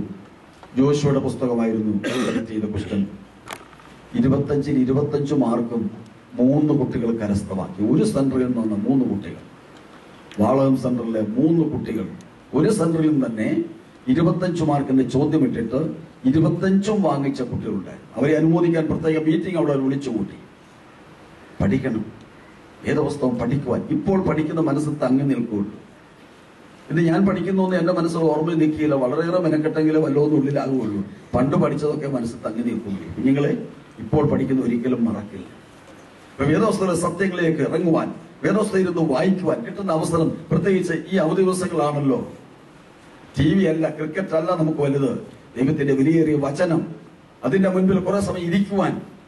ജോഷുവയുടെ പുസ്തകമായിരുന്നു സെലക്ട് ചെയ്ത ക്വസ്റ്റ്യൻ. 25 മാർക്കും 3 കുട്ടികൾ കരസ്ഥമാക്കി. ഒരു സെന്ററിൽ നിന്ന് 3 കുട്ടികൾ, വാളകം സെന്ററിലെ 3 കുട്ടികൾ ഒരു സെന്ററിൽ തന്നെ 25 മാർക്കിന്റെ ചോദ്യമിട്ടിട്ട് 25 വാങ്ങിച്ച കുട്ടികളുണ്ടായിരുന്നു. അവരെ അനുമോദിക്കാൻ പ്രത്യേക മീറ്റിംഗ് അവിടെ വിളിച്ചു കൂട്ടി. പഠിക്കണം, വേദപുസ്തകം പഠിക്കുവാൻ. ഇപ്പോൾ പഠിക്കുന്ന മനസ്സിൽ തങ്ങി നിൽക്കുകയുള്ളൂ. ഇത് ഞാൻ പഠിക്കുന്നൊന്നും എന്റെ മനസ്സിൽ ഓർമ്മയിൽ നിൽക്കില്ല. വളരെയേറെ മെനക്കെട്ടെങ്കിലും വല്ലതൊന്നും ഉള്ളിലാകുകയുള്ളൂ. പണ്ട് പഠിച്ചതൊക്കെ മനസ്സിൽ തങ്ങി നിൽക്കുകയുള്ളൂ. കുഞ്ഞുങ്ങളെ ഇപ്പോൾ പഠിക്കുന്ന ഒരിക്കലും മറക്കില്ല. ഇപ്പൊ വേദപുസ്തകത്തിലെ സത്യങ്ങളിലേക്ക് ഇറങ്ങുവാൻ, വേദപുസ്തകം ഇരുന്ന് വായിക്കുവാൻ കിട്ടുന്ന അവസരം, പ്രത്യേകിച്ച് ഈ അവധി ദിവസങ്ങളാണല്ലോ. TV അല്ല, ക്രിക്കറ്റ് അല്ല നമുക്ക് വലുത്. ദൈവത്തിന്റെ വിലയേറിയ വചനം, അതിന്റെ മുൻപിൽ കുറെ സമയം ഇരിക്കുവാൻ,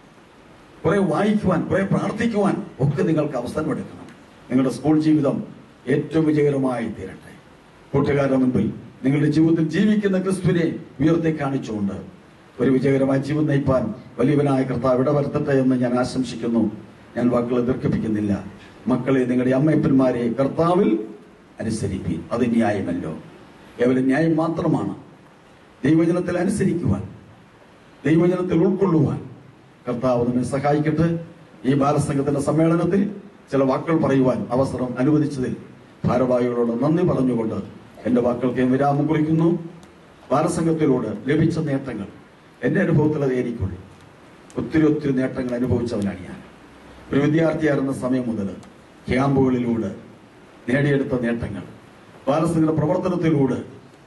കുറെ വായിക്കുവാൻ, കുറെ പ്രാർത്ഥിക്കുവാൻ ഒക്കെ നിങ്ങൾക്ക് അവസരം എടുക്കണം. നിങ്ങളുടെ സ്കൂൾ ജീവിതം ഏറ്റവും വിജയകരമായി തീരട്ടെ. കൂട്ടുകാരുടെ മുൻപിൽ നിങ്ങളുടെ ജീവിതത്തിൽ ജീവിക്കുന്ന ക്രിസ്തുവിനെ ഉയർത്തി കാണിച്ചുകൊണ്ട് ഒരു വിജയകരമായ ജീവിതം നയിപ്പാൻ വലിയവനായ കർത്താവ് ഇടവരുത്തട്ടെ എന്ന് ഞാൻ ആശംസിക്കുന്നു. ഞാൻ വാക്കുകൾ ദീർഘിപ്പിക്കുന്നില്ല. മക്കളെ, നിങ്ങളുടെ അമ്മയപ്പന്മാരെ കർത്താവിൽ അനുസരിപ്പീൻ. അത് ന്യായമല്ലോ, കേവലം ന്യായം മാത്രമാണ്. ദൈവവചനത്തിൽ അനുസരിക്കുവാൻ, ദൈവവചനത്തിൽ ഉൾക്കൊള്ളുവാൻ കർത്താവ് നമ്മെ സഹായിക്കട്ടെ. ഈ ബാലസംഘത്തിന്റെ സമ്മേളനത്തിൽ ചില വാക്കുകൾ പറയുവാൻ അവസരം അനുവദിച്ചതിൽ ഭാരവാഹികളോട് നന്ദി പറഞ്ഞുകൊണ്ട് എന്റെ വാക്കുകൾക്ക് വിരാമം കുറിക്കുന്നു. ബാലസംഘത്തിലൂടെ ലഭിച്ച നേട്ടങ്ങൾ എന്റെ അനുഭവത്തിൽ അത് എനിക്കുള്ളൂ. ഒത്തിരി നേട്ടങ്ങൾ അനുഭവിച്ചവനാണ് ഞാൻ. ഒരു വിദ്യാർത്ഥിയായിരുന്ന സമയം മുതൽ ക്യാമ്പുകളിലൂടെ നേടിയെടുത്ത നേട്ടങ്ങൾ, ബാലസംഘ പ്രവർത്തനത്തിലൂടെ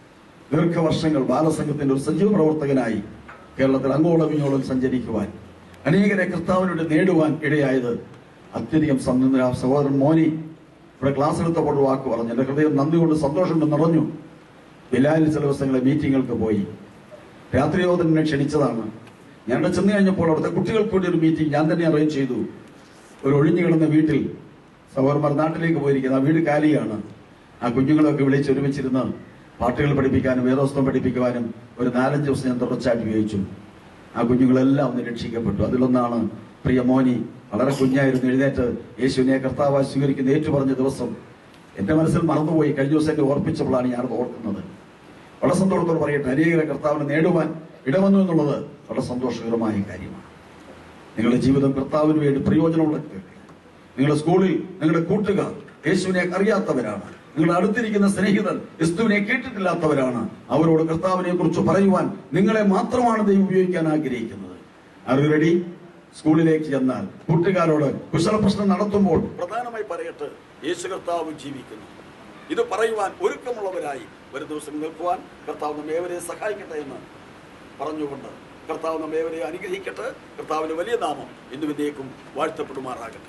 ദീർഘവർഷങ്ങൾ ബാലസംഘത്തിന്റെ ഒരു സജീവ പ്രവർത്തകനായി കേരളത്തിൽ അങ്ങോളം ഇങ്ങോളം സഞ്ചരിക്കുവാൻ, അനേകരെ കർത്താവിനോട് നേടുവാൻ ഇടയായത് അത്യധികം സഹോദരൻ മോനി ഇവിടെ ക്ലാസ് എടുത്തപ്പോൾ വാക്ക് പറഞ്ഞു. എന്റെ ഹൃദയം നന്ദി കൊണ്ട് സന്തോഷം കൊണ്ട് നിറഞ്ഞു. ബിലാലിൽ ചില ദിവസങ്ങളെ മീറ്റിങ്ങുകൾക്ക് പോയി. രാത്രിയോധനെ ക്ഷണിച്ചതാണ്. ഞാൻ ചെന്ന് കഴിഞ്ഞപ്പോൾ അവിടുത്തെ കുട്ടികൾക്ക് വേണ്ടി ഒരു മീറ്റിംഗ് ഞാൻ തന്നെ അറേഞ്ച് ചെയ്തു. ഒരു ഒഴിഞ്ഞു കിടന്ന വീട്ടിൽ സഹോദരന്മാർ നാട്ടിലേക്ക് പോയിരിക്കുന്നത്. ആ വീട് കാലിയാണ്. ആ കുഞ്ഞുങ്ങളൊക്കെ വിളിച്ച് ഒരുമിച്ചിരുന്ന് പാട്ടുകൾ പഠിപ്പിക്കാനും വേദോസ്തം പഠിപ്പിക്കുവാനും ഒരു 4-5 ദിവസം ഞാൻ തുടർച്ചയായിട്ട് ഉപയോഗിച്ചു. ആ കുഞ്ഞുങ്ങളെല്ലാം ഒന്ന് രക്ഷിക്കപ്പെട്ടു. അതിലൊന്നാണ് പ്രിയ മോനി. വളരെ കുഞ്ഞായിരുന്നു. എഴുന്നേറ്റ് യേശുവിനെ കർത്താവായി സ്വീകരിക്കുന്ന ഏറ്റുപറഞ്ഞ ദിവസം എന്റെ മനസ്സിൽ മറന്നുപോയി. കഴിഞ്ഞ ദിവസം എന്നെ ഓർപ്പിച്ചപ്പോഴാണ് ഞാനത് ഓർക്കുന്നത്. വളരെ സന്തോഷത്തോട് പറയട്ടെ, അനേകരെ കർത്താവിനെ നേടുവാൻ ഇടവന്നു എന്നുള്ളത് വളരെ സന്തോഷകരമായ കാര്യമാണ്. നിങ്ങളുടെ ജീവിതം കർത്താവിന് വേണ്ടി പ്രയോജനമുള്ള, നിങ്ങളുടെ സ്കൂളിൽ നിങ്ങളുടെ കൂട്ടുകാർ യേശുവിനെ അറിയാത്തവരാണ്. നിങ്ങളുടെ അടുത്തിരിക്കുന്ന സ്നേഹിതർ ക്രിസ്തുവിനെ കേട്ടിട്ടില്ലാത്തവരാണ്. അവരോട് കർത്താവിനെ കുറിച്ച് പറയുവാൻ നിങ്ങളെ മാത്രമാണ് ദൈവം ഉപയോഗിക്കാൻ ആഗ്രഹിക്കുന്നത്. അറിയടി സ്കൂളിലേക്ക് ചെന്നാൽ കൂട്ടുകാരോട് കുശല പ്രശ്നം നടത്തുമ്പോൾ പ്രധാനമായി പറയട്ടെ, യേശു കർത്താവ് ജീവിക്കുന്നു. ഇത് പറയുവാൻ ഒരുക്കമുള്ളവരായി ഒരു ദിവസം നിൽക്കുവാൻ കർത്താവ് നമ്മേവരെ സഹായിക്കട്ടെ എന്ന് പറഞ്ഞുകൊണ്ട് കർത്താവ് നമ്മേവരെ അനുഗ്രഹിക്കട്ടെ. കർത്താവിന്റെ വലിയ നാമം ഇന്നും ഇന്നേക്കും വാഴ്ത്തപ്പെടുമാറാകട്ടെ.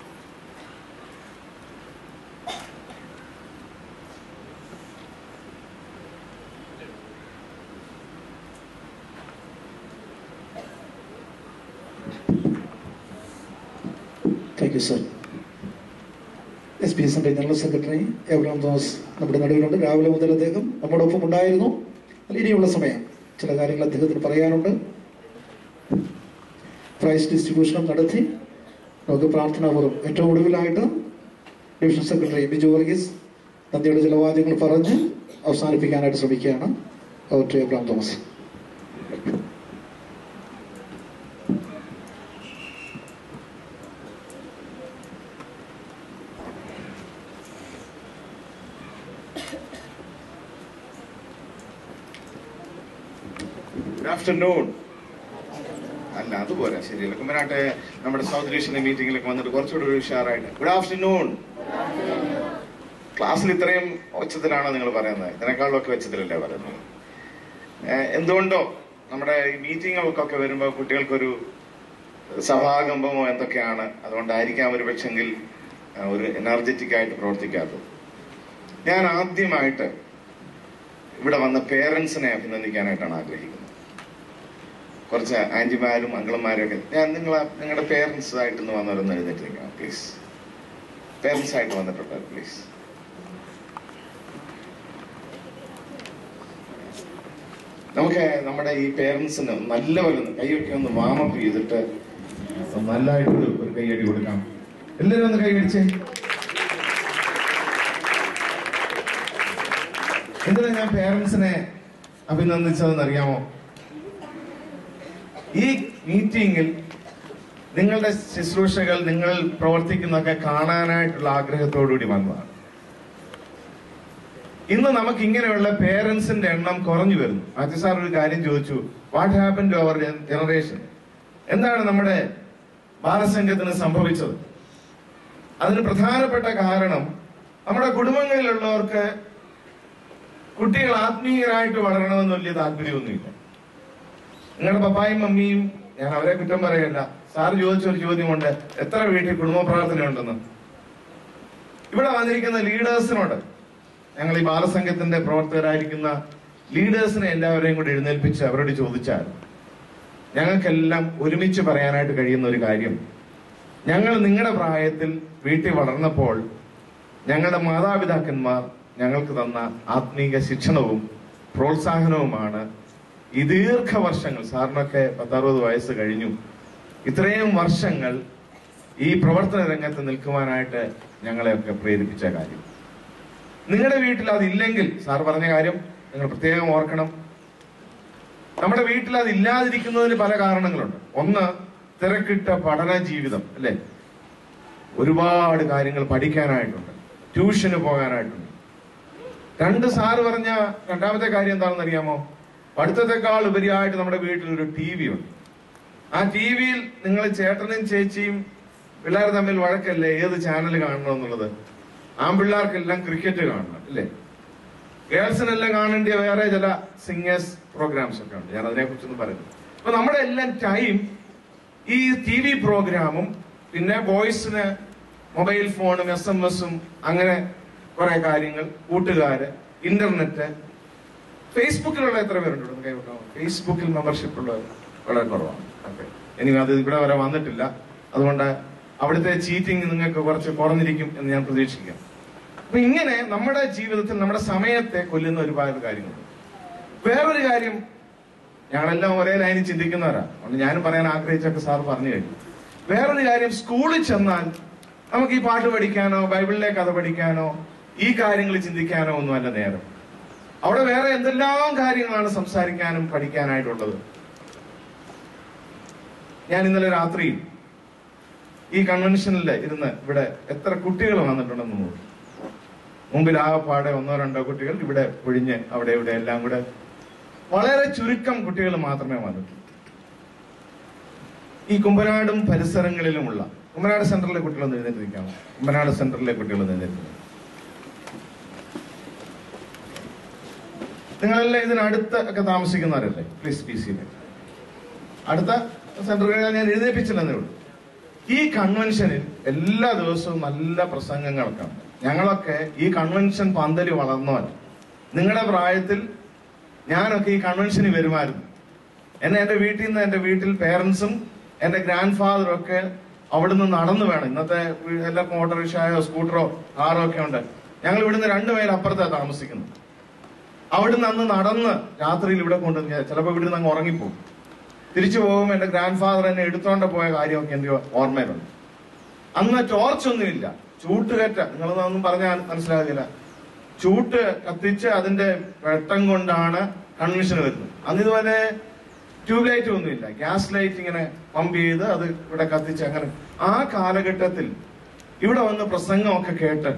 Thank you sir. SBS general secretary Abraham Thomas നമ്മുടെ നടുവിലുണ്ട്. രാവിലെ മുതൽ അദ്ദേഹം നമ്മോടൊപ്പം ഉണ്ടായിരുന്നു. ഇനിയുള്ള സമയം ചില കാര്യങ്ങൾ അദ്ദേഹത്തിന് പറയാനുണ്ട്. പ്രൈസ് ഡിസ്ട്രിബ്യൂഷനും നടത്തി നമുക്ക് പ്രാർത്ഥനാപൂർവ്വം ഏറ്റവും ഒടുവിലായിട്ട് ഡിവിഷൻ സെക്രട്ടറി ബിജു വർഗീസ് നന്ദിയുടെ ചില വാദ്യങ്ങൾ പറഞ്ഞ് അവസാനിപ്പിക്കാനായിട്ട് ശ്രമിക്കുകയാണ്. Over to Abraham Thomas. Good afternoon. അല്ല, അതുപോലെ ശരിയല്ല. കുമ്പനാട്ടെ നമ്മുടെ സൗത്ത് ഡിവിഷന്റെ മീറ്റിംഗിലൊക്കെ വന്നിട്ട് കുറച്ചുകൂടി ഒരു ഉഷാറായിട്ട് ഗുഡ് ആഫ്റ്റർനൂൺ. ക്ലാസ്സിൽ ഇത്രയും ഒച്ചത്തിലാണോ നിങ്ങൾ പറയുന്നത്? ഇതിനേക്കാളൊക്കെ ഒച്ചത്തിലല്ലേ പറയുന്നത്? എന്തുകൊണ്ടോ നമ്മുടെ ഈ മീറ്റിങ്ങുകൾക്കൊക്കെ വരുമ്പോൾ കുട്ടികൾക്കൊരു സഭാകമ്പമോ എന്തൊക്കെയാണ്, അതുകൊണ്ടായിരിക്കാം ഒരു പക്ഷെങ്കിൽ ഒരു എനർജറ്റിക് ആയിട്ട് പ്രവർത്തിക്കാത്തത്. ഞാൻ ആദ്യമായിട്ട് ഇവിടെ വന്ന പേരൻസിനെ അഭിനന്ദിക്കാനായിട്ടാണ് ആഗ്രഹിക്കുന്നത്. കുറച്ച് ആന്റിമാരും അങ്കിളന്മാരും ഒക്കെ നിങ്ങളുടെ പേരൻസ് ആയിട്ടൊന്ന് വന്നവരൊന്ന് എഴുന്നേറ്റിരിക്കണം പ്ലീസ്. പേരൻസ് ആയിട്ട് വന്നിട്ടുണ്ട് പ്ലീസ്. നമുക്ക് നമ്മുടെ ഈ പേരൻസിന് നല്ലപോലെ ഒന്ന് കൈയൊക്കെ ഒന്ന് വാമപ്പ് ചെയ്തിട്ട് നല്ലതായിട്ട് ഒരു കൈയടി കൊടുക്കാം. എല്ലാവരും ഒന്ന് കൈയടിച്ചേ. എന്തിനാ ഞാൻ പേരൻസിനെ അഭിനന്ദിച്ചതെന്ന് അറിയാമോ? ഈ മീറ്റിംഗിൽ നിങ്ങളുടെ ശുശ്രൂഷകൾ, നിങ്ങൾ പ്രവർത്തിക്കുന്നതൊക്കെ കാണാനായിട്ടുള്ള ആഗ്രഹത്തോടുകൂടി വന്നതാണ്. ഇന്ന് നമുക്ക് ഇങ്ങനെയുള്ള പേരൻസിന്റെ എണ്ണം കുറഞ്ഞു വരുന്നു. മാത്യു സാർ ഒരു കാര്യം ചോദിച്ചു, what happen to our generation? എന്താണ് നമ്മുടെ ബാലസംഘത്തിന് സംഭവിച്ചത്? അതിന് പ്രധാനപ്പെട്ട കാരണം നമ്മുടെ കുടുംബങ്ങളിലുള്ളവർക്ക് കുട്ടികൾ ആത്മീയരായിട്ട് വളരണമെന്ന് വലിയ താല്പര്യമൊന്നുമില്ല. നിങ്ങളുടെ പപ്പായും മമ്മിയും, ഞാൻ അവരെ കുറ്റം പറയല്ല, സാർ ചോദിച്ചൊരു ചോദ്യമുണ്ട്, എത്ര വീട്ടിൽ കുടുംബ പ്രാർത്ഥന ഉണ്ടെന്ന്. ഇവിടെ വന്നിരിക്കുന്ന ലീഡേഴ്സിനോട്, ഞങ്ങൾ ഈ ബാലസംഘത്തിന്റെ പ്രവർത്തകരായിരിക്കുന്ന ലീഡേഴ്സിനെ എല്ലാവരെയും കൂടി എഴുന്നേൽപ്പിച്ച് അവരോട് ചോദിച്ചാൽ ഞങ്ങൾക്കെല്ലാം ഒരുമിച്ച് പറയാനായിട്ട് കഴിയുന്ന ഒരു കാര്യം, ഞങ്ങൾ നിങ്ങളുടെ പ്രായത്തിൽ വീട്ടിൽ വളർന്നപ്പോൾ ഞങ്ങളുടെ മാതാപിതാക്കന്മാർ ഞങ്ങൾക്ക് തന്ന ആത്മീക ശിക്ഷണവും പ്രോത്സാഹനവുമാണ് ഈ ദീർഘവർഷങ്ങൾ, സാറിനൊക്കെ 10-60 വയസ്സ് കഴിഞ്ഞു, ഇത്രയും വർഷങ്ങൾ ഈ പ്രവർത്തന രംഗത്ത് നിൽക്കുവാനായിട്ട് ഞങ്ങളെയൊക്കെ പ്രേരിപ്പിച്ച കാര്യം. നിങ്ങളുടെ വീട്ടിൽ അതില്ലെങ്കിൽ, സാർ പറഞ്ഞ കാര്യം നിങ്ങൾ പ്രത്യേകം ഓർക്കണം, നമ്മുടെ വീട്ടിൽ അത് ഇല്ലാതിരിക്കുന്നതിന് പല കാരണങ്ങളുണ്ട്. ഒന്ന്, തിരക്കിട്ട പഠന ജീവിതം, അല്ലെ? ഒരുപാട് കാര്യങ്ങൾ പഠിക്കാനായിട്ടുണ്ട്, ട്യൂഷന് പോകാനായിട്ടുണ്ട്. സാറ് പറഞ്ഞ രണ്ടാമത്തെ കാര്യം എന്താണെന്ന് അറിയാമോ? പഠിത്തത്തെക്കാൾ ഉപരിയായിട്ട് നമ്മുടെ വീട്ടിൽ ഒരു TV ഉണ്ട്. ആ TV-യിൽ നിങ്ങൾ ചേട്ടനും ചേച്ചിയും പിള്ളേർ തമ്മിൽ വഴക്കല്ലേ ഏത് ചാനൽ കാണണം എന്നുള്ളത്. ആൺപിള്ളേർക്കെല്ലാം ക്രിക്കറ്റ് കാണണം, അല്ലേ? ഗേൾസിനെല്ലാം കാണേണ്ടിയ വേറെ ചില സിംഗേഴ്സ് പ്രോഗ്രാംസ് ഒക്കെ ഉണ്ട്. ഞാൻ അതിനെ കുറിച്ചൊന്നും പറയുന്നു. അപ്പൊ നമ്മുടെ എല്ലാം ടൈം ഈ TV പ്രോഗ്രാമും, പിന്നെ ബോയ്സിന് മൊബൈൽ ഫോണും SMS-ഉം അങ്ങനെ കുറെ കാര്യങ്ങൾ, കൂട്ടുകാര്, ഇന്റർനെറ്റ്. ഫേസ്ബുക്കിലുള്ള എത്ര പേരുണ്ട്? ഫേസ്ബുക്കിൽ മെമ്പർഷിപ്പ് ഉള്ളവർ വളരെ കുറവാണ്. ഓക്കെ, ഇനി അത് ഇവിടെ വരെ വന്നിട്ടില്ല, അതുകൊണ്ട് അവിടുത്തെ ചീറ്റിംഗ് നിങ്ങൾക്ക് കുറച്ച് കുറഞ്ഞിരിക്കും എന്ന് ഞാൻ പ്രതീക്ഷിക്കാം. അപ്പൊ ഇങ്ങനെ നമ്മുടെ ജീവിതത്തിൽ നമ്മുടെ സമയത്തെ കൊല്ലുന്ന ഒരുപാട് കാര്യങ്ങളുണ്ട്. വേറൊരു കാര്യം, ഞങ്ങളെല്ലാം ഒരേ ലൈനിൽ ചിന്തിക്കുന്നവരാ, അതുകൊണ്ട് ഞാനും പറയാൻ ആഗ്രഹിച്ചൊക്കെ സാർ പറഞ്ഞു കഴിഞ്ഞു. വേറൊരു കാര്യം, സ്കൂളിൽ ചെന്നാൽ നമുക്ക് ഈ പാട്ട് പഠിക്കാനോ ബൈബിളിലെ കഥ പഠിക്കാനോ ഈ കാര്യങ്ങൾ ചിന്തിക്കാനോ ഒന്നുമല്ല നേരം. അവിടെ വേറെ എന്തെല്ലാം കാര്യങ്ങളാണ് സംസാരിക്കാനും പഠിക്കാനായിട്ടുള്ളത്. ഞാൻ ഇന്നലെ രാത്രി ഈ കൺവെൻഷനിൽ ഇരുന്ന് ഇവിടെ എത്ര കുട്ടികൾ വന്നിട്ടുണ്ടെന്ന് നോക്കി. മുമ്പിൽ ആകെപ്പാടെ 1-2 കുട്ടികൾ, ഇവിടെ ഒഴിഞ്ഞ് അവിടെ ഇവിടെ എല്ലാം കൂടെ വളരെ ചുരുക്കം കുട്ടികൾ മാത്രമേ വന്നിട്ടുള്ളൂ. ഈ കുമ്പനാടും പരിസരങ്ങളിലുമുള്ള, കുമ്പനാട് സെന്ററിലെ കുട്ടികളൊന്നും എഴുന്നേറ്റിരിക്കാമോ? കുമ്പനാട് സെന്ററിലെ കുട്ടികളൊന്നും എഴുന്നേറ്റിരിക്കാം. നിങ്ങളെല്ലാം ഇതിനടുത്ത് ഒക്കെ താമസിക്കുന്നവരല്ലേ? പ്ലീസ് PC അടുത്ത സെന്ററുകളിൽ ഞാൻ എഴുന്നേപ്പിച്ചില്ലെന്നേ ഉള്ളൂ. ഈ കൺവെൻഷനിൽ എല്ലാ ദിവസവും നല്ല പ്രസംഗങ്ങളൊക്കെ ഉണ്ട്. ഞങ്ങളൊക്കെ ഈ കൺവെൻഷൻ പന്തല് വളർന്നവർ. നിങ്ങളുടെ പ്രായത്തിൽ ഞാനൊക്കെ ഈ കൺവെൻഷന് വരുമായിരുന്നു. എന്റെ വീട്ടിൽ നിന്ന്, എന്റെ വീട്ടിൽ പേരൻസും എന്റെ ഗ്രാൻഡ് ഫാദറും ഒക്കെ അവിടുന്ന് നടന്നു വേണം. ഇന്നത്തെ എല്ലാവർക്കും ഓട്ടോറിക്ഷയോ സ്കൂട്ടറോ കാറോ ഒക്കെ ഉണ്ട്. ഞങ്ങൾ ഇവിടുന്ന് 2 മൈൽ അപ്പുറത്താണ് താമസിക്കുന്നത്. അവിടുന്ന് അന്ന് നടന്ന് രാത്രിയിൽ ഇവിടെ കൊണ്ടുവന്ന് ചിലപ്പോൾ ഇവിടുന്ന് അങ്ങ് ഉറങ്ങിപ്പോകും. തിരിച്ചു പോകുമ്പോൾ എന്റെ ഗ്രാൻഡ് ഫാദർ എന്നെ എടുത്തോണ്ട് പോയ കാര്യമൊക്കെ എന്റെ ഓർമ്മയിലുണ്ട്. അന്ന് ടോർച്ചൊന്നുമില്ല, ചൂട്ടുകറ്റ, നിങ്ങളൊന്നും പറഞ്ഞാൽ മനസ്സിലാകില്ല. ചൂട്ട് കത്തിച്ച് അതിന്റെ വെട്ടം കൊണ്ടാണ് കൺവെൻഷൻ വരുന്നത്. അന്ന് ഇതുപോലെ ട്യൂബ് ലൈറ്റ് ഒന്നുമില്ല, ഗ്യാസ് ലൈറ്റ് ഇങ്ങനെ പമ്പ് ചെയ്ത് അത് ഇവിടെ കത്തിച്ച് അങ്ങനെ. ആ കാലഘട്ടത്തിൽ ഇവിടെ വന്ന് പ്രസംഗമൊക്കെ കേട്ട്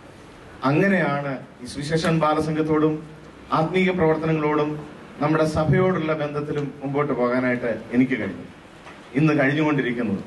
അങ്ങനെയാണ് ഈ സുവിശേഷൻ ബാലസംഘത്തോടും ആത്മീയ പ്രവർത്തനങ്ങളോടും നമ്മുടെ സഭയോടുള്ള ബന്ധത്തിലും മുമ്പോട്ട് പോകാനായിട്ട് എനിക്ക് കഴിഞ്ഞു, ഇന്ന് കഴിഞ്ഞുകൊണ്ടിരിക്കുന്നത്.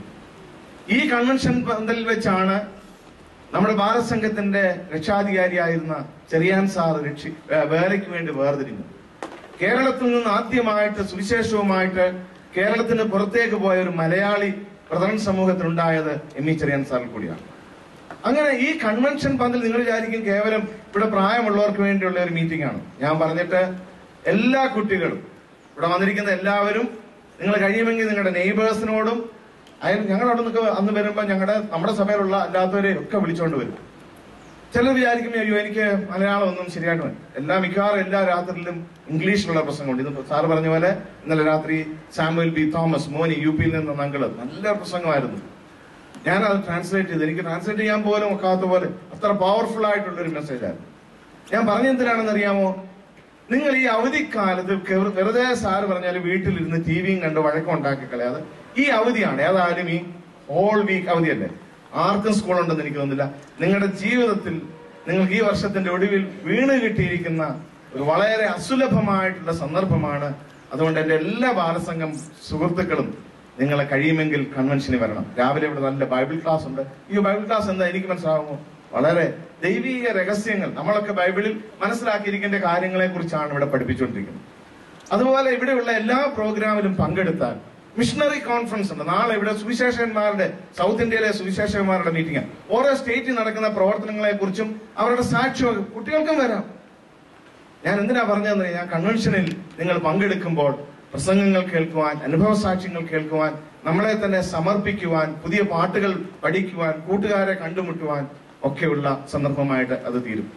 ഈ കൺവെൻഷൻ പന്തലിൽ വെച്ചാണ് നമ്മുടെ ബാലസംഘത്തിന്റെ രക്ഷാധികാരിയായിരുന്ന ചെറിയാൻ സാർ വേലയ്ക്ക് വേണ്ടി വേർതിരിഞ്ഞു. കേരളത്തിൽ നിന്ന് ആദ്യമായിട്ട് സുവിശേഷവുമായിട്ട് കേരളത്തിന് പുറത്തേക്ക് പോയ ഒരു മലയാളി പ്രധാന സമൂഹത്തിലുണ്ടായത് എം ഇ ചെറിയാൻ സാറിൽ കൂടിയാണ്. അങ്ങനെ ഈ കൺവെൻഷൻ പന്തൽ നിങ്ങൾ വിചാരിക്കും കേവലം ഇവിടെ പ്രായമുള്ളവർക്ക് വേണ്ടിയുള്ള ഒരു മീറ്റിംഗ് ആണ്. ഞാൻ പറഞ്ഞിട്ട് എല്ലാ കുട്ടികളും ഇവിടെ വന്നിരിക്കുന്ന എല്ലാവരും, നിങ്ങൾ കഴിയുമെങ്കിൽ നിങ്ങളുടെ നെയ്ബേഴ്സിനോടും ഞങ്ങളവിടെ നിന്നൊക്കെ അന്ന് വരുമ്പോൾ നമ്മുടെ സഭയിലുള്ള അല്ലാത്തവരെ ഒക്കെ വിളിച്ചോണ്ട് വരും. ചിലർ വിചാരിക്കും അയ്യോ എനിക്ക് മലയാളം ഒന്നും ശരിയായിട്ട് മിക്കവാറും എല്ലാ രാത്രിയിലും ഇംഗ്ലീഷിലുള്ള പ്രസംഗമുണ്ട്. ഇത് സാറ് പറഞ്ഞ പോലെ ഇന്നലെ രാത്രി സാമുവൽ ബി തോമസ് മോനി UP-യിൽ നിന്ന് അങ്കിള് നല്ല പ്രസംഗമായിരുന്നു. ഞാനത് ട്രാൻസ്ലേറ്റ് ചെയ്ത്, എനിക്ക് ട്രാൻസ്ലേറ്റ് ചെയ്യാൻ പോലും ഒക്കാത്ത പോലെ അത്ര പവർഫുൾ ആയിട്ടുള്ളൊരു മെസ്സേജായിരുന്നു. ഞാൻ പറഞ്ഞെന്തിനാണെന്ന് അറിയാമോ? നിങ്ങൾ ഈ അവധിക്കാലത്ത് വെറുതെ സാറ് പറഞ്ഞാൽ വീട്ടിലിരുന്ന് TV-യും കണ്ട് വഴക്കമുണ്ടാക്കി കളയാതെ ഈ അവധിയാണ് ഏതായാലും ഈ ഓൾ വീക്ക് അവധിയല്ലേ, ആർക്കും സ്കൂൾ ഉണ്ടെന്ന് എനിക്ക് തോന്നുന്നില്ല. നിങ്ങളുടെ ജീവിതത്തിൽ നിങ്ങൾക്ക് ഈ വർഷത്തിന്റെ ഒടുവിൽ വീണ് കിട്ടിയിരിക്കുന്ന ഒരു വളരെ അസുലഭമായിട്ടുള്ള സന്ദർഭമാണ്. അതുകൊണ്ട് എന്റെ എല്ലാ ബാലസംഘം സുഹൃത്തുക്കളും നിങ്ങളെ കഴിയുമെങ്കിൽ കൺവെൻഷനിൽ വരണം. രാവിലെ ഇവിടെ നല്ല ബൈബിൾ ക്ലാസ് ഉണ്ട്. ഈ ബൈബിൾ ക്ലാസ് എന്താ എനിക്ക് മനസ്സിലാകുമോ? വളരെ ദൈവീക രഹസ്യങ്ങൾ, നമ്മളൊക്കെ ബൈബിളിൽ മനസ്സിലാക്കിയിരിക്കേണ്ട കാര്യങ്ങളെ കുറിച്ചാണ് ഇവിടെ പഠിപ്പിച്ചുകൊണ്ടിരിക്കുന്നത്. അതുപോലെ ഇവിടെയുള്ള എല്ലാ പ്രോഗ്രാമിലും പങ്കെടുത്താൽ മിഷണറി കോൺഫറൻസ് ഉണ്ട്. നാളെ ഇവിടെ സുവിശേഷകന്മാരുടെ, സൗത്ത് ഇന്ത്യയിലെ സുവിശേഷകന്മാരുടെ മീറ്റിംഗ്. ഓരോ സ്റ്റേറ്റിൽ നടക്കുന്ന പ്രവർത്തനങ്ങളെ കുറിച്ചും അവരുടെ സാക്ഷ്യം കുട്ടികൾക്കും വരാം. ഞാൻ എന്തിനാ പറഞ്ഞതെന്ന്, ഞാൻ കൺവെൻഷനിൽ നിങ്ങൾ പങ്കെടുക്കുമ്പോൾ പ്രസംഗങ്ങൾ കേൾക്കുവാൻ, അനുഭവ സാക്ഷ്യങ്ങൾ കേൾക്കുവാൻ, നമ്മളെ തന്നെ സമർപ്പിക്കുവാൻ, പുതിയ പാട്ടുകൾ പഠിക്കുവാൻ, കൂട്ടുകാരെ കണ്ടുമുട്ടുവാൻ ഒക്കെയുള്ള സന്ദർഭമായിട്ട് അത് തീരും.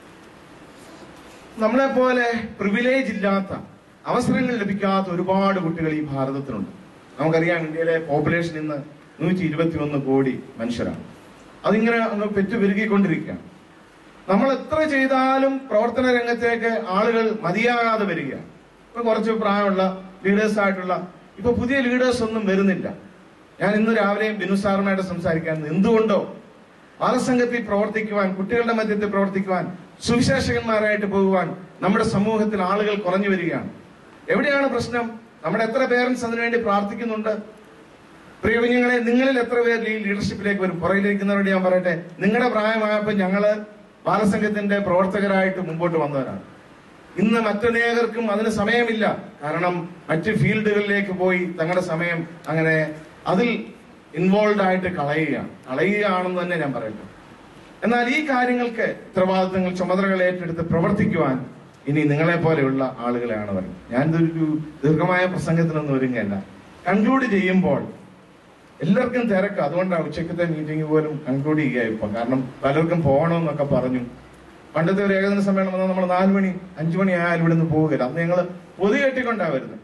നമ്മളെ പോലെ പ്രിവിലേജ് ഇല്ലാത്ത, അവസരങ്ങൾ ലഭിക്കാത്ത ഒരുപാട് കുട്ടികൾ ഈ ഭാരതത്തിലുണ്ട്. നമുക്കറിയാം, ഇന്ത്യയിലെ പോപ്പുലേഷൻ ഇന്ന് 121 കോടി മനുഷ്യരാണ്. അതിങ്ങനെ അങ്ങ് പെറ്റുപെരുകിക്കൊണ്ടിരിക്കുകയാണ്. നമ്മൾ എത്ര ചെയ്താലും പ്രവർത്തന രംഗത്തേക്ക് ആളുകൾ മതിയാകാതെ വരികയാണ്. ഇപ്പൊ കുറച്ച് പ്രായമുള്ള ലീഡേഴ്സ് ആയിട്ടുള്ള, ഇപ്പൊ പുതിയ ലീഡേഴ്സ് ഒന്നും വരുന്നില്ല. ഞാൻ ഇന്ന് രാവിലെയും ബിനു സാറുമായിട്ട് സംസാരിക്കാൻ, എന്തുകൊണ്ടോ ബാലസംഘത്തിൽ പ്രവർത്തിക്കുവാൻ, കുട്ടികളുടെ മധ്യത്തിൽ പ്രവർത്തിക്കുവാൻ, സുവിശേഷകന്മാരായിട്ട് പോകുവാൻ നമ്മുടെ സമൂഹത്തിൽ ആളുകൾ കുറഞ്ഞു വരികയാണ്. എവിടെയാണ് പ്രശ്നം? നമ്മുടെ എത്ര പേരൻസ് അതിനുവേണ്ടി പ്രാർത്ഥിക്കുന്നുണ്ട്? പ്രിയ കുഞ്ഞുങ്ങളെ, നിങ്ങളിൽ എത്ര പേർ ഈ ലീഡർഷിപ്പിലേക്ക് വരും? പുറകിലിരിക്കുന്നവരോട് ഞാൻ പറയട്ടെ, നിങ്ങളുടെ പ്രായമായപ്പോൾ ഞങ്ങള് ബാലസംഘത്തിന്റെ പ്രവർത്തകരായിട്ട് മുമ്പോട്ട് വന്നവരാണ്. ഇന്ന് മറ്റനേകർക്കും അതിന് സമയമില്ല. കാരണം മറ്റ് ഫീൽഡുകളിലേക്ക് പോയി തങ്ങളുടെ സമയം അങ്ങനെ അതിൽ ഇൻവോൾവ് ആയിട്ട് കളയുകയാണെന്ന് തന്നെ ഞാൻ പറയട്ടെ. എന്നാൽ ഈ കാര്യങ്ങൾക്ക് ഉത്തരവാദിത്തങ്ങൾ, ചുമതലകൾ ഏറ്റെടുത്ത് പ്രവർത്തിക്കുവാൻ ഇനി നിങ്ങളെ പോലെയുള്ള ആളുകളെയാണ് പറയുന്നത്. ഞാനിതൊരു ദീർഘമായ പ്രസംഗത്തിനൊന്നും ഒരുങ്ങല്ല. കൺക്ലൂഡ് ചെയ്യുമ്പോൾ എല്ലാവർക്കും തിരക്ക്, അതുകൊണ്ടാണ് ഉച്ചക്കത്തെ മീറ്റിംഗ് പോലും കൺക്ലൂഡ് ചെയ്യുക ഇപ്പൊ. കാരണം പലർക്കും പോകണമെന്നൊക്കെ പറഞ്ഞു. പണ്ടത്തെ ഒരു ഏകദിന സമ്മേളനം വന്നാൽ നമ്മൾ 4 മണി 5 മണി ആയാലും ഇവിടെ നിന്ന് പോവുകയില്ല. അന്ന് ഞങ്ങള് പൊതി കെട്ടിക്കൊണ്ടാ വരുന്നത്.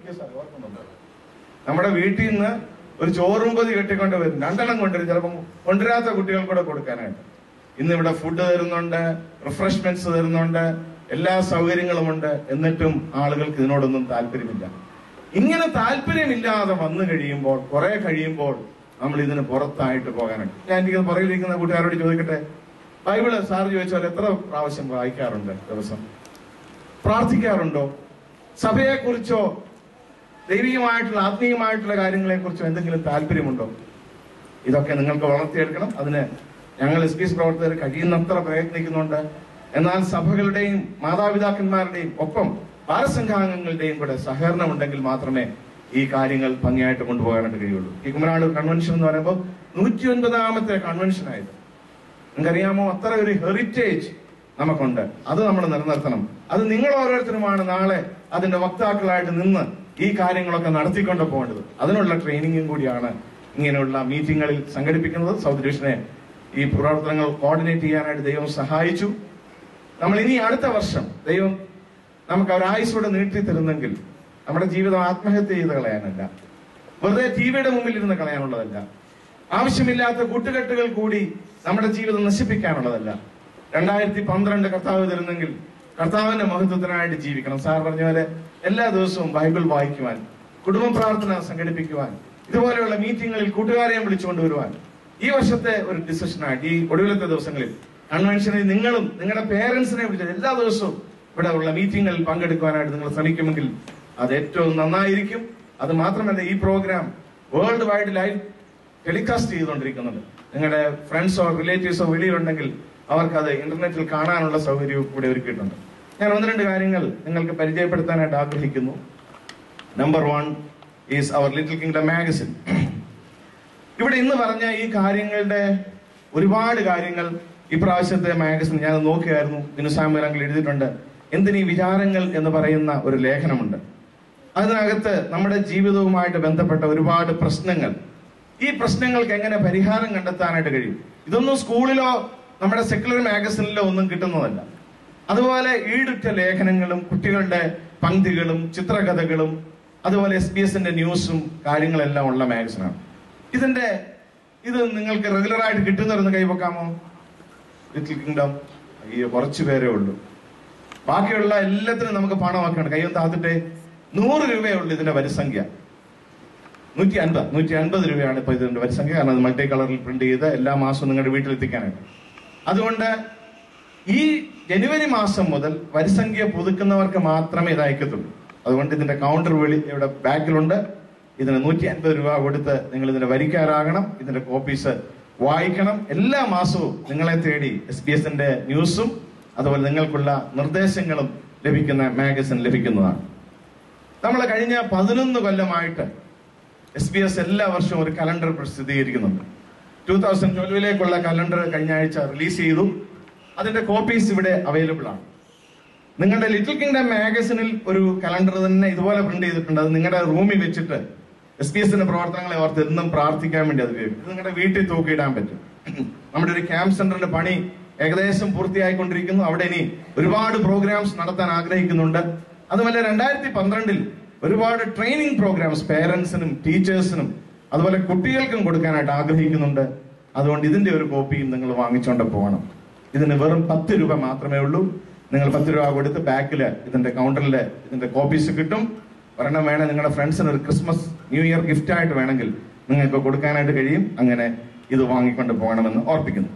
നമ്മുടെ വീട്ടിൽ നിന്ന് ഒരു ചോറും പൊതി കെട്ടിക്കൊണ്ട് വരും. 2 എണ്ണം കൊണ്ടുവരും, ചിലപ്പോൾ കൊണ്ടുവരാത്ത കുട്ടികൾക്കൂടെ കൊടുക്കാനായിട്ട്. ഇന്ന് ഇവിടെ ഫുഡ് തരുന്നുണ്ട്, റിഫ്രഷ്മെന്റ്സ് തരുന്നുണ്ട്, എല്ലാ സൗകര്യങ്ങളുമുണ്ട്. എന്നിട്ടും ആളുകൾക്ക് ഇതിനോടൊന്നും താല്പര്യമില്ല. ഇങ്ങനെ താല്പര്യമില്ലാതെ വന്നു കഴിയുമ്പോൾ, കുറെ കഴിയുമ്പോൾ നമ്മൾ ഇതിന് പുറത്തായിട്ട് പോകാനായിട്ട്. ഞാൻ എനിക്ക് പുറകിലിരിക്കുന്ന കൂട്ടുകാരോട് ചോദിക്കട്ടെ, ബൈബിള് സാർ ചോദിച്ചാൽ എത്ര പ്രാവശ്യം വായിക്കാറുണ്ട്? ദിവസം പ്രാർത്ഥിക്കാറുണ്ടോ? സഭയെക്കുറിച്ചോ ദൈവികമായിട്ടുള്ള ആത്മീയമായിട്ടുള്ള കാര്യങ്ങളെ കുറിച്ചോ എന്തെങ്കിലും താല്പര്യമുണ്ടോ? ഇതൊക്കെ നിങ്ങൾക്ക് വളർത്തിയെടുക്കണം. അതിന് ഞങ്ങൾ SBS പ്രവർത്തകർ കഴിയുന്നത്ര പ്രയത്നിക്കുന്നുണ്ട്. എന്നാൽ സഭകളുടെയും മാതാപിതാക്കന്മാരുടെയും ഒപ്പം ബാലസംഘാംഗങ്ങളുടെയും കൂടെ സഹകരണം ഉണ്ടെങ്കിൽ മാത്രമേ ഈ കാര്യങ്ങൾ ഭംഗിയായിട്ട് കൊണ്ടുപോകാനായിട്ട് കഴിയുള്ളൂ. ഈ കുമനാട് കൺവെൻഷൻ എന്ന് പറയുമ്പോൾ 109ാമത്തെ കൺവെൻഷനായത്. നിങ്ങൾക്കറിയാമോ, അത്ര ഒരു ഹെറിറ്റേജ് നമുക്കുണ്ട്. അത് നമ്മൾ നിലനിർത്തണം. അത് നിങ്ങൾ ഓരോരുത്തരുമാണ് നാളെ അതിന്റെ വക്താക്കളായിട്ട് നിന്ന് ഈ കാര്യങ്ങളൊക്കെ നടത്തിക്കൊണ്ട് പോകേണ്ടത്. അതിനുള്ള ട്രെയിനിങ്ങും കൂടിയാണ് ഇങ്ങനെയുള്ള മീറ്റിങ്ങുകളിൽ സംഘടിപ്പിക്കുന്നത്. സൗത്ത് ഡിവിഷനെ ഈ പ്രവർത്തനങ്ങൾ കോർഡിനേറ്റ് ചെയ്യാനായിട്ട് ദൈവം സഹായിച്ചു. നമ്മൾ ഇനി അടുത്ത വർഷം ദൈവം നമുക്ക് ഒരായുസ്സോടെ നീട്ടി തരുന്നെങ്കിൽ നമ്മുടെ ജീവിതം ആത്മഹത്യ ചെയ്ത് കളയാനല്ല, വെറുതെ ടിവിയുടെ മുമ്പിൽ ഇരുന്ന് കളയാനുള്ളതല്ല, ആവശ്യമില്ലാത്ത കൂട്ടുകെട്ടുകൾ കൂടി നമ്മുടെ ജീവിതം നശിപ്പിക്കാനുള്ളതല്ല. 2012 കർത്താവ് തരുന്നെങ്കിൽ കർത്താവിന്റെ മഹത്വത്തിനായിട്ട് ജീവിക്കണം. സാർ പറഞ്ഞ പോലെ എല്ലാ ദിവസവും ബൈബിൾ വായിക്കുവാൻ, കുടുംബ പ്രാർത്ഥന സംഘടിപ്പിക്കുവാൻ, ഇതുപോലെയുള്ള മീറ്റിങ്ങുകളിൽ കൂട്ടുകാരെയും വിളിച്ചുകൊണ്ടുവരുവാൻ ഈ വർഷത്തെ ഒരു ഡിസിഷനായിട്ട് ഈ ഒടുവിലത്തെ ദിവസങ്ങളിൽ കൺവെൻഷനിൽ നിങ്ങളും നിങ്ങളുടെ പേരൻസിനെ വിളിച്ച് എല്ലാ ദിവസവും ഇവിടെ ഉള്ള മീറ്റിങ്ങുകളിൽ പങ്കെടുക്കുവാനായിട്ട് നിങ്ങൾ ശ്രമിക്കുമെങ്കിൽ അത് ഏറ്റവും നന്നായിരിക്കും. അത് മാത്രമല്ല, ഈ programme world wide live telecast ചെയ്തുകൊണ്ടിരിക്കുന്നുണ്ട്. നിങ്ങളുടെ ഫ്രണ്ട്സോ റിലേറ്റീവ്സോ വെളിയിലുണ്ടെങ്കിൽ അവർക്കത് ഇന്റർനെറ്റിൽ കാണാനുള്ള സൗകര്യവും കൂടെ ഒരുക്കിയിട്ടുണ്ട്. ഞാൻ 1-2 കാര്യങ്ങൾ നിങ്ങൾക്ക് പരിചയപ്പെടുത്താനായിട്ട് ആഗ്രഹിക്കുന്നു. Number 1 is our little kingdom magazine. ഇവിടെ ഇന്ന് പറഞ്ഞ ഈ കാര്യങ്ങളുടെ ഒരുപാട് കാര്യങ്ങൾ ഇപ്രാവശ്യത്തെ മാഗസിൻ ഞാൻ നോക്കിയായിരുന്നു. ബിനു സാമുവൽ അങ്കിൾ എഴുതിയിട്ടുണ്ട്. എന്തിനീ വിചാരങ്ങൾ എന്ന് പറയുന്ന ഒരു ലേഖനമുണ്ട്. അതിനകത്ത് നമ്മുടെ ജീവിതവുമായിട്ട് ബന്ധപ്പെട്ട ഒരുപാട് പ്രശ്നങ്ങൾ, ഈ പ്രശ്നങ്ങൾക്ക് എങ്ങനെ പരിഹാരം കണ്ടെത്താനായിട്ട് കഴിയും. ഇതൊന്നും സ്കൂളിലോ നമ്മുടെ സെക്കുലർ മാഗസിനിലോ ഒന്നും കിട്ടുന്നതല്ല. അതുപോലെ ഈടുറ്റ ലേഖനങ്ങളും കുട്ടികളുടെ പങ്ക്തികളും ചിത്രകഥകളും അതുപോലെ SBS-ന്റെ ന്യൂസും കാര്യങ്ങളെല്ലാം ഉള്ള മാഗസിനാണ്. ഇത് നിങ്ങൾക്ക് റെഗുലറായിട്ട് കിട്ടുന്നവരൊന്ന് കൈവെക്കാമോ? ലിറ്റിൽ കിങ്ഡം കുറച്ചു പേരേ ഉള്ളൂ. ബാക്കിയുള്ള എല്ലാത്തിനും നമുക്ക് പണമാക്കണം. കൈയൊന്ന് താത്തിട്ടെ. 100 രൂപയേ ഉള്ളൂ ഇതിന്റെ വരിസംഖ്യ. 150 രൂപയാണ് ഇപ്പോൾ ഇതിന്റെ വരിസംഖ്യ. കാരണം അത് മൾട്ടി കളറിൽ പ്രിന്റ് ചെയ്ത് എല്ലാ മാസവും നിങ്ങളുടെ വീട്ടിലെത്തിക്കാനായിട്ട്. അതുകൊണ്ട് ഈ ജനുവരി മാസം മുതൽ വരിസംഖ്യ പുതുക്കുന്നവർക്ക് മാത്രമേ ഇത് അയക്കത്തുള്ളൂ. അതുകൊണ്ട് ഇതിന്റെ കൗണ്ടർ ഇവിടെ ബാക്കിലുണ്ട്. ഇതിന് 150 രൂപ കൊടുത്ത് നിങ്ങൾ ഇതിന്റെ വരിക്കാരാകണം. ഇതിന്റെ കോപ്പീസ് വായിക്കണം. എല്ലാ മാസവും നിങ്ങളെ തേടി SBS-ന്റെ ന്യൂസും അതുപോലെ നിങ്ങൾക്കുള്ള നിർദ്ദേശങ്ങളും ലഭിക്കുന്ന മാഗസിൻ ലഭിക്കുന്നതാണ്. നമ്മൾ കഴിഞ്ഞ 11 കൊല്ലമായിട്ട് SBS എല്ലാ വർഷവും ഒരു കലണ്ടർ പ്രസിദ്ധീകരിക്കുന്നുണ്ട്. 2012 കലണ്ടർ കഴിഞ്ഞ ആഴ്ച റിലീസ് ചെയ്തു. അതിന്റെ കോപ്പീസ് ഇവിടെ അവൈലബിൾ ആണ്. നിങ്ങളുടെ ലിറ്റിൽ കിങ്ഡം മാഗസിനിൽ ഒരു കലണ്ടർ തന്നെ ഇതുപോലെ പ്രിന്റ് ചെയ്തിട്ടുണ്ട്. അത് നിങ്ങളുടെ റൂമിൽ വെച്ചിട്ട് SBS-ന്റെ പ്രവർത്തനങ്ങളെ ഓർത്ത് എന്നും പ്രാർത്ഥിക്കാൻ വേണ്ടി അത് ഉപയോഗിക്കും. ഇത് നിങ്ങളുടെ വീട്ടിൽ തൂക്കിയിടാൻ പറ്റും. നമ്മുടെ ഒരു ക്യാമ്പ് സെന്ററിന്റെ പണി ഏകദേശം പൂർത്തിയായിക്കൊണ്ടിരിക്കുന്നു. അവിടെ ഇനി ഒരുപാട് പ്രോഗ്രാംസ് നടത്താൻ ആഗ്രഹിക്കുന്നുണ്ട്. അതുപോലെ 2012 ഒരുപാട് ട്രെയിനിങ് പ്രോഗ്രാംസ് പേരൻസിനും ടീച്ചേഴ്സിനും അതുപോലെ കുട്ടികൾക്കും കൊടുക്കാനായിട്ട് ആഗ്രഹിക്കുന്നുണ്ട്. അതുകൊണ്ട് ഇതിന്റെ ഒരു കോപ്പിയും നിങ്ങൾ വാങ്ങിച്ചുകൊണ്ട് പോകണം. ഇതിന് വെറും 10 രൂപ മാത്രമേ ഉള്ളൂ. നിങ്ങൾ 10 രൂപ കൊടുത്ത് ബാക്കിൽ ഇതിന്റെ കൗണ്ടറിൽ ഇതിന്റെ കോപ്പീസ് കിട്ടും. ഒരെണ്ണം വേണേ നിങ്ങളുടെ ഫ്രണ്ട്സിന് ഒരു ക്രിസ്മസ് ന്യൂ ഇയർ ഗിഫ്റ്റ് ആയിട്ട് വേണമെങ്കിൽ നിങ്ങൾക്ക് കൊടുക്കാനായിട്ട് കഴിയും. അങ്ങനെ ഇത് വാങ്ങിക്കൊണ്ട് പോകണമെന്ന് ഓർപ്പിക്കുന്നു.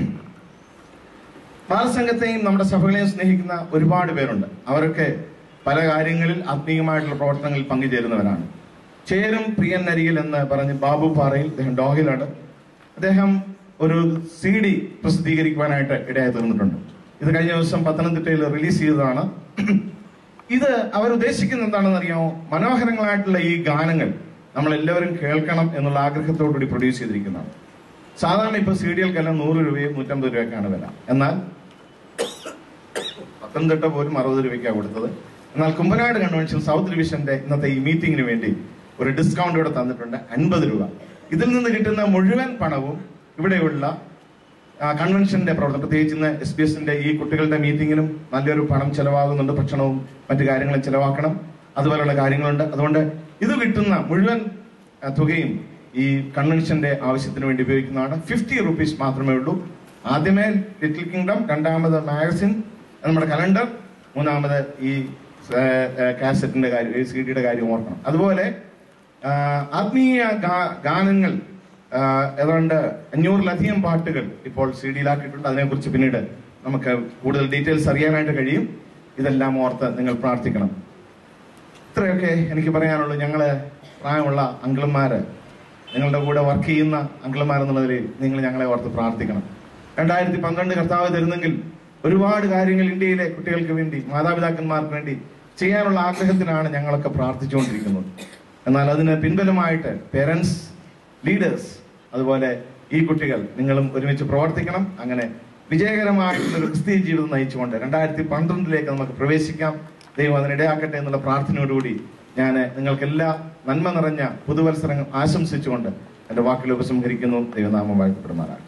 ബാലസംഘത്തെയും നമ്മുടെ സഭകളെയും സ്നേഹിക്കുന്ന ഒരുപാട് പേരുണ്ട്. അവരൊക്കെ പല കാര്യങ്ങളിൽ ആത്മീയമായിട്ടുള്ള പ്രവർത്തനങ്ങളിൽ പങ്കുചേരുന്നവരാണ്. ചേരും പ്രിയനരികിൽ എന്ന് പറഞ്ഞ് ബാബു പാറയിൽ, അദ്ദേഹം ഡോഹിലാണ്, അദ്ദേഹം ഒരു CD പ്രസിദ്ധീകരിക്കുവാനായിട്ട് ഇടയായി തീർന്നിട്ടുണ്ട്. ഇത് കഴിഞ്ഞ ദിവസം പത്തനംതിട്ടയിൽ റിലീസ് ചെയ്തതാണ്. ഇത് അവരുദ്ദേശിക്കുന്നത് എന്താണെന്ന് അറിയാമോ? മനോഹരങ്ങളായിട്ടുള്ള ഈ ഗാനങ്ങൾ നമ്മൾ എല്ലാവരും കേൾക്കണം എന്നുള്ള ആഗ്രഹത്തോടുകൂടി പ്രൊഡ്യൂസ് ചെയ്തിരിക്കുന്നതാണ്. സാധാരണ ഇപ്പൊ CD-കെല്ലാം 100 രൂപയും 150 രൂപയ്ക്കാണ് വില. എന്നാൽ പത്തനംതിട്ട പോലും 60 രൂപയ്ക്കാണ് കൊടുത്തത്. എന്നാൽ കുമ്പനാട് കൺവെൻഷൻ സൗത്ത് ഡിവിഷന്റെ ഇന്നത്തെ ഈ മീറ്റിംഗിന് വേണ്ടി ഒരു ഡിസ്കൗണ്ട് ഇവിടെ തന്നിട്ടുണ്ട്, 50 രൂപ. ഇതിൽ നിന്ന് കിട്ടുന്ന മുഴുവൻ പണവും ഇവിടെയുള്ള കൺവെൻഷന്റെ പ്രവർത്തനം, പ്രത്യേകിച്ച് ഇന്ന് SBS-ന്റെ ഈ കുട്ടികളുടെ മീറ്റിംഗിനും നല്ലൊരു പണം ചെലവാകുന്നുണ്ട്. ഭക്ഷണവും മറ്റു കാര്യങ്ങളും ചെലവാക്കണം, അതുപോലെയുള്ള കാര്യങ്ങളുണ്ട്. അതുകൊണ്ട് ഇത് കിട്ടുന്ന മുഴുവൻ തുകയും ഈ കൺവെൻഷന്റെ ആവശ്യത്തിന് വേണ്ടി ഉപയോഗിക്കുന്നതാണ്. 50 റുപ്പീസ് മാത്രമേ ഉള്ളൂ. ആദ്യമേ ലിറ്റിൽ കിങ്ഡം, രണ്ടാമത് മാഗസിൻ, നമ്മുടെ കലണ്ടർ, മൂന്നാമത് ഈ കാസറ്റിന്റെ കാര്യം, CD-യുടെ കാര്യം ഓർക്കണം. അതുപോലെ ആത്മീയ ഗാനങ്ങൾ ഏതാണ്ട് 500-ലധികം പാട്ടുകൾ ഇപ്പോൾ CD-യിലാക്കിയിട്ടുണ്ട്. അതിനെക്കുറിച്ച് പിന്നീട് നമുക്ക് കൂടുതൽ ഡീറ്റെയിൽസ് അറിയാനായിട്ട് കഴിയും. ഇതെല്ലാം ഓർത്ത് നിങ്ങൾ പ്രാർത്ഥിക്കണം. ഇത്രയൊക്കെ എനിക്ക് പറയാനുള്ളൂ. ഞങ്ങള് പ്രായമുള്ള അങ്കിളന്മാര്, നിങ്ങളുടെ കൂടെ വർക്ക് ചെയ്യുന്ന അങ്കിളന്മാരെന്നുള്ളതിൽ നിങ്ങൾ ഞങ്ങളെ ഓർത്ത് പ്രാർത്ഥിക്കണം. 2012 കർത്താവ് തരുന്നെങ്കിൽ ഒരുപാട് കാര്യങ്ങൾ ഇന്ത്യയിലെ കുട്ടികൾക്ക് വേണ്ടി, മാതാപിതാക്കന്മാർക്ക് വേണ്ടി ചെയ്യാനുള്ള ആഗ്രഹത്തിനാണ് ഞങ്ങളൊക്കെ പ്രാർത്ഥിച്ചുകൊണ്ടിരിക്കുന്നത്. എന്നാൽ അതിന് പിൻബലമായിട്ട് പേരൻസ്, ലീഡേഴ്സ്, അതുപോലെ ഈ കുട്ടികൾ നിങ്ങളും ഒരുമിച്ച് പ്രവർത്തിക്കണം. അങ്ങനെ വിജയകരമായിട്ടുള്ള ഒരു ക്രിസ്തീയ ജീവിതം നയിച്ചുകൊണ്ട് 2012 നമുക്ക് പ്രവേശിക്കാം. ദൈവം അതിനിടയാക്കട്ടെ എന്നുള്ള പ്രാർത്ഥനയോടുകൂടി ഞാൻ നിങ്ങൾക്കെല്ലാ നന്മ നിറഞ്ഞ പുതുവത്സരം ആശംസിച്ചുകൊണ്ട് എന്റെ വാക്കുകൾ ഉപസംഹരിക്കുന്നു. ദൈവനാമം വാഴ്ത്തപ്പെടുമാറാകട്ടെ.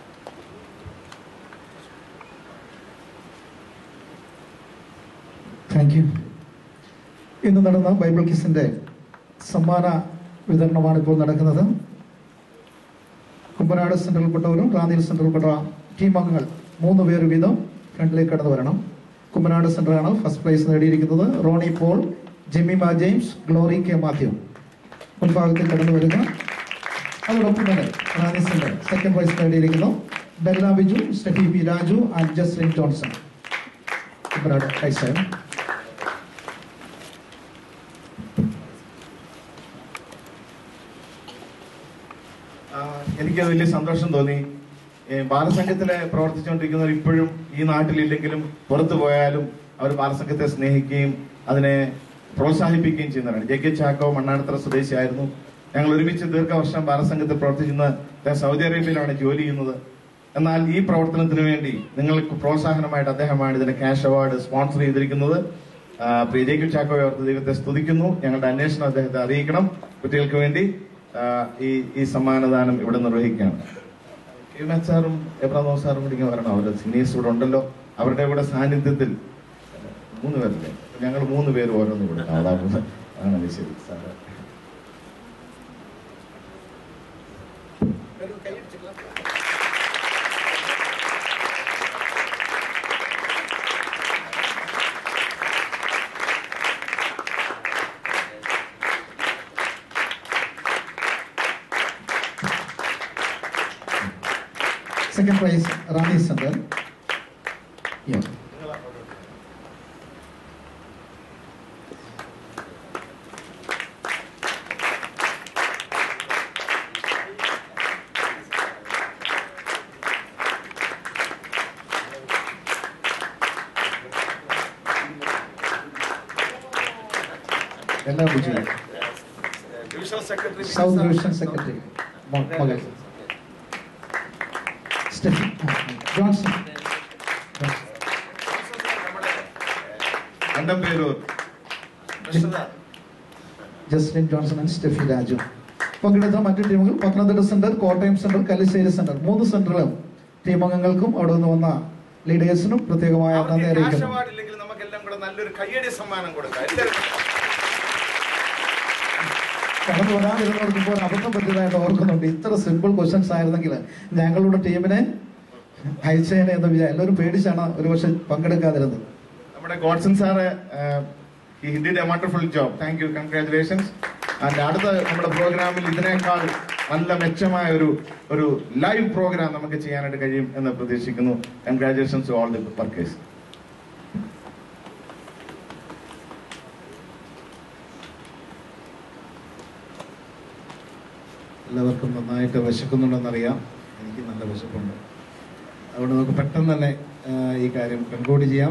Thank you. ഇന്ന് നടന്ന ബൈബിൾ കിസിന്റെ സമ്മാന വിതരണമാണ് ഇപ്പോൾ നടക്കുന്നത്. കുമ്പനാട് സെന്ററിൽപ്പെട്ടവരും റാന്നിയിൽ സെന്ററിൽപ്പെട്ട ടീം അംഗങ്ങൾ 3 പേര് വീതം ഫ്രണ്ടിലേക്ക് കടന്നു വരണം. കുമ്പനാട് സെന്ററാണ് ഫസ്റ്റ് പ്രൈസ് നേടിയിരിക്കുന്നത്. Ronnie Paul, Jemima James, Glory K Mathew മുൻഭാഗത്തിൽ കടന്നു വരിക. അതോടൊപ്പം തന്നെ റാന്നി സെന്റർ സെക്കൻഡ് പ്രൈസ് നേടിയിരിക്കുന്നു Bella Biju, Steffi P Raju and Jaslin Johnson. Kumbanad high side. എനിക്ക് വലിയ സന്തോഷം തോന്നി. ബാലസംഘത്തിലെ പ്രവർത്തിച്ചുകൊണ്ടിരിക്കുന്നവർ ഇപ്പോഴും ഈ നാട്ടിലില്ലെങ്കിലും പുറത്തു പോയാലും അവർ ബാലസംഘത്തെ സ്നേഹിക്കുകയും അതിനെ പ്രോത്സാഹിപ്പിക്കുകയും ചെയ്യുന്നവരാണ്. JK ചാക്കോ മണ്ണാടത്തറ സ്വദേശിയായിരുന്നു. ഞങ്ങൾ ഒരുമിച്ച് ദീർഘവർഷം ബാലസംഘത്തിൽ പ്രവർത്തിക്കുന്ന സൗദി അറേബ്യയിലാണ് ജോലി ചെയ്യുന്നത്. എന്നാൽ ഈ പ്രവർത്തനത്തിന് വേണ്ടി നിങ്ങൾക്ക് പ്രോത്സാഹനമായിട്ട് അദ്ദേഹമാണ് ഇതിന്റെ ക്യാഷ് അവാർഡ് സ്പോൺസർ ചെയ്തിരിക്കുന്നത്. പ്രിയ JK ചാക്കോയെ ഓർത്ത് ദൈവത്തെ സ്തുതിക്കുന്നു. ഞങ്ങളുടെ അന്വേഷണം അദ്ദേഹത്തെ അറിയിക്കണം. കുട്ടികൾക്ക് വേണ്ടി ഈ സമ്മാനദാനം ഇവിടെ നിർവഹിക്കുകയാണ്. സാറും എബ്രാമോ സാറും കൂടി ഇങ്ങനെ വരണം. അവരുടെ സീനിയേഴ്സ് ഇവിടെ ഉണ്ടല്ലോ. അവരുടെ കൂടെ സാന്നിധ്യത്തിൽ 3 പേരല്ലേ, ഞങ്ങൾ 3 പേര് ഓരോന്ന് കൊടുക്കാം. അതാണ് ശരി sir. Second prize, Rani Center. Yeah. Divisional Secretary. South Division Secretary. Magal. Stephen Johnson. Justin Johnson and Steffi Raju. പങ്കെടുത്ത മറ്റു ടീമുകൾ Pathanamthitta centre, Kottayam centre, Kallissery centre. 3 സെന്ററിലും ടീം അംഗങ്ങൾക്കും അവിടെ നിന്ന് വന്ന ലീഡേഴ്സിനും പ്രത്യേകമായ നന്ദി അറിയിക്കുന്നു. നല്ലൊരു കയ്യടി സമ്മാനം കൊടുക്കാം. കടന്നു വരാതിരുന്നവർക്കിപ്പോൾ അബദ്ധം പറ്റിയതായിട്ട് ഓർക്കുന്നുണ്ട്. ഇത്ര സിമ്പിൾ ക്വസ്റ്റ്യൻസ് ആയിരുന്നെങ്കിൽ ഞങ്ങളുടെ ടീമിനെ അയച്ചേനെ എന്ന് വിചാരിച്ചു. എല്ലാവരും പേടിച്ചാണ് ഒരുപക്ഷെ പങ്കെടുക്കാതിരുന്നത്. നമ്മുടെ Godson sir he did a wonderful job. Thank you, congratulations. And അടുത്ത നമ്മുടെ പ്രോഗ്രാമിൽ ഇതിനേക്കാൾ നല്ല മെച്ചമായ ഒരു ലൈവ് പ്രോഗ്രാം നമുക്ക് ചെയ്യാനായിട്ട് കഴിയും എന്ന് പ്രതീക്ഷിക്കുന്നു. Congratulations to all the workers. എല്ലാവർക്കും നന്നായിട്ട് വിശക്കുന്നുണ്ടെന്നറിയാം. എനിക്ക് നല്ല വിശപ്പുണ്ട്. അതുകൊണ്ട് നമുക്ക് പെട്ടെന്ന് തന്നെ ഈ കാര്യം കൺക്ലൂഡ് ചെയ്യാം.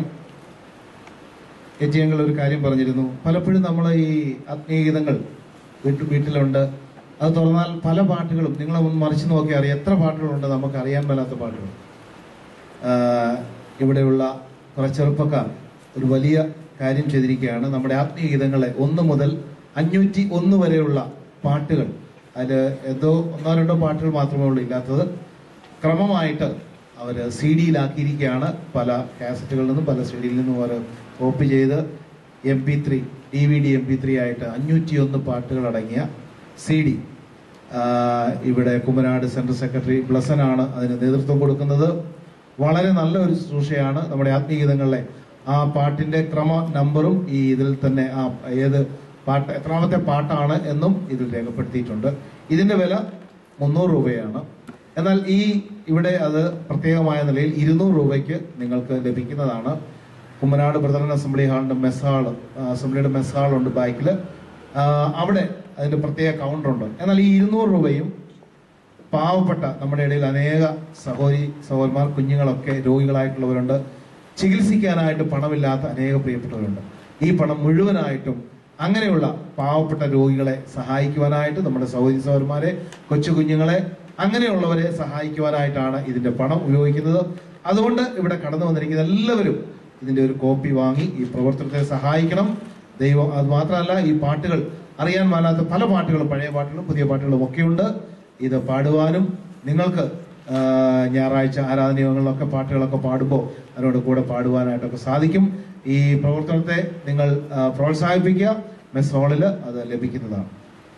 ഞങ്ങൾ ഒരു കാര്യം പറഞ്ഞിരുന്നു, പലപ്പോഴും നമ്മൾ ഈ ആത്മീയഗീതങ്ങൾ വീട്ടിലുണ്ട്. അത് തുറന്നാൽ പല പാട്ടുകളും നിങ്ങൾ മറിച്ച് നോക്കി അറിയാം എത്ര പാട്ടുകളുണ്ട് നമുക്ക് അറിയാൻ മേലാത്ത പാട്ടുകൾ. ഇവിടെയുള്ള കുറെ ചെറുപ്പക്കാർ ഒരു വലിയ കാര്യം ചെയ്തിരിക്കുകയാണ്. നമ്മുടെ ആത്മീയഗീതങ്ങളെ 1 മുതൽ 501 വരെയുള്ള പാട്ടുകൾ, അതിൽ ഏതോ 1-2 പാട്ടുകൾ മാത്രമേ ഉള്ളൂ ഇല്ലാത്തത്, ക്രമമായിട്ട് അവർ CD-യിലാക്കിയിരിക്കുകയാണ്. പല കാസറ്റുകളിൽ നിന്നും പല CD-യിൽ നിന്നും അവർ കോപ്പി ചെയ്ത് MP3 DVD MP3 ആയിട്ട് 501 പാട്ടുകൾ അടങ്ങിയ CD ഇവിടെ കുമനാട് സെൻട്രൽ സെക്രട്ടറി ബ്ലസനാണ് അതിന് നേതൃത്വം കൊടുക്കുന്നത്. വളരെ നല്ല ഒരു ശുശ്രൂഷയാണ്. നമ്മുടെ ആത്മീയഗീതങ്ങളിലെ ആ പാട്ടിന്റെ ക്രമ നമ്പറും ഈ ഇതിൽ തന്നെ ആ ഏത് പാട്ട് എത്രാമത്തെ പാട്ടാണ് എന്നും ഇതിൽ രേഖപ്പെടുത്തിയിട്ടുണ്ട്. ഇതിന്റെ വില 300 രൂപയാണ്. എന്നാൽ ഇവിടെ അത് പ്രത്യേകമായ നിലയിൽ 200 രൂപയ്ക്ക് നിങ്ങൾക്ക് ലഭിക്കുന്നതാണ്. കുമ്മനാട് ബ്രദറൻ അസംബ്ലി ഹാളിന്റെ അസംബ്ലിയുടെ മെസ് ഹാളുണ്ട് ബാക്കിൽ. അവിടെ അതിന്റെ പ്രത്യേക കൗണ്ടറുണ്ട്. എന്നാൽ ഈ 200 രൂപയും പാവപ്പെട്ട നമ്മുടെ ഇടയിൽ അനേക സഹോദരന്മാർ കുഞ്ഞുങ്ങളൊക്കെ രോഗികളായിട്ടുള്ളവരുണ്ട്. ചികിത്സിക്കാനായിട്ട് പണമില്ലാത്ത അനേക പ്രിയപ്പെട്ടവരുണ്ട്. ഈ പണം മുഴുവനായിട്ടും അങ്ങനെയുള്ള പാവപ്പെട്ട രോഗികളെ സഹായിക്കുവാനായിട്ട്, നമ്മുടെ സഹോദരന്മാരെ, കൊച്ചു കുഞ്ഞുങ്ങളെ, അങ്ങനെയുള്ളവരെ സഹായിക്കുവാനായിട്ടാണ് ഇതിന്റെ പണം ഉപയോഗിക്കുന്നത്. അതുകൊണ്ട് ഇവിടെ കടന്നു വന്നിരിക്കുന്ന എല്ലാവരും ഇതിന്റെ ഒരു കോപ്പി വാങ്ങി ഈ പ്രവർത്തനത്തെ സഹായിക്കണം. ദൈവം അത് മാത്രമല്ല, ഈ പാട്ടുകൾ അറിയാൻ മേലാത്ത പല പാട്ടുകളും, പഴയ പാട്ടുകളും പുതിയ പാട്ടുകളും ഒക്കെയുണ്ട്. ഇത് പാടുവാനും നിങ്ങൾക്ക് ഞായറാഴ്ച ആരാധനകളിലൊക്കെ പാട്ടുകളൊക്കെ പാടുമ്പോൾ അതിനോട് കൂടെ പാടുവാനായിട്ടൊക്കെ സാധിക്കും. ഈ പ്രവർത്തനത്തെ നിങ്ങൾ പ്രോത്സാഹിപ്പിക്കുക. മെസ് ഹാളിൽ അത് ലഭിക്കുന്നതാണ്.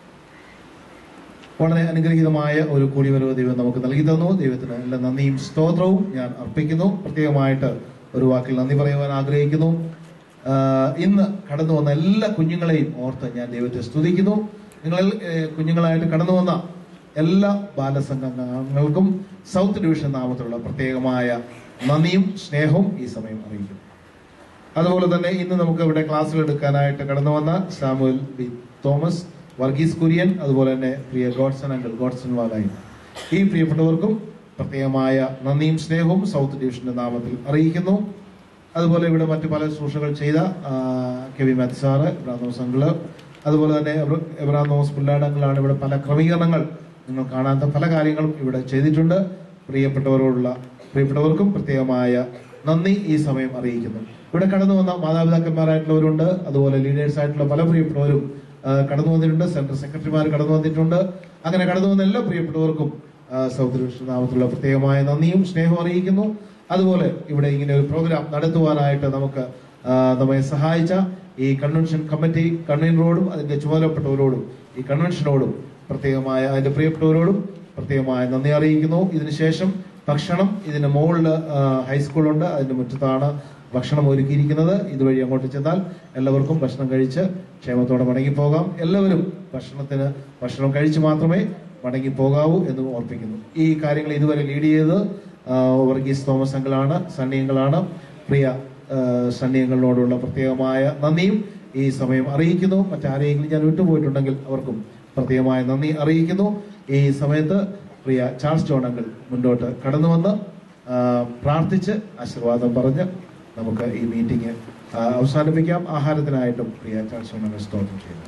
വളരെ അനുഗ്രഹീതമായ ഒരു കൂടിവരവ് ദൈവം നമുക്ക് നൽകി തന്നു. ദൈവത്തിന് എല്ലാ നന്ദിയും സ്തോത്രവും ഞാൻ അർപ്പിക്കുന്നു. പ്രത്യേകമായിട്ട് ഒരു വാക്കിൽ നന്ദി പറയുവാൻ ആഗ്രഹിക്കുന്നു. ഇന്ന് കടന്നു വന്ന എല്ലാ കുഞ്ഞുങ്ങളെയും ഓർത്ത് ഞാൻ ദൈവത്തെ സ്തുതിക്കുന്നു. നിങ്ങൾ കുഞ്ഞുങ്ങളായിട്ട് കടന്നു വന്ന എല്ലാ ബാലസംഘങ്ങൾക്കും സൗത്ത് ഡിവിഷൻ നാമത്തിലുള്ള പ്രത്യേകമായ നന്ദിയും സ്നേഹവും ഈ സമയം അറിയിക്കുന്നു. അതുപോലെ തന്നെ ഇന്ന് നമുക്ക് ഇവിടെ ക്ലാസ്സുകൾ എടുക്കാനായിട്ട് കടന്നു വന്ന സാമുവൽ ബി തോമസ്, വർഗീസ് കുര്യൻ, അതുപോലെ തന്നെ പ്രിയ ഗോഡ്സൺ അങ്കിൾ, ഗോഡ്സൺ വാലായി, ഈ പ്രിയപ്പെട്ടവർക്കും പ്രത്യേകമായ നന്ദിയും സ്നേഹവും സൗത്ത് ഡിവിഷന്റെ നാമത്തിൽ അറിയിക്കുന്നു. അതുപോലെ ഇവിടെ മറ്റു പല ശുശ്രൂഷകൾ ചെയ്ത കെവി മാത്യു സാറ്, എബ്രാഹിം തോമസ് അങ്കിള്, അതുപോലെ തന്നെ എബ്രാഹിം തോമസ് പുല്ലാടങ്ങളാണ് ഇവിടെ പല ക്രമീകരണങ്ങൾ, നിങ്ങൾ കാണാത്ത പല കാര്യങ്ങളും ഇവിടെ ചെയ്തിട്ടുണ്ട്. പ്രിയപ്പെട്ടവർക്കും പ്രത്യേകമായ നന്ദി ഈ സമയം അറിയിക്കുന്നു. ഇവിടെ കടന്നു വന്ന മാതാപിതാക്കന്മാരായിട്ടുള്ളവരുണ്ട്. അതുപോലെ ലീഡേഴ്സ് ആയിട്ടുള്ള പല പ്രിയപ്പെട്ടവരും കടന്നു വന്നിട്ടുണ്ട്. സെൻട്രൽ സെക്രട്ടറിമാർ കടന്നു വന്നിട്ടുണ്ട്. അങ്ങനെ കടന്നു വന്ന എല്ലാ പ്രിയപ്പെട്ടവർക്കും സൗത്ത് ഡിവിഷൻ നാമത്തിലുള്ള പ്രത്യേകമായ നന്ദിയും സ്നേഹവും അറിയിക്കുന്നു. അതുപോലെ ഇവിടെ ഇങ്ങനെ ഒരു പ്രോഗ്രാം നടത്തുവാനായിട്ട് നമ്മെ സഹായിച്ച ഈ കൺവെൻഷൻ കമ്മിറ്റി കൺവീനറോടും അതിന്റെ ചുമതലപ്പെട്ടവരോടും ഈ കൺവെൻഷനോടും പ്രത്യേകമായ അതിന്റെ പ്രിയപ്പെട്ടവരോടും പ്രത്യേകമായ നന്ദി അറിയിക്കുന്നു. ഇതിനുശേഷം ഭക്ഷണം ഇതിന്റെ മുകളിൽ ഹൈസ്കൂളുണ്ട്, അതിന്റെ മുറ്റത്താണ് ഭക്ഷണം ഒരുക്കിയിരിക്കുന്നത്. ഇതുവഴി അങ്ങോട്ട് ചെന്നാൽ എല്ലാവർക്കും ഭക്ഷണം കഴിച്ച് ക്ഷേമത്തോടെ മടങ്ങിപ്പോകാം. എല്ലാവരും ഭക്ഷണം കഴിച്ച് മാത്രമേ മടങ്ങിപ്പോകാവൂ എന്ന് ഓർപ്പിക്കുന്നു. ഈ കാര്യങ്ങൾ ഇതുവരെ ലീഡ് ചെയ്ത് വർഗീസ് തോമസ് അങ്കിളാണ്, സണ്ണിയങ്ങളാണ്. പ്രിയ സണ്ണിയങ്ങളോടുള്ള പ്രത്യേകമായ നന്ദിയും ഈ സമയം അറിയിക്കുന്നു. മറ്റാരെങ്കിലും ഞാൻ വിട്ടുപോയിട്ടുണ്ടെങ്കിൽ അവർക്കും പ്രത്യേകമായ നന്ദി അറിയിക്കുന്നു. ഈ സമയത്ത് പ്രിയ ചാൾസ് ജോൺ അങ്കിൾ മുന്നോട്ട് കടന്നു വന്ന് പ്രാർത്ഥിച്ച് ആശീർവാദം പറഞ്ഞ് നമുക്ക് ഈ മീറ്റിംഗ് അവസാനിപ്പിക്കാം. ആഹാരത്തിനായിട്ടും പ്രിയ ചാൾസ് ജോൺ അങ്കിൾ സ്തോത്രം ചെയ്യുന്നു.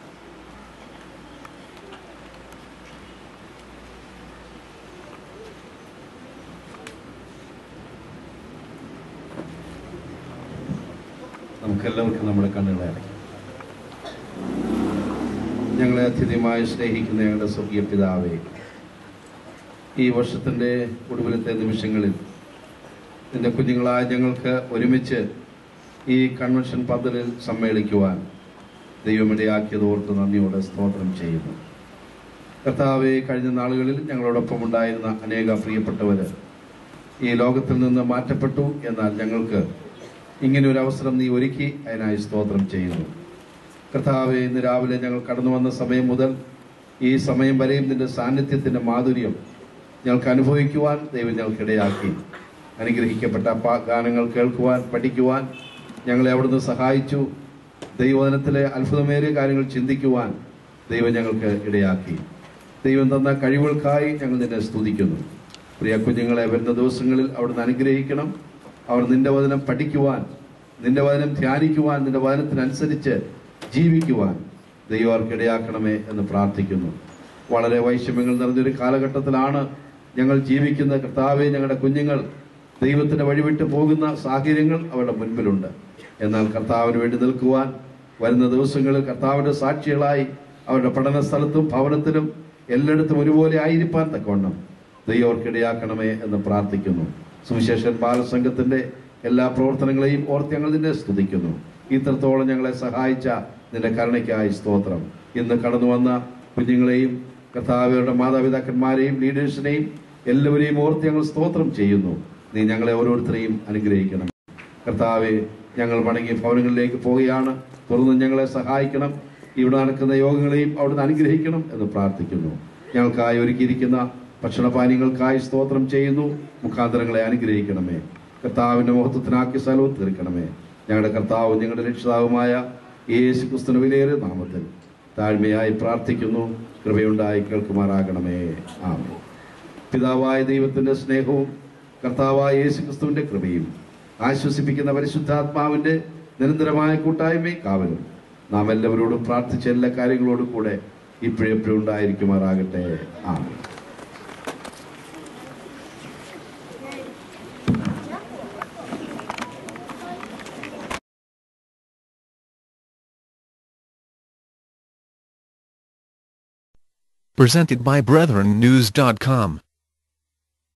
നമുക്കെല്ലാവർക്കും നമ്മുടെ കണ്ണുകളെ അടയ്ക്കാം. ഞങ്ങളെ അത്യധികമായി സ്നേഹിക്കുന്ന ഞങ്ങളുടെ സ്വർഗീയ പിതാവേ, ഈ വർഷത്തിൻ്റെ ഒടുവിലത്തെ നിമിഷങ്ങളിൽ നിന്റെ കുഞ്ഞുങ്ങളായ ഞങ്ങൾക്ക് ഒരുമിച്ച് ഈ കൺവെൻഷൻ പന്തലിൽ സമ്മേളിക്കുവാൻ ദൈവമിടയാക്കിയത് ഓർത്ത് നന്ദിയോടെ സ്തോത്രം ചെയ്യുന്നു. കർത്താവെ, കഴിഞ്ഞ നാളുകളിൽ ഞങ്ങളോടൊപ്പം ഉണ്ടായിരുന്ന അനേക പ്രിയപ്പെട്ടവർ ഈ ലോകത്തിൽ നിന്ന് മാറ്റപ്പെട്ടു. എന്നാൽ ഞങ്ങൾക്ക് ഇങ്ങനെ ഒരു അവസരം നീ ഒരുക്കി, അതിനായി സ്തോത്രം ചെയ്യുന്നു. കർത്താവെ, ഇന്ന് രാവിലെ ഞങ്ങൾ കടന്നു വന്ന സമയം മുതൽ ഈ സമയം വരെയും നിന്റെ സാന്നിധ്യത്തിൻ്റെ മാധുര്യം ഞങ്ങൾക്ക് അനുഭവിക്കുവാൻ ദൈവം ഞങ്ങൾക്കിടയാക്കി. അനുഗ്രഹിക്കപ്പെട്ട ഗാനങ്ങൾ കേൾക്കുവാൻ, പഠിക്കുവാൻ ഞങ്ങളെ അവിടുന്ന് സഹായിച്ചു. ദൈവവചനത്തിലെ അത്ഭുതമേറിയ കാര്യങ്ങൾ ചിന്തിക്കുവാൻ ദൈവം ഞങ്ങൾക്ക് ഇടയാക്കി. ദൈവം തന്ന കഴിവുകൾക്കായി ഞങ്ങൾ നിന്നെ സ്തുതിക്കുന്നു. പ്രിയ കുഞ്ഞുങ്ങളെ വരുന്ന ദിവസങ്ങളിൽ അവിടുന്ന് അനുഗ്രഹിക്കണം. അവർ നിന്റെ വചനം പഠിക്കുവാൻ, നിന്റെ വചനം ധ്യാനിക്കുവാൻ, നിന്റെ വചനത്തിനനുസരിച്ച് ജീവിക്കുവാൻ ദൈവം അവർക്കിടയാക്കണമേ എന്ന് പ്രാർത്ഥിക്കുന്നു. വളരെ വൈഷമ്യങ്ങൾ നിറഞ്ഞൊരു കാലഘട്ടത്തിലാണ് ഞങ്ങൾ ജീവിക്കുന്ന കർത്താവെ. ഞങ്ങളുടെ കുഞ്ഞുങ്ങൾ ദൈവത്തിന് വഴിവിട്ട് പോകുന്ന സാഹചര്യങ്ങൾ അവരുടെ മുൻപിലുണ്ട്. എന്നാൽ കർത്താവിന് വേണ്ടി നിൽക്കുവാൻ വരുന്ന ദിവസങ്ങളിൽ കർത്താവിൻ്റെ സാക്ഷികളായി അവരുടെ പഠന സ്ഥലത്തും ഭവനത്തിലും എല്ലായിടത്തും ഒരുപോലെ ആയിരിക്കാൻ തക്കവണ്ണം ദൈവം അവർക്കിടയാക്കണമേ എന്ന് പ്രാർത്ഥിക്കുന്നു. സുവിശേഷൻ ബാലസംഘത്തിന്റെ എല്ലാ പ്രവർത്തനങ്ങളെയും ഓർത്ത് ഞങ്ങൾ നിന്നെ സ്തുതിക്കുന്നു. ഇത്രത്തോളം ഞങ്ങളെ സഹായിച്ച നിന്റെ കരുണയ്ക്കായി സ്തോത്രം. ഇന്ന് കടന്നു വന്ന കുഞ്ഞുങ്ങളെയും കർത്താവരുടെ മാതാപിതാക്കന്മാരെയും ലീഡേഴ്സിനെയും എല്ലാവരെയും ഓർത്ത് ഞങ്ങൾ സ്തോത്രം ചെയ്യുന്നു. നീ ഞങ്ങളെ ഓരോരുത്തരെയും അനുഗ്രഹിക്കണം. കർത്താവെ, ഞങ്ങൾ മടങ്ങി ഭവനങ്ങളിലേക്ക് പോവുകയാണ്. തുറന്ന് ഞങ്ങളെ സഹായിക്കണം. ഇവിടെ നടക്കുന്ന യോഗങ്ങളെയും അവിടുന്ന് അനുഗ്രഹിക്കണം എന്ന് പ്രാർത്ഥിക്കുന്നു. ഞങ്ങൾക്കായി ഒരുക്കിയിരിക്കുന്ന ഭക്ഷണപാനീയങ്ങൾക്കായി സ്തോത്രം ചെയ്യുന്നു. മുഖാന്തരങ്ങളെ അനുഗ്രഹിക്കണമേ. കർത്താവിന്റെ മഹത്വത്തിനാക്കി സ്ഥലവും തീർക്കണമേ. ഞങ്ങളുടെ കർത്താവും ഞങ്ങളുടെ രക്ഷിതാവുമായ യേശു ക്രിസ്തുവിന്റെ വിലയേറിയ നാമത്തിൽ താഴ്മയായി പ്രാർത്ഥിക്കുന്നു. കൃപയുണ്ടായി കേൾക്കുമാറാകണമേ. ആമേൻ. പിതാവായ ദൈവത്തിന്റെ സ്നേഹവും കർത്താവായ യേശു ക്രിസ്തുവിന്റെ കൃപയും ആശ്വസിപ്പിക്കുന്ന പരിശുദ്ധാത്മാവിന്റെ നിരന്തരമായ കൂട്ടായ്മയും കാവലും നാം എല്ലാവരോടും പ്രാർത്ഥിച്ച എല്ലാ കാര്യങ്ങളോടും കൂടെ ഇപ്പോഴെപ്പോഴും ഉണ്ടായിരിക്കുമാറാകട്ടെ. ആമേൻ. Presented by BrethrenNews.com.